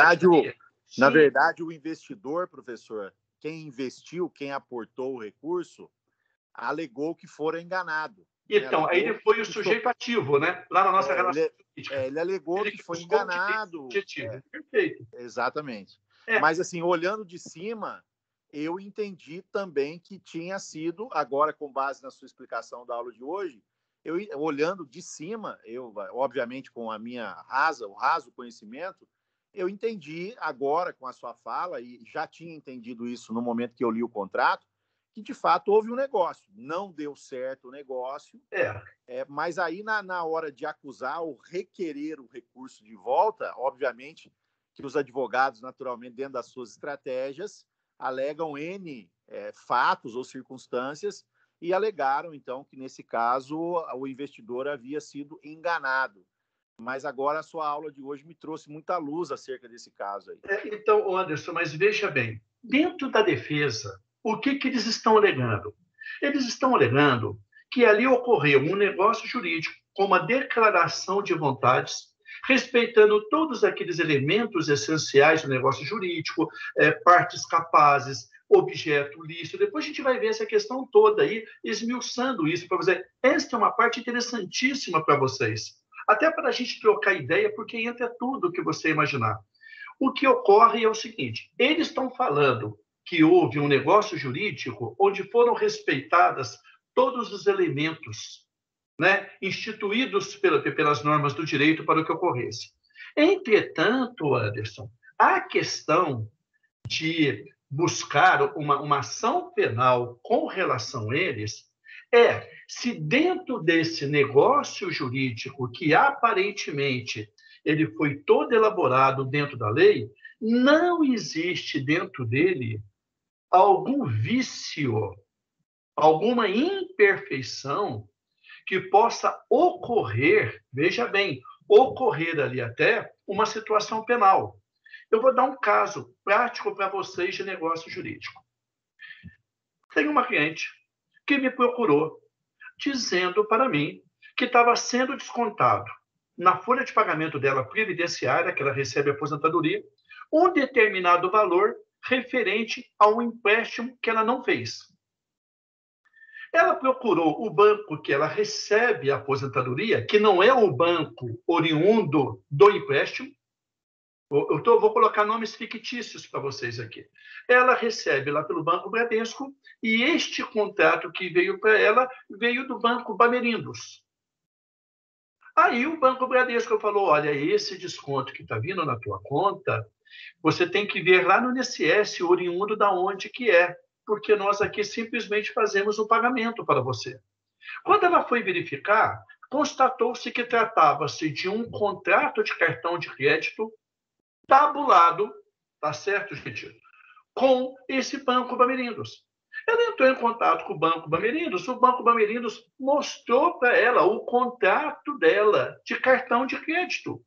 na verdade, o investidor, professor, quem investiu, quem aportou o recurso, alegou que fora enganado. Então, aí ele foi o sujeito ativo, né? Lá na nossa relação política. Ele alegou que foi enganado. Perfeito. Exatamente. Mas, assim, olhando de cima, eu entendi também que tinha sido, agora com base na sua explicação da aula de hoje, olhando de cima, obviamente, com o raso conhecimento, eu entendi agora com a sua fala, e já tinha entendido isso no momento que eu li o contrato, que, de fato, houve um negócio. Não deu certo o negócio, mas aí, na hora de acusar ou requerer o recurso de volta, obviamente que os advogados, naturalmente, dentro das suas estratégias, alegam N fatos ou circunstâncias e alegaram, então, que, nesse caso, o investidor havia sido enganado. Mas agora a sua aula de hoje me trouxe muita luz acerca desse caso aí. Então, Anderson, mas veja bem, dentro da defesa, o que eles estão alegando? Eles estão alegando que ali ocorreu um negócio jurídico com uma declaração de vontades, respeitando todos aqueles elementos essenciais do negócio jurídico, partes capazes, objeto lícito. Depois a gente vai ver essa questão toda aí, esmiuçando isso para você. Esta é uma parte interessantíssima para vocês. Até para a gente trocar ideia, porque entra tudo o que você imaginar. O que ocorre é o seguinte, eles estão falando que houve um negócio jurídico onde foram respeitadas todos os elementos, né, instituídos pelas normas do direito para o que ocorresse. Entretanto, Anderson, a questão de buscar uma ação penal com relação a eles se dentro desse negócio jurídico que aparentemente ele foi todo elaborado dentro da lei, não existe dentro dele algum vício, alguma imperfeição que possa ocorrer, veja bem, ocorrer ali até uma situação penal. Eu vou dar um caso prático para vocês de negócio jurídico. Tem uma cliente que me procurou dizendo para mim que estava sendo descontado na folha de pagamento dela previdenciária, que ela recebe aposentadoria, um determinado valor referente a um empréstimo que ela não fez. Ela procurou o banco que ela recebe a aposentadoria, que não é o banco oriundo do empréstimo. Vou colocar nomes fictícios para vocês aqui. Ela recebe lá pelo Banco Bradesco e este contrato que veio para ela veio do Banco Bamerindos. Aí o Banco Bradesco falou, olha, esse desconto que está vindo na tua conta, você tem que ver lá no INSS, oriundo da onde que é, porque nós aqui simplesmente fazemos o pagamento para você. Quando ela foi verificar, constatou-se que tratava-se de um contrato de cartão de crédito tabulado, tá certo, gente? Com esse Banco Bamerindos. Ela entrou em contato com o Banco Bamerindos, o Banco Bamerindos mostrou para ela o contrato dela de cartão de crédito.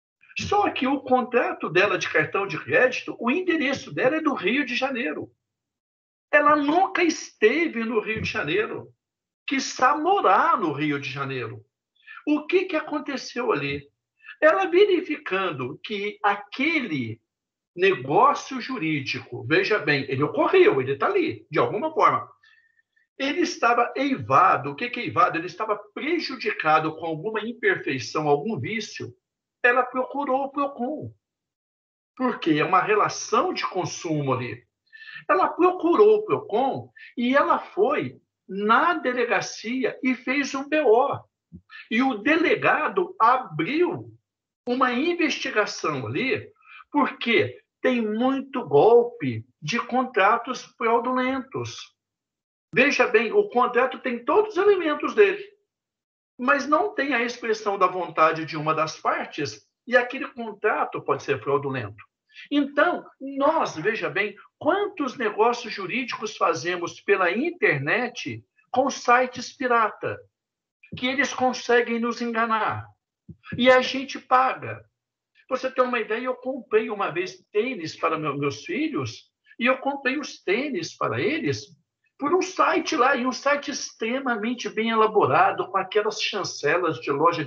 Só que o contrato dela de cartão de crédito, o endereço dela é do Rio de Janeiro. Ela nunca esteve no Rio de Janeiro, quiçá morar no Rio de Janeiro. O que aconteceu ali? Ela verificando que aquele negócio jurídico, veja bem, ele ocorreu, ele está ali, de alguma forma. Ele estava eivado. O que é eivado? Ele estava prejudicado com alguma imperfeição, algum vício. Ela procurou o PROCON, porque é uma relação de consumo ali. Ela procurou o PROCON e ela foi na delegacia e fez um BO. E o delegado abriu uma investigação ali, porque tem muito golpe de contratos fraudulentos. Veja bem, o contrato tem todos os elementos dele, mas não tem a expressão da vontade de uma das partes, e aquele contrato pode ser fraudulento. Então, nós, veja bem, quantos negócios jurídicos fazemos pela internet com sites pirata, que eles conseguem nos enganar, e a gente paga. Você tem uma ideia, eu comprei uma vez tênis para meus filhos, e eu comprei os tênis para eles por um site lá, e um site extremamente bem elaborado, com aquelas chancelas de loja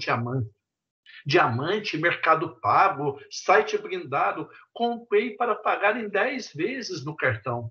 Diamante, Mercado Pago, site blindado. Comprei para pagar em 10 vezes no cartão.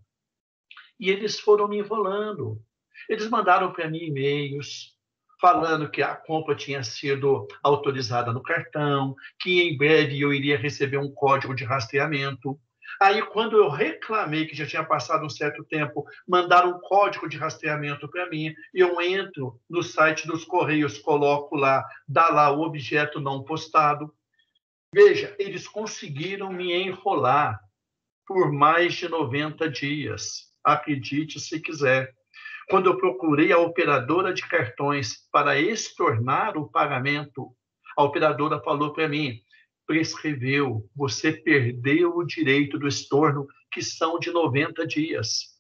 E eles foram me enrolando. Eles mandaram para mim e-mails falando que a compra tinha sido autorizada no cartão, que em breve eu iria receber um código de rastreamento. Aí, quando eu reclamei que já tinha passado um certo tempo, mandaram um código de rastreamento para mim, e eu entro no site dos Correios, coloco lá, dá lá o objeto não postado. Veja, eles conseguiram me enrolar por mais de 90 dias. Acredite se quiser. Quando eu procurei a operadora de cartões para estornar o pagamento, a operadora falou para mim, prescreveu, você perdeu o direito do estorno, que são de 90 dias.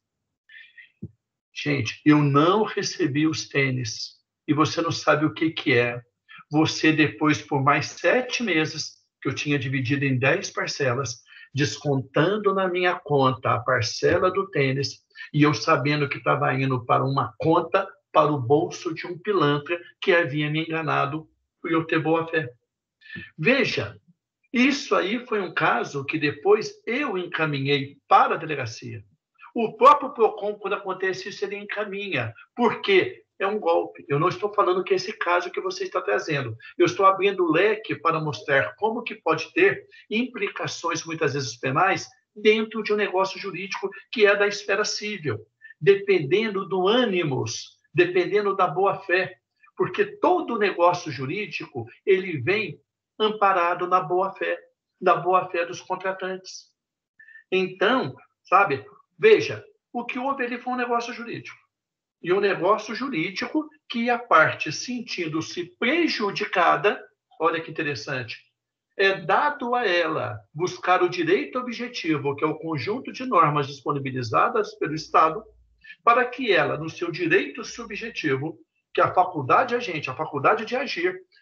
Gente, eu não recebi os tênis, e você não sabe o que é. Você, depois, por mais 7 meses, que eu tinha dividido em 10 parcelas, descontando na minha conta a parcela do tênis, e eu sabendo que estava indo para uma conta, para o bolso de um pilantra que havia me enganado por eu ter boa fé. Veja, isso aí foi um caso que depois eu encaminhei para a delegacia. O próprio PROCON, quando acontece isso, ele encaminha. Por quê? É um golpe. Eu não estou falando que é esse caso que você está trazendo. Eu estou abrindo o leque para mostrar como que pode ter implicações, muitas vezes penais, dentro de um negócio jurídico que é da esfera civil, dependendo do ânimos, dependendo da boa-fé. Porque todo negócio jurídico, ele vem amparado na boa-fé dos contratantes. Então, sabe, veja, o que houve ali foi um negócio jurídico. E um negócio jurídico que a parte sentindo-se prejudicada, olha que interessante, é dado a ela buscar o direito objetivo, que é o conjunto de normas disponibilizadas pelo Estado, para que ela, no seu direito subjetivo, que é a faculdade agente, a faculdade de agir,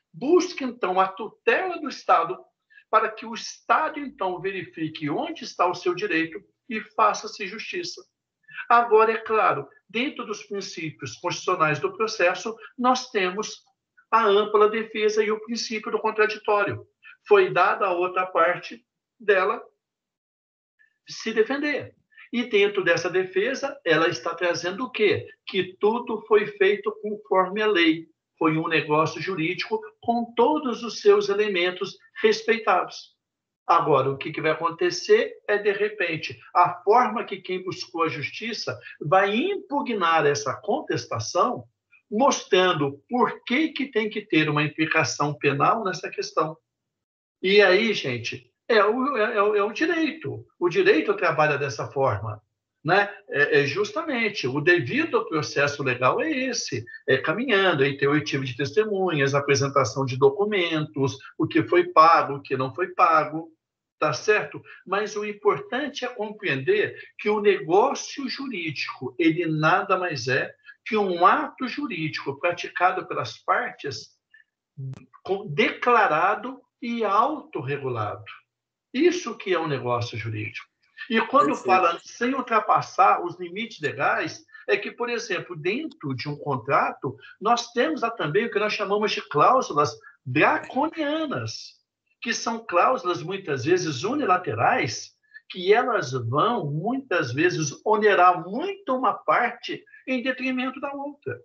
busca, então, a tutela do Estado para que o Estado, então, verifique onde está o seu direito e faça-se justiça. Agora, é claro, dentro dos princípios constitucionais do processo, nós temos a ampla defesa e o princípio do contraditório. Foi dada a outra parte dela se defender. E dentro dessa defesa, ela está trazendo o quê? Que tudo foi feito conforme a lei. Foi um negócio jurídico com todos os seus elementos respeitados. Agora, o que vai acontecer é, de repente, a forma que quem buscou a justiça vai impugnar essa contestação, mostrando por que tem que ter uma implicação penal nessa questão. E aí, gente, é o direito. O direito trabalha dessa forma. Né? Justamente, o devido processo legal é esse, caminhando em ter oitiva de testemunhas, apresentação de documentos, o que foi pago, o que não foi pago, tá certo? Mas o importante é compreender que o negócio jurídico, ele nada mais é que um ato jurídico praticado pelas partes, declarado e autorregulado. Isso que é um negócio jurídico. E quando fala sem ultrapassar os limites legais, é que, por exemplo, dentro de um contrato, nós temos também o que nós chamamos de cláusulas draconianas, que são cláusulas, muitas vezes, unilaterais, que elas vão, muitas vezes, onerar muito uma parte em detrimento da outra.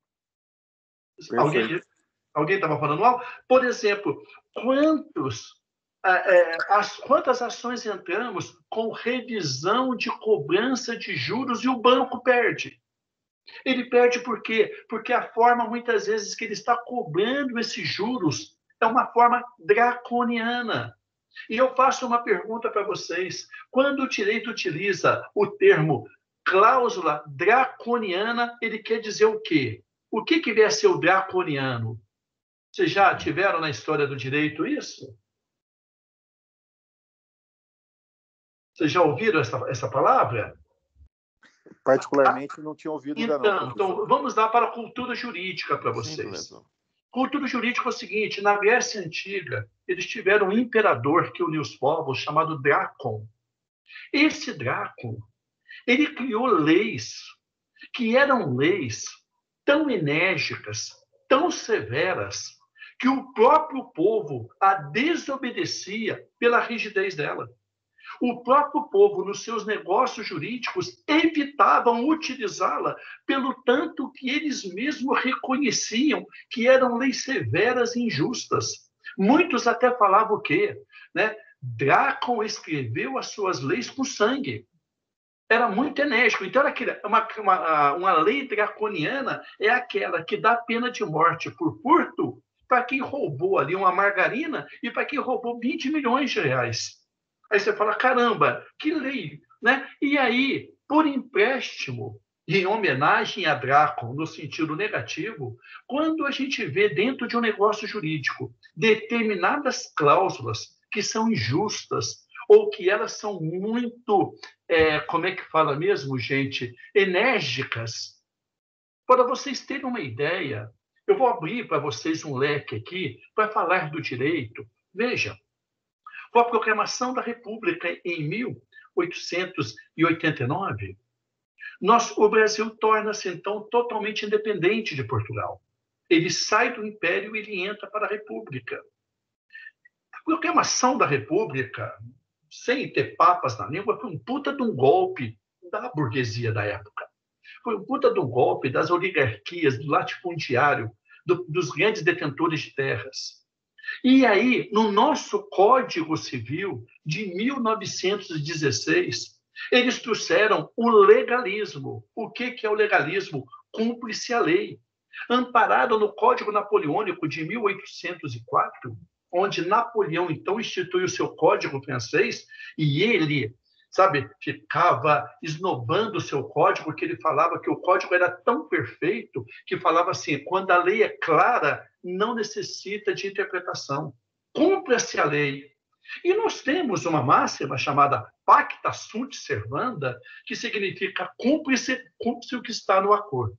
Alguém estava falando algo? Por exemplo, quantas ações entramos com revisão de cobrança de juros e o banco perde? Ele perde por quê? Porque a forma, muitas vezes, que ele está cobrando esses juros é uma forma draconiana. E eu faço uma pergunta para vocês. Quando o direito utiliza o termo cláusula draconiana, ele quer dizer o quê? O que vem a ser o draconiano? Vocês já tiveram na história do direito isso? Vocês já ouviram essa palavra? Particularmente, não tinha ouvido ainda não. Então, vamos lá para a cultura jurídica para vocês. Sim, cultura jurídica é o seguinte: na Grécia Antiga, eles tiveram um imperador que uniu os povos, chamado Drácon. Esse Drácon, ele criou leis que eram leis tão enérgicas, tão severas, que o próprio povo a desobedecia pela rigidez dela. O próprio povo, nos seus negócios jurídicos, evitavam utilizá-la pelo tanto que eles mesmos reconheciam que eram leis severas e injustas. Muitos até falavam o quê? Drácon escreveu as suas leis com sangue. Era muito enérgico. Então, uma lei draconiana é aquela que dá pena de morte por furto para quem roubou ali uma margarina e para quem roubou 20 milhões de reais. Aí você fala, caramba, que lei, né? E aí, por empréstimo, em homenagem a Drácon, no sentido negativo, quando a gente vê dentro de um negócio jurídico determinadas cláusulas que são injustas ou que elas são muito, como é que fala mesmo, gente, enérgicas, para vocês terem uma ideia, eu vou abrir para vocês um leque aqui para falar do direito. Veja, com a proclamação da República em 1889, o Brasil torna-se, então, totalmente independente de Portugal. Ele sai do Império e ele entra para a República. A proclamação da República, sem ter papas na língua, foi um puta de um golpe da burguesia da época. Foi um puta de um golpe das oligarquias, do latifundiário, dos grandes detentores de terras. E aí, no nosso Código Civil de 1916, eles trouxeram o legalismo. O que é o legalismo? Cumpre-se a lei. Amparado no Código Napoleônico de 1804, onde Napoleão, então, institui o seu Código francês, e ele, ficava esnobando o seu código, porque ele falava que o código era tão perfeito que falava assim, quando a lei é clara, não necessita de interpretação. Cumpra-se a lei. E nós temos uma máxima chamada pacta sunt servanda, que significa cumpre-se o que está no acordo.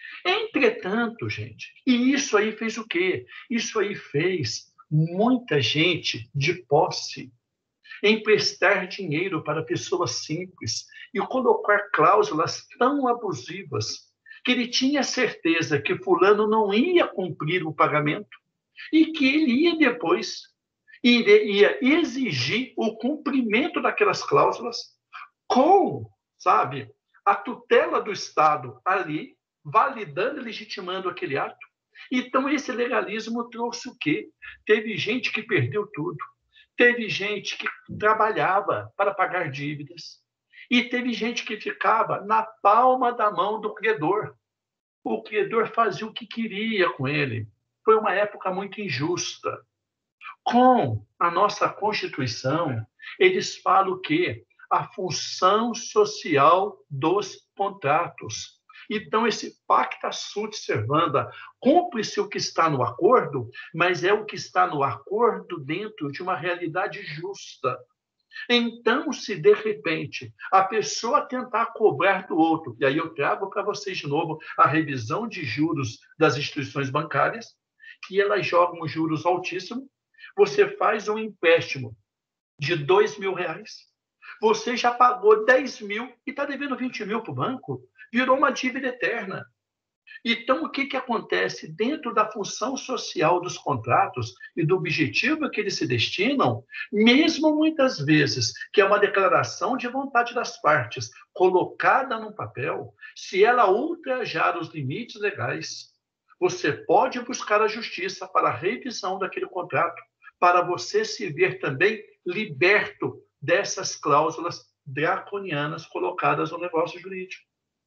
Entretanto, gente, e isso aí fez o quê? Isso aí fez muita gente de posse emprestar dinheiro para pessoas simples e colocar cláusulas tão abusivas que ele tinha certeza que fulano não ia cumprir o pagamento e que ele ia depois ia exigir o cumprimento daquelas cláusulas com, sabe, a tutela do Estado ali, validando e legitimando aquele ato. Então, esse legalismo trouxe o quê? Teve gente que perdeu tudo. Teve gente que trabalhava para pagar dívidas. E teve gente que ficava na palma da mão do credor. O credor fazia o que queria com ele. Foi uma época muito injusta. Com a nossa Constituição, eles falam que a função social dos contratos. Então, esse pacta sunt servanda, cumpre-se o que está no acordo, mas é o que está no acordo dentro de uma realidade justa. Então, se de repente a pessoa tentar cobrar do outro, e aí eu trago para vocês de novo a revisão de juros das instituições bancárias, que elas jogam juros altíssimos, você faz um empréstimo de R$2.000, você já pagou 10 mil e está devendo 20 mil para o banco, virou uma dívida eterna. Então, o que acontece dentro da função social dos contratos e do objetivo que eles se destinam, mesmo muitas vezes, que é uma declaração de vontade das partes, colocada no papel, se ela ultrajar os limites legais, você pode buscar a justiça para a revisão daquele contrato, para você se ver também liberto dessas cláusulas draconianas colocadas no negócio jurídico.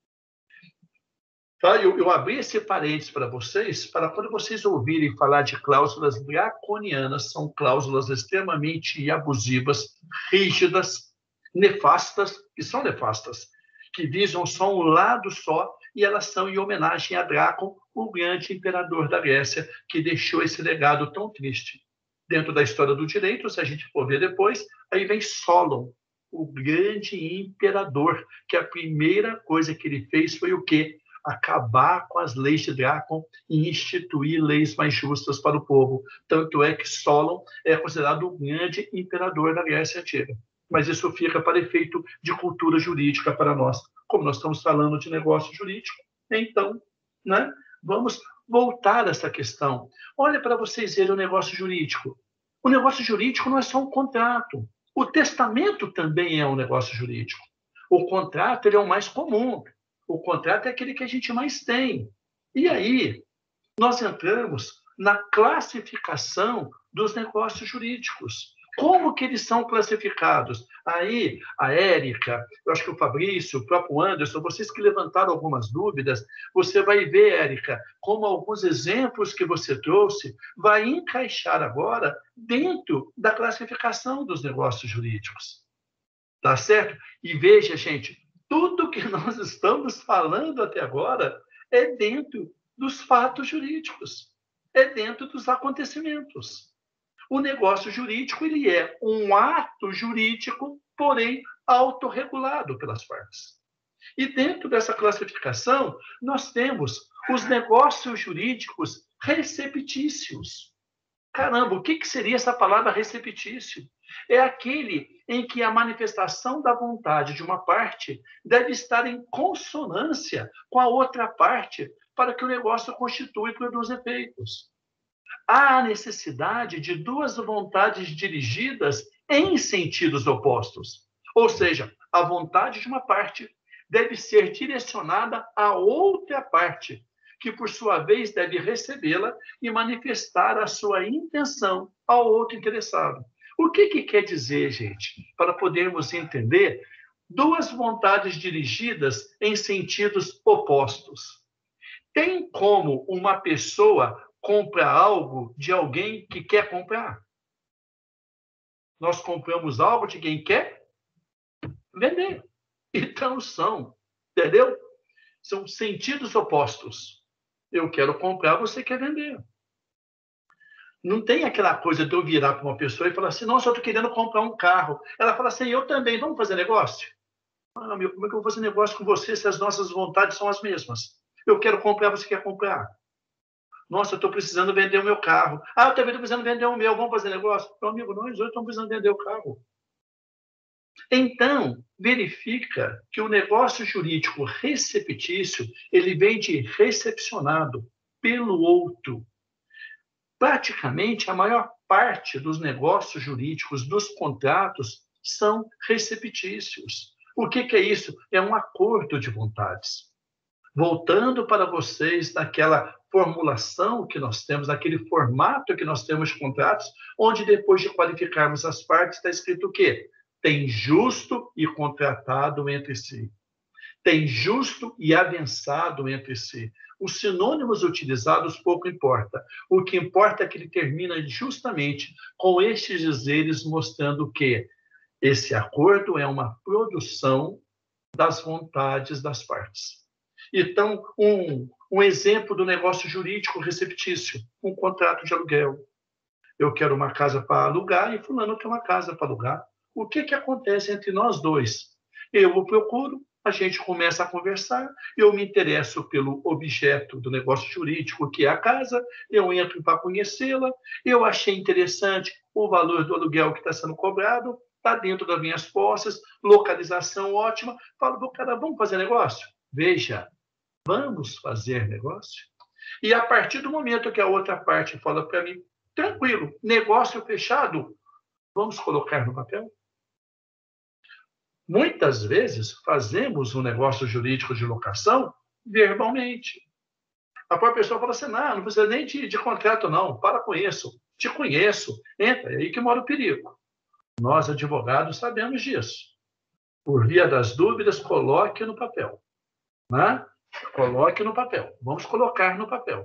Tá? Eu abri esse parênteses para vocês, para quando vocês ouvirem falar de cláusulas draconianas, são cláusulas extremamente abusivas, rígidas, nefastas, que são nefastas, que visam só um lado só, e elas são em homenagem a Drácon, o grande imperador da Grécia, que deixou esse legado tão triste. Dentro da história do direito, se a gente for ver depois, aí vem Solon, o grande imperador, que a primeira coisa que ele fez foi o quê? Acabar com as leis de Drácon e instituir leis mais justas para o povo. Tanto é que Solon é considerado o grande imperador da Grécia Antiga. Mas isso fica para efeito de cultura jurídica para nós. Como nós estamos falando de negócio jurídico, então, né, vamos voltar a essa questão. Olha para vocês verem o negócio jurídico. O negócio jurídico não é só um contrato. O testamento também é um negócio jurídico. O contrato ele é o mais comum. O contrato é aquele que a gente mais tem. E aí, nós entramos na classificação dos negócios jurídicos. Como que eles são classificados? Aí, a Érica, eu acho que o Fabrício, o próprio Anderson, vocês que levantaram algumas dúvidas, você vai ver, Érica, como alguns exemplos que você trouxe vai encaixar agora dentro da classificação dos negócios jurídicos. Tá certo? E veja, gente, tudo que nós estamos falando até agora é dentro dos fatos jurídicos, é dentro dos acontecimentos. O negócio jurídico ele é um ato jurídico, porém autorregulado pelas partes. E dentro dessa classificação, nós temos os negócios jurídicos receptícios. Caramba, o que seria essa palavra receptício? É aquele em que a manifestação da vontade de uma parte deve estar em consonância com a outra parte para que o negócio constitua e produza efeitos. Há a necessidade de duas vontades dirigidas em sentidos opostos. Ou seja, a vontade de uma parte deve ser direcionada à outra parte, que, por sua vez, deve recebê-la e manifestar a sua intenção ao outro interessado. O que quer dizer, gente, para podermos entender duas vontades dirigidas em sentidos opostos? Tem como uma pessoa comprar algo de alguém que quer comprar? Nós compramos algo de quem quer vender. Então entendeu? São sentidos opostos. Eu quero comprar, você quer vender. Não tem aquela coisa de eu virar para uma pessoa e falar assim, nossa, eu estou querendo comprar um carro. Ela fala assim, eu também, vamos fazer negócio? Ah, meu, como é que eu vou fazer negócio com você se as nossas vontades são as mesmas? Eu quero comprar, você quer comprar. Nossa, eu estou precisando vender o meu carro. Ah, eu também estou precisando vender o meu. Vamos fazer negócio? Meu amigo, nós dois estamos precisando vender o carro. Então, verifica que o negócio jurídico receptício, ele vem de recepcionado pelo outro. Praticamente, a maior parte dos negócios jurídicos, dos contratos, são receptícios. O que é isso? É um acordo de vontades. Voltando para vocês naquela formulação que nós temos, naquele formato que nós temos de contratos, onde depois de qualificarmos as partes, está escrito o quê? Tem justo e contratado entre si. Tem justo e avançado entre si. Os sinônimos utilizados pouco importa. O que importa é que ele termina justamente com estes dizeres mostrando que esse acordo é uma produção das vontades das partes. Então, um exemplo do negócio jurídico receptício, um contrato de aluguel. Eu quero uma casa para alugar e fulano quer uma casa para alugar. O que acontece entre nós dois? Eu o procuro, a gente começa a conversar, eu me interesso pelo objeto do negócio jurídico, que é a casa, eu entro para conhecê-la, eu achei interessante o valor do aluguel que está sendo cobrado, está dentro das minhas posses, localização ótima, falo para o cara, vamos fazer negócio? Veja, vamos fazer negócio? E a partir do momento que a outra parte fala para mim, tranquilo, negócio fechado, vamos colocar no papel? Muitas vezes fazemos um negócio jurídico de locação verbalmente. A própria pessoa fala assim, não precisa nem de contrato não, para com isso, te conheço, entra, é aí que mora o perigo. Nós, advogados, sabemos disso. Por via das dúvidas, coloque no papel. Né? Coloque no papel. Vamos colocar no papel.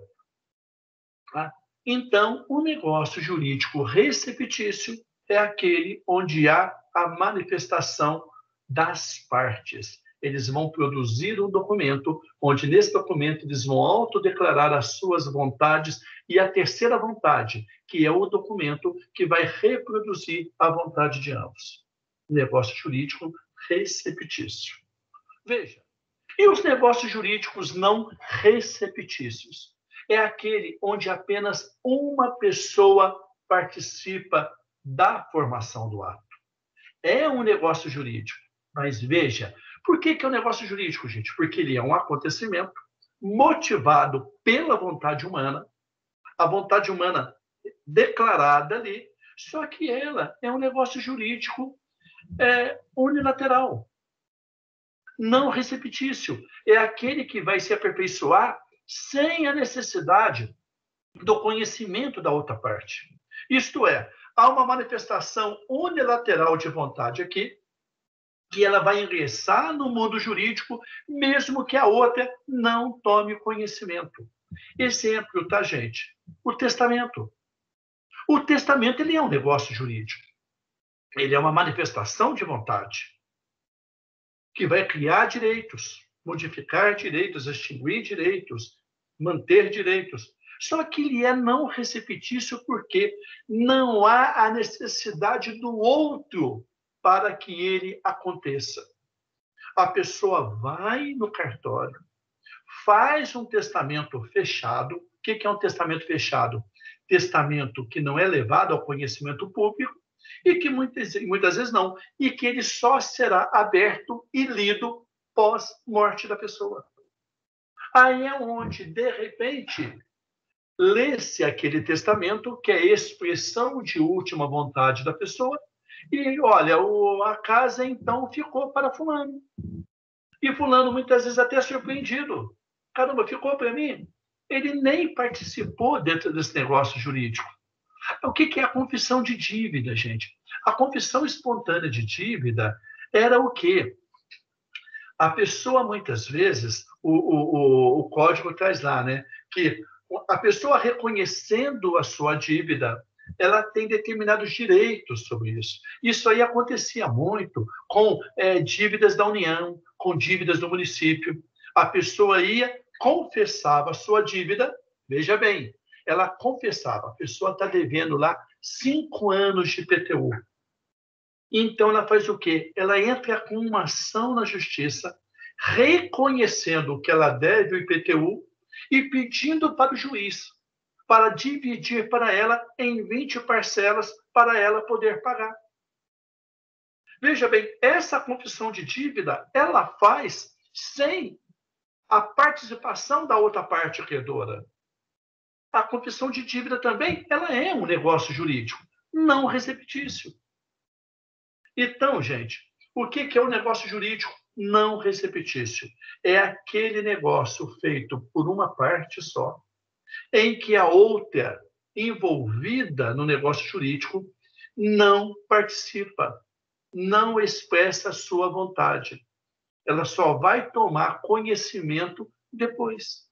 Tá? Então, o negócio jurídico receptício é aquele onde há a manifestação das partes. Eles vão produzir um documento, onde nesse documento eles vão autodeclarar as suas vontades e a terceira vontade, que é o documento que vai reproduzir a vontade de ambos. Negócio jurídico receptício. Veja, e os negócios jurídicos não receptícios? É aquele onde apenas uma pessoa participa da formação do ato. É um negócio jurídico. Mas veja, por que é um negócio jurídico, gente? Porque ele é um acontecimento motivado pela vontade humana, a vontade humana declarada ali, só que ela é um negócio jurídico unilateral, não receptício. É aquele que vai se aperfeiçoar sem a necessidade do conhecimento da outra parte. Isto é, há uma manifestação unilateral de vontade aqui, que ela vai ingressar no mundo jurídico, mesmo que a outra não tome conhecimento. Exemplo, tá, gente? O testamento. O testamento, ele é um negócio jurídico. Ele é uma manifestação de vontade, que vai criar direitos, modificar direitos, extinguir direitos, manter direitos. Só que ele é não receptício porque não há a necessidade do outro para que ele aconteça. A pessoa vai no cartório, faz um testamento fechado. O que é um testamento fechado? Testamento que não é levado ao conhecimento público e que muitas vezes não, e que ele só será aberto e lido pós-morte da pessoa. Aí é onde, de repente, lê-se aquele testamento, que é a expressão de última vontade da pessoa, e, olha, a casa, então, ficou para fulano. E fulano, muitas vezes, até surpreendido. Caramba, ficou para mim? Ele nem participou dentro desse negócio jurídico. O que é a confissão de dívida, gente? A confissão espontânea de dívida era o quê? A pessoa, muitas vezes, o código traz lá, né? Que a pessoa reconhecendo a sua dívida, ela tem determinados direitos sobre isso. Isso aí acontecia muito com dívidas da União, com dívidas do município. A pessoa ia, confessava a sua dívida, veja bem, ela confessava, a pessoa está devendo lá 5 anos de IPTU. Então, ela faz o quê? Ela entra com uma ação na justiça, reconhecendo que ela deve o IPTU e pedindo para o juiz para dividir para ela em 20 parcelas para ela poder pagar. Veja bem, essa confissão de dívida, ela faz sem a participação da outra parte credora. A confissão de dívida também, ela é um negócio jurídico, não receptício. Então, gente, o que é o negócio jurídico não receptício? É aquele negócio feito por uma parte só, em que a outra envolvida no negócio jurídico não participa, não expressa a sua vontade. Ela só vai tomar conhecimento depois.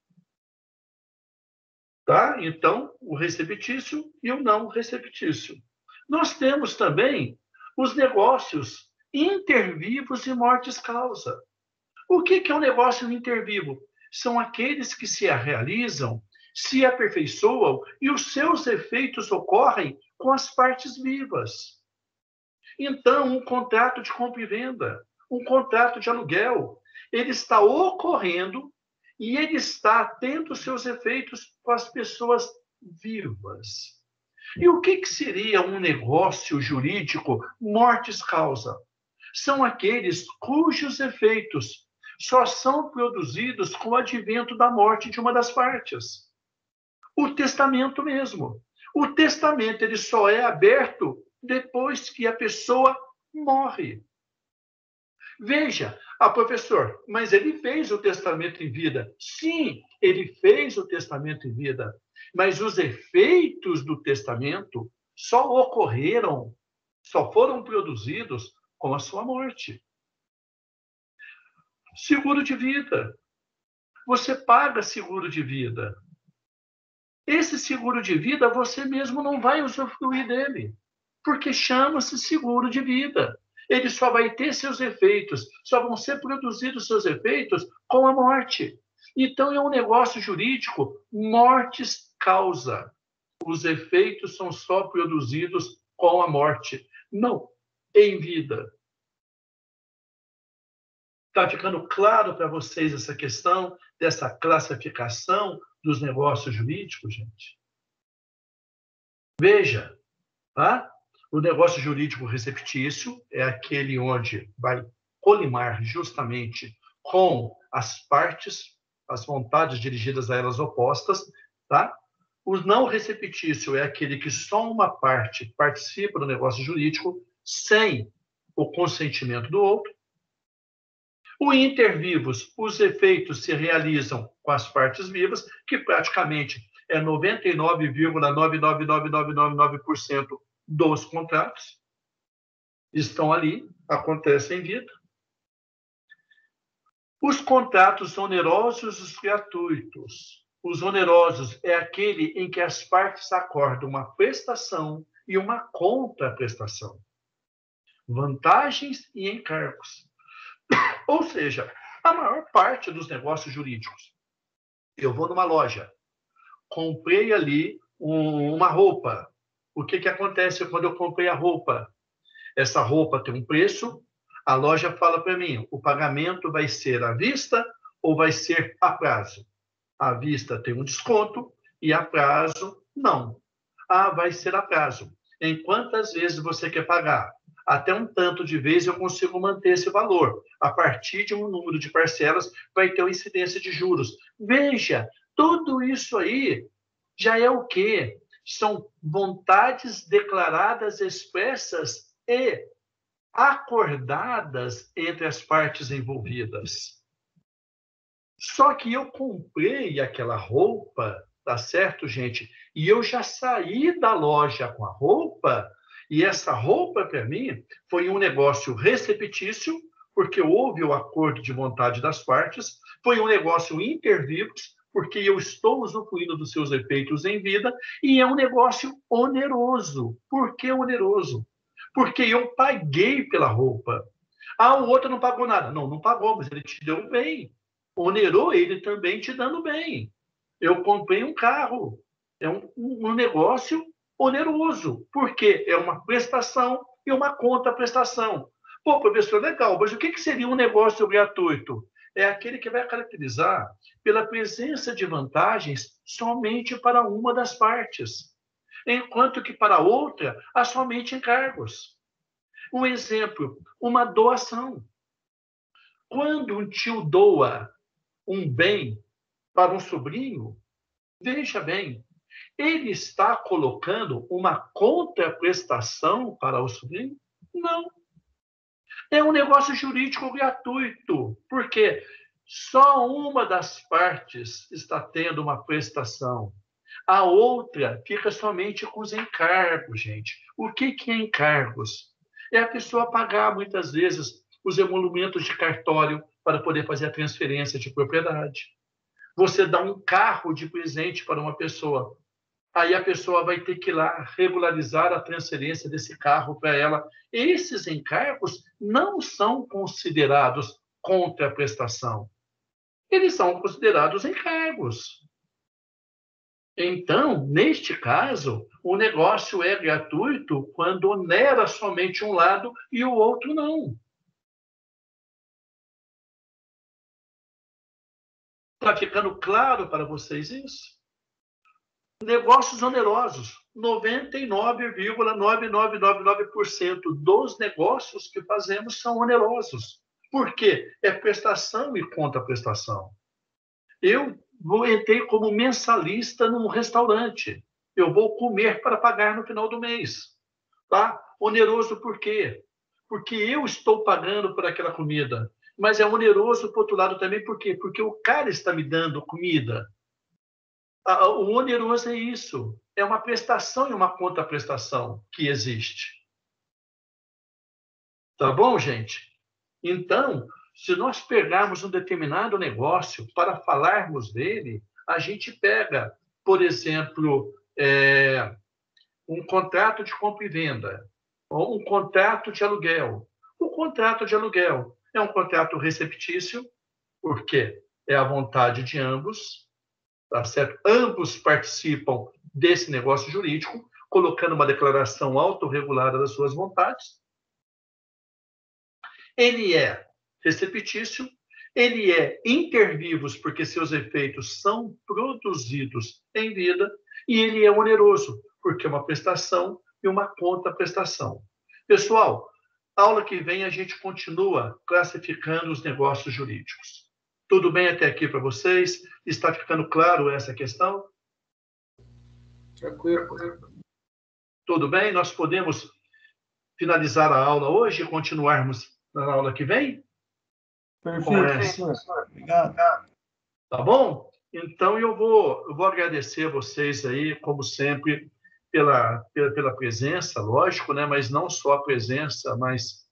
Tá? Então, o receptício e o não receptício. Nós temos também os negócios intervivos e mortis-causa. O que é um negócio intervivo? São aqueles que se realizam, se aperfeiçoam e os seus efeitos ocorrem com as partes vivas. Então, um contrato de compra e venda, um contrato de aluguel, ele está ocorrendo e ele está tendo seus efeitos com as pessoas vivas. E o que seria um negócio jurídico mortis-causa? São aqueles cujos efeitos só são produzidos com o advento da morte de uma das partes. O testamento mesmo. O testamento ele só é aberto depois que a pessoa morre. Veja, professor, mas ele fez o testamento em vida. Sim, ele fez o testamento em vida. Mas os efeitos do testamento só ocorreram, só foram produzidos com a sua morte. Seguro de vida. Você paga seguro de vida. Esse seguro de vida, você mesmo não vai usufruir dele, porque chama-se seguro de vida. Ele só vai ter seus efeitos, só vão ser produzidos seus efeitos com a morte. Então, é um negócio jurídico mortis-causa. Os efeitos são só produzidos com a morte, não em vida. Está ficando claro para vocês essa questão dessa classificação dos negócios jurídicos, gente? Veja, tá? O negócio jurídico receptício é aquele onde vai colimar justamente com as partes, as vontades dirigidas a elas opostas, tá? O não receptício é aquele que só uma parte participa do negócio jurídico sem o consentimento do outro. O intervivos, os efeitos se realizam com as partes vivas, que praticamente é 99,99999% dos contratos estão ali, acontecem em vida. Os contratos onerosos e os gratuitos. Os onerosos é aquele em que as partes acordam uma prestação e uma contraprestação. Vantagens e encargos. Ou seja, a maior parte dos negócios jurídicos. Eu vou numa loja, comprei ali uma roupa. O que acontece quando eu comprei a roupa? Essa roupa tem um preço, a loja fala para mim, o pagamento vai ser à vista ou vai ser a prazo? À vista tem um desconto e a prazo não. Vai ser a prazo. Em quantas vezes você quer pagar? Até um tanto de vezes eu consigo manter esse valor. A partir de um número de parcelas, vai ter uma incidência de juros. Veja, tudo isso aí já é o quê? São vontades declaradas, expressas e acordadas entre as partes envolvidas. Só que eu comprei aquela roupa, tá certo, gente? E eu já saí da loja com a roupa, e essa roupa, para mim, foi um negócio receptício, porque houve o acordo de vontade das partes, foi um negócio intervivos, porque eu estou usufruindo dos seus efeitos em vida, e é um negócio oneroso. Por que oneroso? Porque eu paguei pela roupa. O outro não pagou nada. Não pagou, mas ele te deu bem. Onerou ele também te dando bem. Eu comprei um carro. É um negócio oneroso, porque é uma prestação e uma contraprestação. Pô, professor, legal, mas o que seria um negócio gratuito? é aquele que vai caracterizar pela presença de vantagens somente para uma das partes, enquanto que para a outra há somente encargos. Um exemplo, uma doação. Quando um tio doa um bem para um sobrinho, veja bem, ele está colocando uma contraprestação para o sobrinho? Não. É um negócio jurídico gratuito, porque só uma das partes está tendo uma prestação. A outra fica somente com os encargos, gente. O que é encargos? É a pessoa pagar, muitas vezes, os emolumentos de cartório para poder fazer a transferência de propriedade. Você dá um carro de presente para uma pessoa. Aí a pessoa vai ter que ir lá regularizar a transferência desse carro para ela. Esses encargos não são considerados contraprestação. Eles são considerados encargos. Então, neste caso, o negócio é gratuito quando onera somente um lado e o outro não. Está ficando claro para vocês isso? Negócios onerosos. 99,9999% dos negócios que fazemos são onerosos. Por quê? É prestação e contraprestação. Eu entrei como mensalista num restaurante. Eu vou comer para pagar no final do mês. Tá? Oneroso por quê? Porque eu estou pagando por aquela comida. Mas é oneroso, por outro lado, também por quê? Porque o cara está me dando comida. O oneroso é isso. É uma prestação e uma contraprestação que existe. Tá bom, gente? Então, se nós pegarmos um determinado negócio para falarmos dele, a gente pega, por exemplo, um contrato de compra e venda, ou um contrato de aluguel. O contrato de aluguel é um contrato receptício, porque é a vontade de ambos, tá certo? Ambos participam desse negócio jurídico, colocando uma declaração autorregulada das suas vontades. Ele é receptício, ele é inter vivos, porque seus efeitos são produzidos em vida, e ele é oneroso, porque é uma prestação e uma contraprestação. Pessoal, aula que vem a gente continua classificando os negócios jurídicos. Tudo bem até aqui para vocês? Está ficando claro essa questão? Tranquilo. Tudo bem? Nós podemos finalizar a aula hoje e continuarmos na aula que vem? Perfeito, professor. Obrigado. Tá bom? Então, eu vou agradecer a vocês aí, como sempre, pela presença, lógico, né? Mas não só a presença, mas